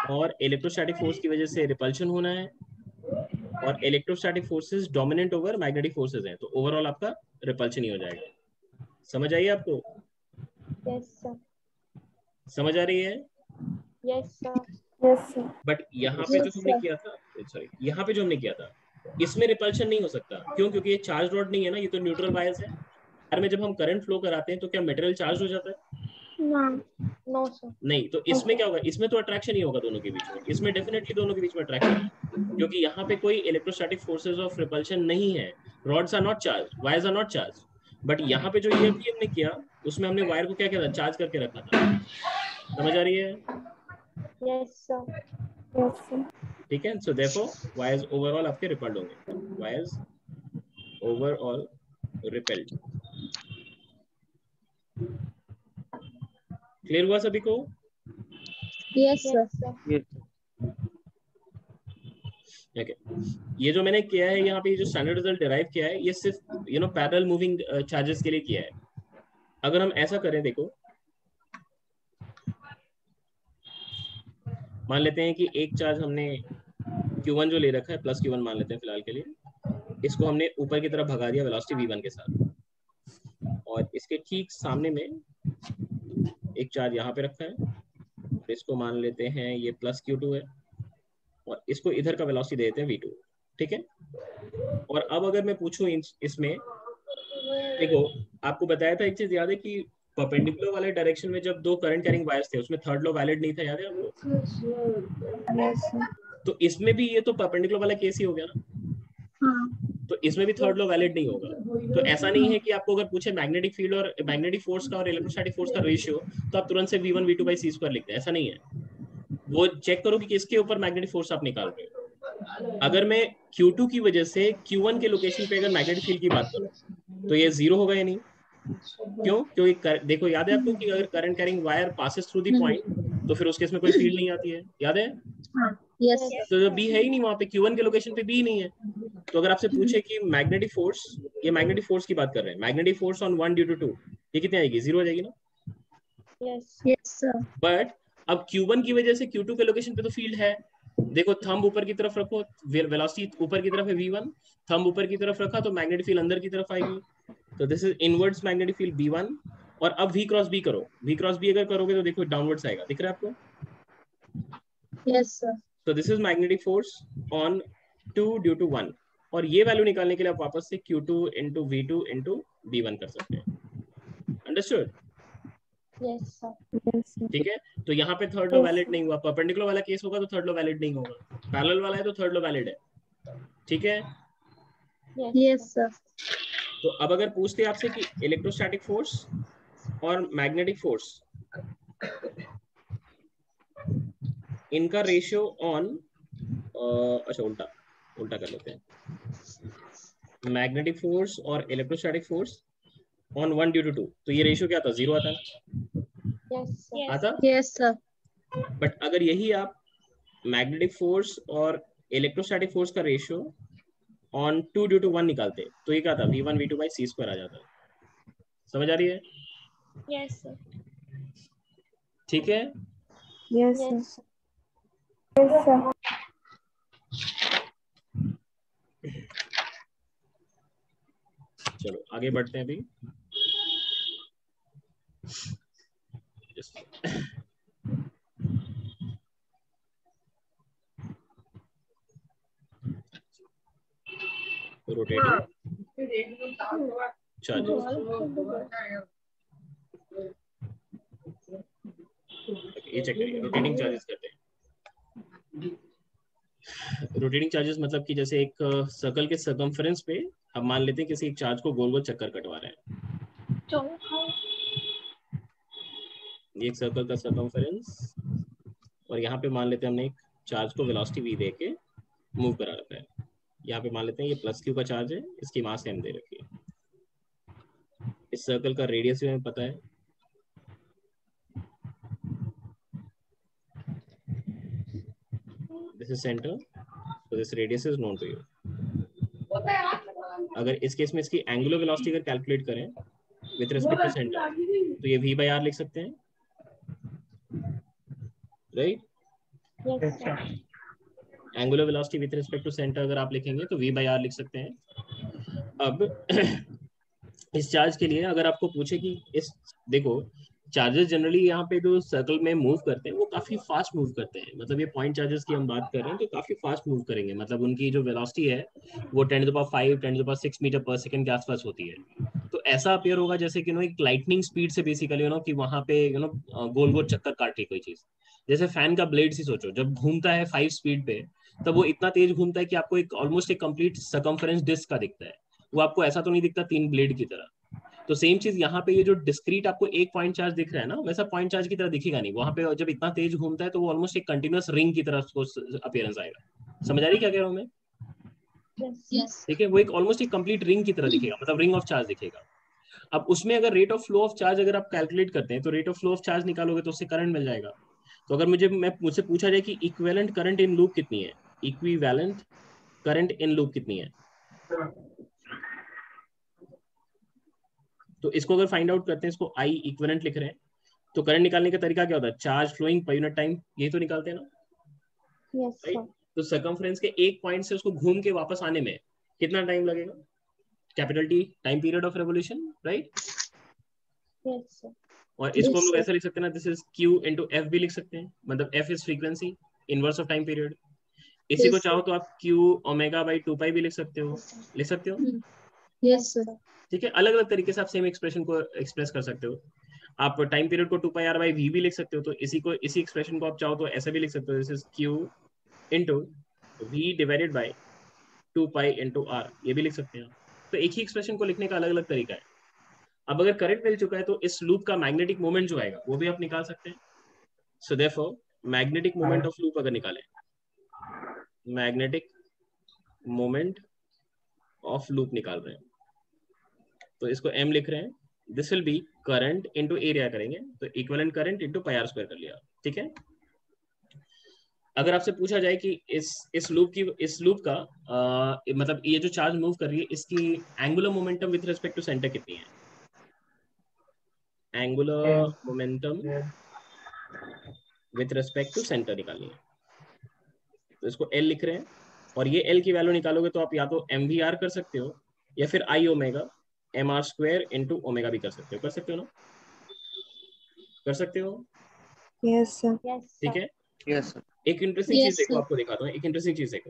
Speaker 1: और इलेक्ट्रोस्टैटिक फोर्स की वजह से रिपल्शन होना है, और electrostatic forces dominant over magnetic forces हैं, तो ओवरऑल आपका रिपल्शन ही हो जाएगा। समझ आई आपको?
Speaker 4: Yes sir.
Speaker 1: समझ आ रही है?
Speaker 4: Yes sir.
Speaker 6: Yes sir.
Speaker 1: But यहाँ पे जो हमने किया था, सॉरी, यहाँ पे जो हमने किया था, इसमें रिपल्शन नहीं हो सकता। क्यों? क्योंकि ये चार्ज रॉड नहीं है ना, ये तो न्यूट्रल वायर्स है। वायर में जब हम करंट फ्लो कराते हैं तो क्या मटेरियल चार्ज हो जाता है?
Speaker 4: No sir.
Speaker 1: नहीं। तो इसमें क्या होगा? इसमें तो अट्रैक्शन ही होगा दोनों के बीच में। इसमें डेफिनेटली दोनों के बीच में अट्रैक्शन है, क्योंकि यहाँ पे कोई इलेक्ट्रोस्टैटिक फोर्सेस ऑफ रिपल्शन नहीं है। Rods are not charge, wires are not charge. But यहाँ पे जो ये अभी हमने किया, उसमें हमने वायर को क्या किया था? चार्ज करके रखा था। समझ आ रही है?
Speaker 4: Yes sir.
Speaker 6: Yes sir.
Speaker 1: ठीक है। सो देयरफॉर वायर्स ओवरऑल आपके रिपेल्ड होंगे। Wires overall repelled. क्लियर हुआ सभी को?
Speaker 6: Yes sir.
Speaker 3: Yes.
Speaker 1: ओके। ये जो मैंने किया है यहाँ पे, जो स्टैंडर्ड रिजल्ट डिराइव किया है, ये सिर्फ पैरेलल मूविंग चार्जेस के लिए किया है। अगर हम ऐसा करें, देखो, मान लेते हैं कि एक चार्ज हमने Q1 जो ले रखा है, प्लस Q1 मान लेते हैं फिलहाल के लिए, इसको हमने ऊपर की तरफ भगा दिया वेलोसिटी V1 के साथ, और इसके ठीक सामने में एक चार्ज यहाँ पे रखा है, और इसको मान लेते हैं ये प्लस Q2 है, और इसको इधर का वेलोसिटी दे देते हैं V2। ठीक है। और अब अगर मैं पूछूं इसमें, देखो, आपको बताया था एक चीज याद है कि परपेंडिकुलर वाले डायरेक्शन में जब दो करंट कैरिंग वायर्स थे, उसमें थर्ड लॉ वैलिड नहीं था, याद है आपको?
Speaker 6: Yes sir.
Speaker 1: तो इसमें भी ये तो परपेंडिकुलर वाला केस ही हो गया ना,
Speaker 6: हाँ।
Speaker 1: तो इसमें भी थर्ड लॉ वैलिड नहीं होगा। तो ऐसा नहीं है कि आपको अगर पूछे मैग्नेटिक फील्ड और मैग्नेटिक फोर्स का और इलेक्ट्रोस्टैटिक फोर्स का रेशियो, तो आप तुरंत से V1 V2 बाई c² लिखते हैं, ऐसा नहीं है। वो चेक करो कि किसके ऊपर मैग्नेटिक फोर्स आप निकाल रहे हो। अगर मैं Q2 की वजह से Q1 के लोकेशन पे अगर मैग्नेटिक फील्ड की बात करूं, तो ये 0 होगा या नहीं? क्यों? क्योंकि देखो, याद है आपको कि अगर current carrying wire passes through the point, तो फिर उसके इसमें कोई फील्ड नहीं आती है, याद है?
Speaker 6: यस
Speaker 1: तो जो B है ही नहीं वहां पे, Q1 के लोकेशन पे B नहीं है। तो अगर आपसे पूछे कि मैग्नेटिक फोर्स, ये मैग्नेटिक फोर्स की बात कर रहे हैं, magnetic force on 1 due to 2, ये कितनी आएगी? 0 हो जाएगी ना?
Speaker 4: यस।
Speaker 6: Yes sir.
Speaker 1: बट अब Q1 की वजह से Q2 के लोकेशन पे तो फील्ड है। देखो, थंब ऊपर की तरफ रखो, वेलोसिटी ऊपर की तरफ है V1, थंब ऊपर की तरफ रखा तो मैग्नेटिक फील्ड अंदर की तरफ आएगी। तो this is inwards magnetic field B1। और अब V क्रॉस B करो, V क्रॉस B अगर करोगे तो देखो डाउनवर्ड्स आएगा, दिख रहा है आपको?
Speaker 6: Yes sir.
Speaker 1: तो this is magnetic force on 2 due to 1। और ये वैल्यू निकालने के लिए आप वापस से Q2 into V2 into B1 कर सकते हैं। अंडरस्टूड?
Speaker 4: Yes sir.
Speaker 1: ठीक है। तो यहाँ पे थर्ड लॉ वैलिड नहीं हुआ। परपेंडिकुलर वाला केस होगा तो थर्ड लॉ वैलिड नहीं होगा, पैरेलल वाला है तो थर्ड लॉ वैलिड है। ठीक है।
Speaker 6: Yes sir.
Speaker 1: तो अब अगर पूछते आपसे कि इलेक्ट्रोस्टैटिक फोर्स और मैग्नेटिक फोर्स, इनका रेशियो ऑन, अच्छा उल्टा कर लेते हैं, मैग्नेटिक फोर्स और electrostatic force on 1 due to 2, तो ये रेशियो क्या आता? 0 आता ना?
Speaker 4: यस
Speaker 1: आता?
Speaker 6: Yes sir.
Speaker 1: बट अगर यही आप मैग्नेटिक फोर्स और इलेक्ट्रोस्टैटिक फोर्स का रेशियो ऑन 2 ड्यू टू 1 निकालते, तो ये क्या था? V1 V2 बाई c² आ जाता। समझ आ रही है?
Speaker 4: Yes sir.
Speaker 1: ठीक है।
Speaker 2: Yes
Speaker 4: yes.
Speaker 2: सर।
Speaker 1: चलो आगे बढ़ते हैं अभी। Rotating charges. ये चेक करिए, रोटेटिंग चार्जेस करते हैं। रोटेटिंग चार्जेस मतलब कि जैसे एक सर्कल के सर्कमफेरेंस पे हम मान लेते हैं किसी एक चार्ज को गोल गोल चक्कर कटवा रहे हैं। एक सर्कल का सर्कमफेरेंस, और यहाँ पे मान लेते हैं हमने एक चार्ज को वेलोसिटी v दे के मूव करा रखा है। यहाँ पे मान लेते हैं ये प्लस Q का चार्ज है, इसकी मास m दे रखी है। इस सर्कल का रेडियस भी हमें पता है, this is center, so this radius is known to you. अगर इस केस में इसकी एंगुलर वेलोसिटी अगर कैलकुलेट करें विद रिस्पेक्ट टू सेंटर, तो ये v/r लिख सकते हैं, right?
Speaker 4: Yes, sir.
Speaker 1: Angular velocity with respect to center अगर आप लिखेंगे तो v by r लिख सकते हैं। अब इस चार्ज के लिए अगर आपको पूछे कि इस देखो चार्जेस जनरली यहाँ पे जो सर्कल में मूव करते हैं वो काफी फास्ट मूव करते हैं, मतलब ये पॉइंट चार्जेस की हम बात कर रहे हैं तो काफी फास्ट मूव करेंगे, मतलब उनकी जो वेलोसिटी है वो 10⁵ 10⁶ मीटर पर सेकंड के आसपास होती है। तो ऐसा अपेयर होगा जैसे कि एक लाइटनिंग स्पीड से बेसिकली कि वहां पे गोल गोल चक्कर काट रही कोई चीज। जैसे फैन का ब्लेड से सोचो, जब घूमता है 5 स्पीड पे तब वो इतना तेज घूमता है कि आपको एक ऑलमोस्ट एक कंप्लीट सर्कमफेरेंस डिस्क का दिखता है, वो आपको ऐसा तो नहीं दिखता 3 ब्लेड की तरह। तो सेम चीज यहाँ पे ये जो डिस्क्रीट आपको एक पॉइंट चार्ज दिख रहा है ना, वैसा पॉइंट चार्ज की तरह दिखेगा नहीं, वहां पे जब इतना तेज घूमता है तो वो ऑलमोस्ट एक कंटिन्यूअस रिंग की तरह अपीयरेंस आएगा। समझ आ रही क्या कह रहा हूँ मैं?
Speaker 6: Yes.
Speaker 1: ठीक है, वो एक ऑलमोस्ट एक कंप्लीट रिंग की तरह दिखेगा, मतलब रिंग ऑफ चार्ज दिखेगा। अब उसमें अगर rate of flow of charge अगर आप कैलकुलेट करते हैं तो rate of flow of charge निकालोगे तो उससे करंट मिल जाएगा। तो अगर मुझसे पूछा जाए कि इक्विवेलेंट करंट इन लूप कितनी है, इक्विवेलेंट करंट इन लूप कितनी है, तो इसको अगर फाइंड आउट करते हैं, इसको आई इक्विवेलेंट लिख रहे हैं, तो करंट निकालने का तरीका क्या होता है? Charge flowing per unit time, यही तो निकालते हैं ना?
Speaker 4: Yes, sir.
Speaker 1: तो सर्कमफ्रेंस के एक पॉइंट से उसको घूम के वापस आने में कितना टाइम लगेगा? Capital T, time period of revolution, right?
Speaker 4: Yes, sir.
Speaker 1: और इसको हम लोग ऐसा लिख सकते हैं ना, this is Q into F भी लिख सकते हैं, मतलब F is frequency inverse of time period. इसी को चाहो तो आप क्यू ओमेगा बाई 2 पाई भी लिख सकते हो, लिख सकते हो।
Speaker 6: Yes, sir.
Speaker 1: ठीक है, अलग अलग तरीके से आप सेम एक्सप्रेशन को एक्सप्रेस कर सकते हो। आप टाइम पीरियड को 2 πr/v भी लिख सकते हो, तो इसी एक्सप्रेशन को आप चाहो तो ऐसा भी लिख सकते हो, this is Q into v divided by 2 pi into r, ये भी लिख सकते हैं। तो एक ही एक्सप्रेशन को लिखने का अलग अलग तरीका है। अब अगर करंट मिल चुका है तो इस लूप का मैग्नेटिक मोमेंट जो आएगा वो भी आप निकाल सकते हैं। So therefore magnetic moment of loop अगर निकालें, मैग्नेटिक मोमेंट ऑफ लूप निकाल रहे हैं तो इसको m लिख रहे हैं, this will be current into area करेंगे तो equivalent current into pi R square कर लिया। ठीक है, अगर आपसे पूछा जाए कि इस लूप का मतलब ये जो चार्ज मूव कर रही है इसकी angular momentum with respect to center कितनी है, angular momentum with respect to center निकालनी है, तो इसको L लिख रहे हैं। और ये L की वैल्यू निकालोगे तो आप या तो mvr कर सकते हो या फिर I omega mr square into omega भी कर सकते हो ना? कर सकते हो?
Speaker 2: Yes sir.
Speaker 1: ठीक है,
Speaker 3: Yes, sir.
Speaker 1: एक इंटरेस्टिंग चीज
Speaker 6: Yes,
Speaker 1: देखो,
Speaker 6: sir.
Speaker 1: आपको दिखाता हूँ एक इंटरेस्टिंग चीज देखो।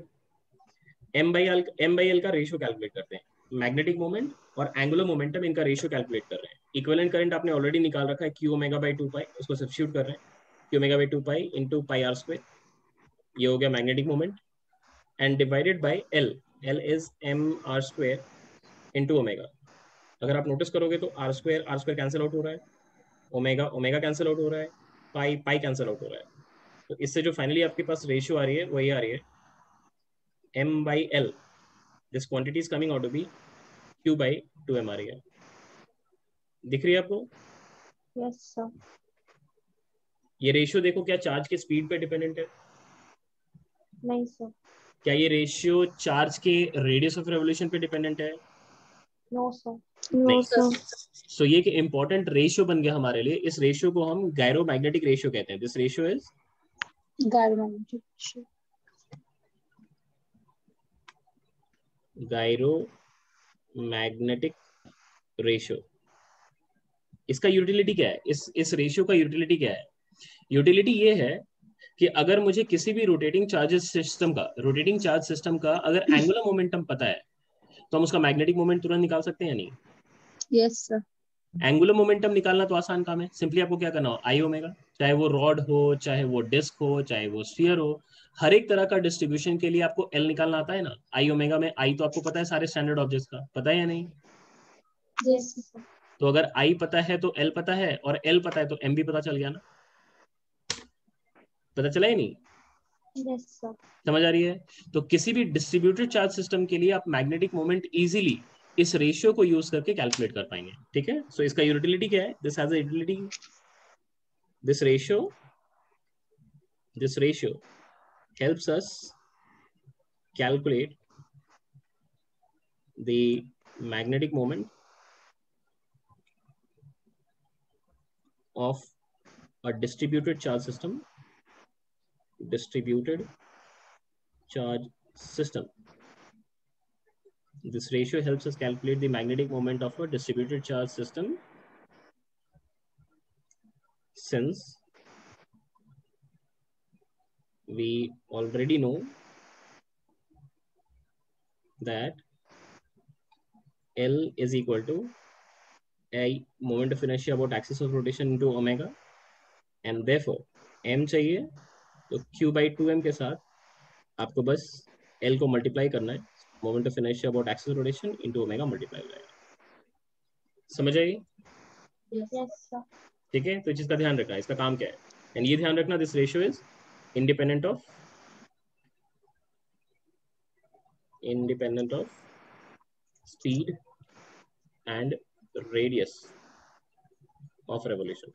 Speaker 1: m/l का रेशियो कैलकुलेट करते हैं, मैग्नेटिक मोमेंट और एंगुलर मोमेंटम इनका रेशियो कैलकुलेट कर रहे हैं। इक्विवेलेंट करंट आपने ऑलरेडी निकाल रखा है q ओमेगा बाई 2 पाई, उसको सब्स्टिट्यूट कर रहे हैं, q omega by 2 pi into pi R square, ये हो गया magnetic moment, and divided by L, L is mr square into omega. अगर आप नोटिस करोगे तो आर स्क्वायर कैंसिल आउट हो रहा है, ओमेगा कैंसिल आउट हो रहा है, पाई कैंसिल आउट हो रहा है। तो इससे जो फाइनली आपके पास रेशियो आ रही है वही आ रही है m/l, this quantity is coming out to be q/2m आ रही है। दिख रही है आपको?
Speaker 4: Yes, sir.
Speaker 1: ये रेशियो देखो, क्या चार्ज के स्पीड पे डिपेंडेंट है?
Speaker 4: नहीं सर।
Speaker 1: क्या ये रेशियो चार्ज के रेडियस ऑफ रेवोल्यूशन पे डिपेंडेंट है?
Speaker 4: No sir.
Speaker 2: No sir.
Speaker 1: So ये कि इंपॉर्टेंट रेशियो बन गया हमारे लिए, इस रेशियो को हम गायरोमैग्नेटिक रेशियो कहते हैं। This ratio is gyromagnetic ratio. इसका यूटिलिटी क्या है, इस रेशियो का यूटिलिटी क्या है? यूटिलिटी ये है कि अगर मुझे किसी भी रोटेटिंग चार्ज सिस्टम का अगर एंगुलर मोमेंटम पता है तो हम उसका मैग्नेटिक मोमेंट तुरंत निकाल सकते हैं या नहीं?
Speaker 6: Yes, sir.
Speaker 1: एंगुलर मोमेंटम निकालना तो आसान काम है, सिंपली आपको क्या करना हो, आई ओमेगा, चाहे वो रॉड हो, चाहे वो डिस्क हो, चाहे वो स्फीयर हो, हर एक तरह का डिस्ट्रीब्यूशन के लिए आपको एल निकालना आता है ना। आई ओमेगा में आई तो आपको पता है सारे स्टैंडर्ड ऑब्जेक्ट्स का, पता है या नहीं?
Speaker 6: Yes, sir.
Speaker 1: तो अगर आई पता है तो एल पता है, और एल पता है तो एम भी पता चल गया ना। पता चला ही नहीं?
Speaker 4: Yes, sir.
Speaker 1: समझ आ रही है? तो किसी भी डिस्ट्रीब्यूटेड चार्ज सिस्टम के लिए आप मैग्नेटिक मोमेंट इजीली इस रेशियो को यूज करके कैलकुलेट कर पाएंगे। ठीक है, सो इसका यूटिलिटी क्या है? This has a utility, this ratio helps us calculate the magnetic moment of a distributed charge system distributed charge system. This ratio helps us calculate the magnetic moment of a distributed charge system, since we already know that L is equal to a moment of inertia about axis of rotation into omega, and therefore m चाहिए तो q by 2m के साथ आपको बस L को मल्टीप्लाई करना है, moment of inertia about axis of rotation into omega multiply हो जाएगा। समझ आएगी?
Speaker 4: Yes sir.
Speaker 1: ठीक है, तो चीज का ध्यान रखना, इसका काम क्या है, एंड ये ध्यान रखना this ratio is independent of speed and radius of revolution.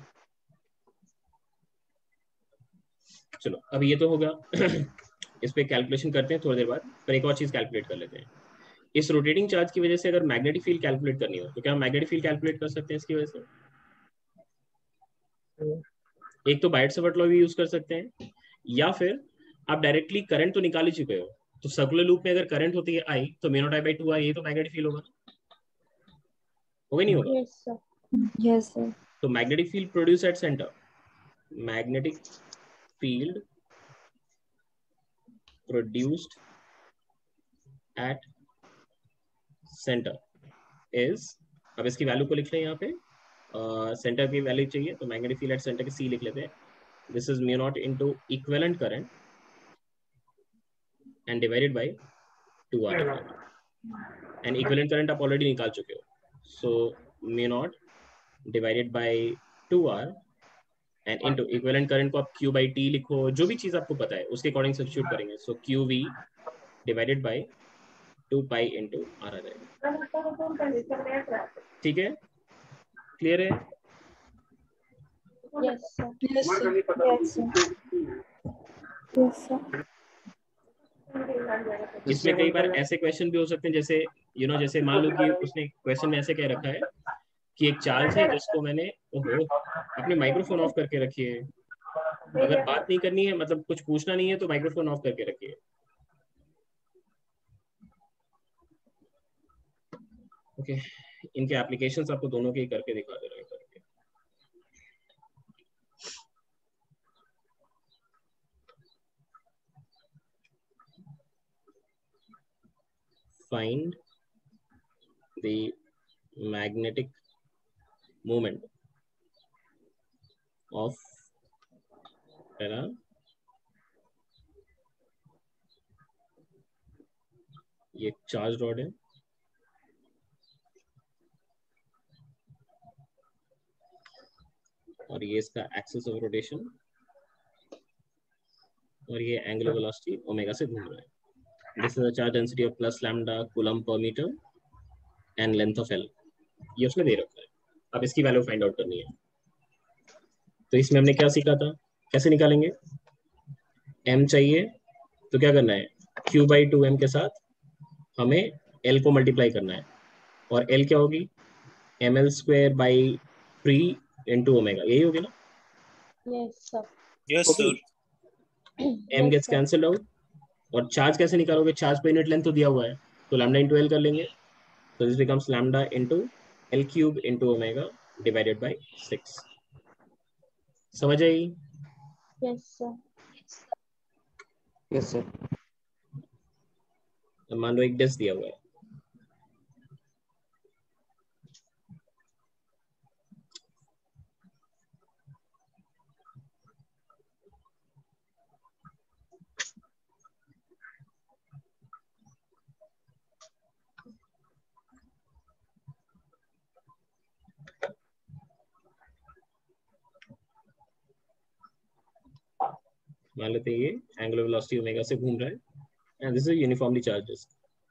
Speaker 1: चलो अब ये तो होगा इस पे कैलकुलेशन करते हैं थोड़ी देर बाद, पर एक और चीज कैलकुलेट कर लेते हैं। इस रोटेटिंग चार्ज की वजह से अगर मैग्नेटिक फील्ड कैलकुलेट करनी हो तो क्या हम मैग्नेटिक फील्ड कैलकुलेट कर सकते हैं इसकी वजह से? एक तो बायट-सवर्ट लॉ भी यूज कर सकते हैं, या फिर आप डायरेक्टली करंट तो निकाल ही चुके हो, तो सर्कुलर लूप में अगर करंट होती है आई तो mu naught I by 2 I, ये तो मैग्नेटिक फील्ड होगा नहीं होगा?
Speaker 4: Yes sir.
Speaker 2: Yes sir.
Speaker 1: तो magnetic field produce at center, magnetic field produced at center is, अब इसकी वैल्यू को लिख लें यहाँ पे, सेंटर की वैल्यू चाहिए तो मैग्नेटिक फील्ड एट सेंटर की सी लिख लेते हैं। This is mu naught into equivalent current and divided by 2r, and equivalent current आप ऑलरेडी निकाल चुके हो, so mu naught divided by 2r and into equivalent current को आप q by t लिखो, जो भी चीज आपको पता है उसके अकॉर्डिंग सब्स्टिट्यूट करेंगे, so qv divided by 2 pi into r आ जाएगा। ठीक है, क्लियर है?
Speaker 4: Yes sir.
Speaker 2: Yes sir. Yes sir.
Speaker 1: इसमें कई बार ऐसे क्वेश्चन भी हो सकते हैं, जैसे जैसे मान लो कि उसने क्वेश्चन में ऐसे कह रखा है कि एक चार्ज है जिसको मैंने, ओहो अपने माइक्रोफोन ऑफ करके रखिए, अगर बात नहीं करनी है, मतलब कुछ पूछना नहीं है तो माइक्रोफोन ऑफ करके रखिए। ओके, इनके एप्लीकेशंस आपको दोनों के करके दिखा दे रहे हैं करके। Find the magnetic moment of, है ना, ये चार्ज रॉड है, और ये इसका एक्सिस ऑफ रोटेशन, और ये एंगुलर वेलोसिटी ओमेगा से घूम रहा है। This is the charge density of plus lambda coulomb per metre and length of L, ये उसमें दे रखा है। अब इसकी वैल्यू फाइंड आउट करनी है, तो इसमें हमने क्या सीखा था, कैसे निकालेंगे? m चाहिए तो क्या करना है, q by 2m के साथ हमें l को मल्टीप्लाई करना है, और l क्या होगी, ml square by 3 into omega, यही होगी ना?
Speaker 4: Yes sir.
Speaker 3: Yes, sir.
Speaker 1: m gets cancelled out, और चार्ज कैसे निकालोगे, चार्ज पर यूनिट लेंथ तो दिया हुआ है, तो लैम्डा इंटू एल कर लेंगे, तो this becomes lambda into L cube into omega divided by 6। समझ आई?
Speaker 4: Yes sir.
Speaker 8: Yes sir.
Speaker 1: मान लो एक डिस्क दिया हुआ है, मान लेते हैं ये एंगुलर वेलोसिटी ओमेगा से घूम रहा है, and this is uniformly charged disc.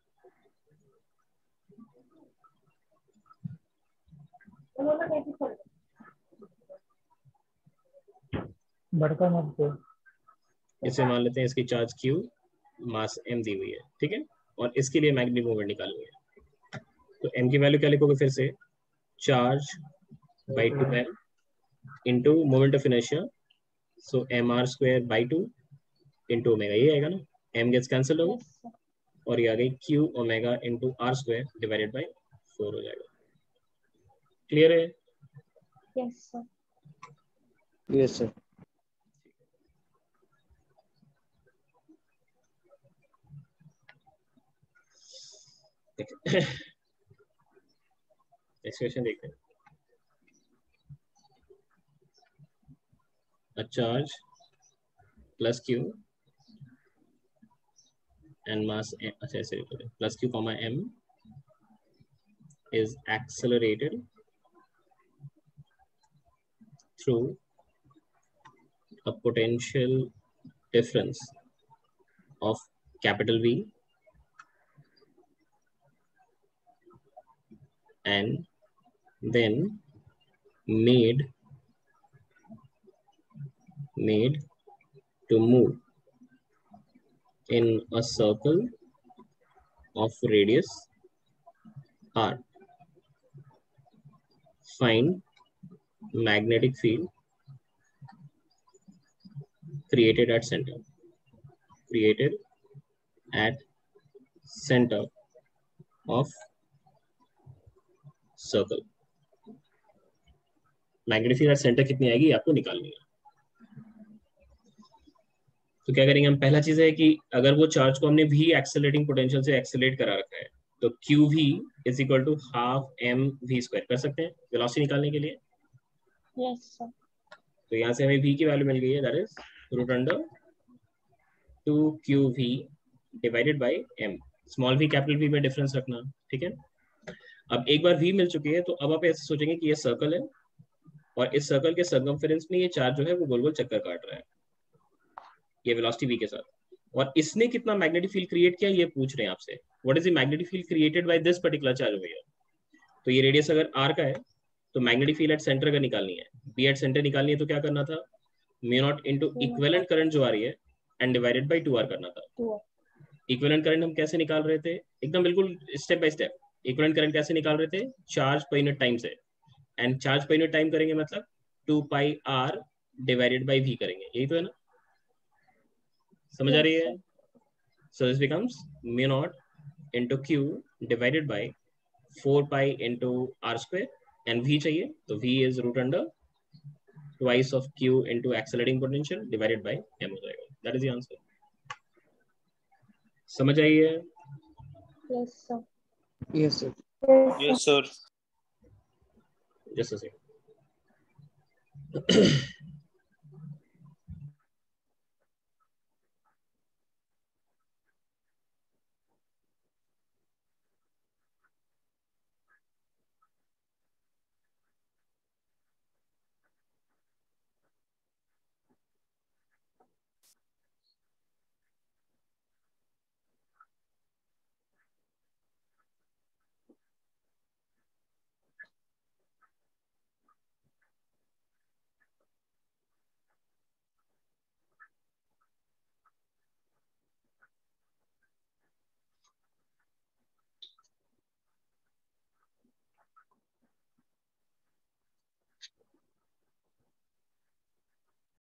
Speaker 1: इसे मान लेते हैं इसकी चार्ज q, मास m दी हुई है, ठीक है, और इसके लिए मैग्नेटिक मोमेंट निकाली हुई है, तो m की वैल्यू क्या लिखोगे फिर से, charge by 2m into moment of inertia, so mr square by 2 into omega, ये आएगा ना, m गेट्स कैंसिल होगा
Speaker 4: Yes, sir.
Speaker 1: और ये आ गई q omega into R square divided by 4 हो जाएगा। क्लियर है?
Speaker 4: Yes, sir.
Speaker 8: Yes, sir.
Speaker 1: Next question देखते हैं। A charge plus q and mass m, अच्छा ऐसे लिखते हैं, plus q comma m is accelerated through a potential difference of capital V and then made to move in a circle of radius r. Find magnetic field created at center of circle. Magnetic field at center कितनी आएगी आपको निकालनी है। तो क्या करेंगे हम, पहला चीज है कि अगर वो चार्ज को हमने भी एक्सेलरेटिंग पोटेंशियल से एक्सेलरेट करा रखा है तो Q V is equal to half M V square कर सकते हैं वेलोसिटी निकालने के लिए।
Speaker 4: Yes, sir.
Speaker 1: तो यहाँ से हमें v की वैल्यू मिल गई है, that is root under 2qv divided by m। Small v capital v में डिफरेंस रखना, ठीक है। अब एक बार v मिल चुकी है तो अब आप ऐसे सोचेंगे कि ये सर्कल है और इस सर्कल के सर्कमफेरेंस में ये चार्ज जो है वो गोल गोल चक्कर काट रहा है ये वेलोसिटी v के साथ, और इसने कितना मैग्नेटिक फील्ड क्रिएट किया ये पूछ रहे हैं आपसे। What is the magnetic field created by this particular charge over here. तो ये रेडियस अगर r का है तो मैग्नेटिक फील्ड एट सेंटर अगर निकालनी है, b एट सेंटर निकालनी है तो क्या करना था, mu naught into equivalent current जो आ रही है एंड डिवाइडेड बाय 2r करना था।
Speaker 4: 2r.
Speaker 1: इक्विवेलेंट करंट हम कैसे निकाल रहे थे, एकदम बिल्कुल step by step. Equivalent current कैसे निकाल रहे थे, चार्ज पर यूनिट टाइम से, and charge per unit time करेंगे मतलब 2 pi r divided by v करेंगे, यही तो है ना, समझ आ रही है। So this becomes mu naught into q divided by 4 pi into r square, and v चाहिए तो v is root under twice of q into accelerating potential divided by m हो जाएगा। That is the answer. समझ आई है?
Speaker 4: Yes, sir.
Speaker 8: Yes, sir.
Speaker 3: Yes, sir.
Speaker 1: Just a second.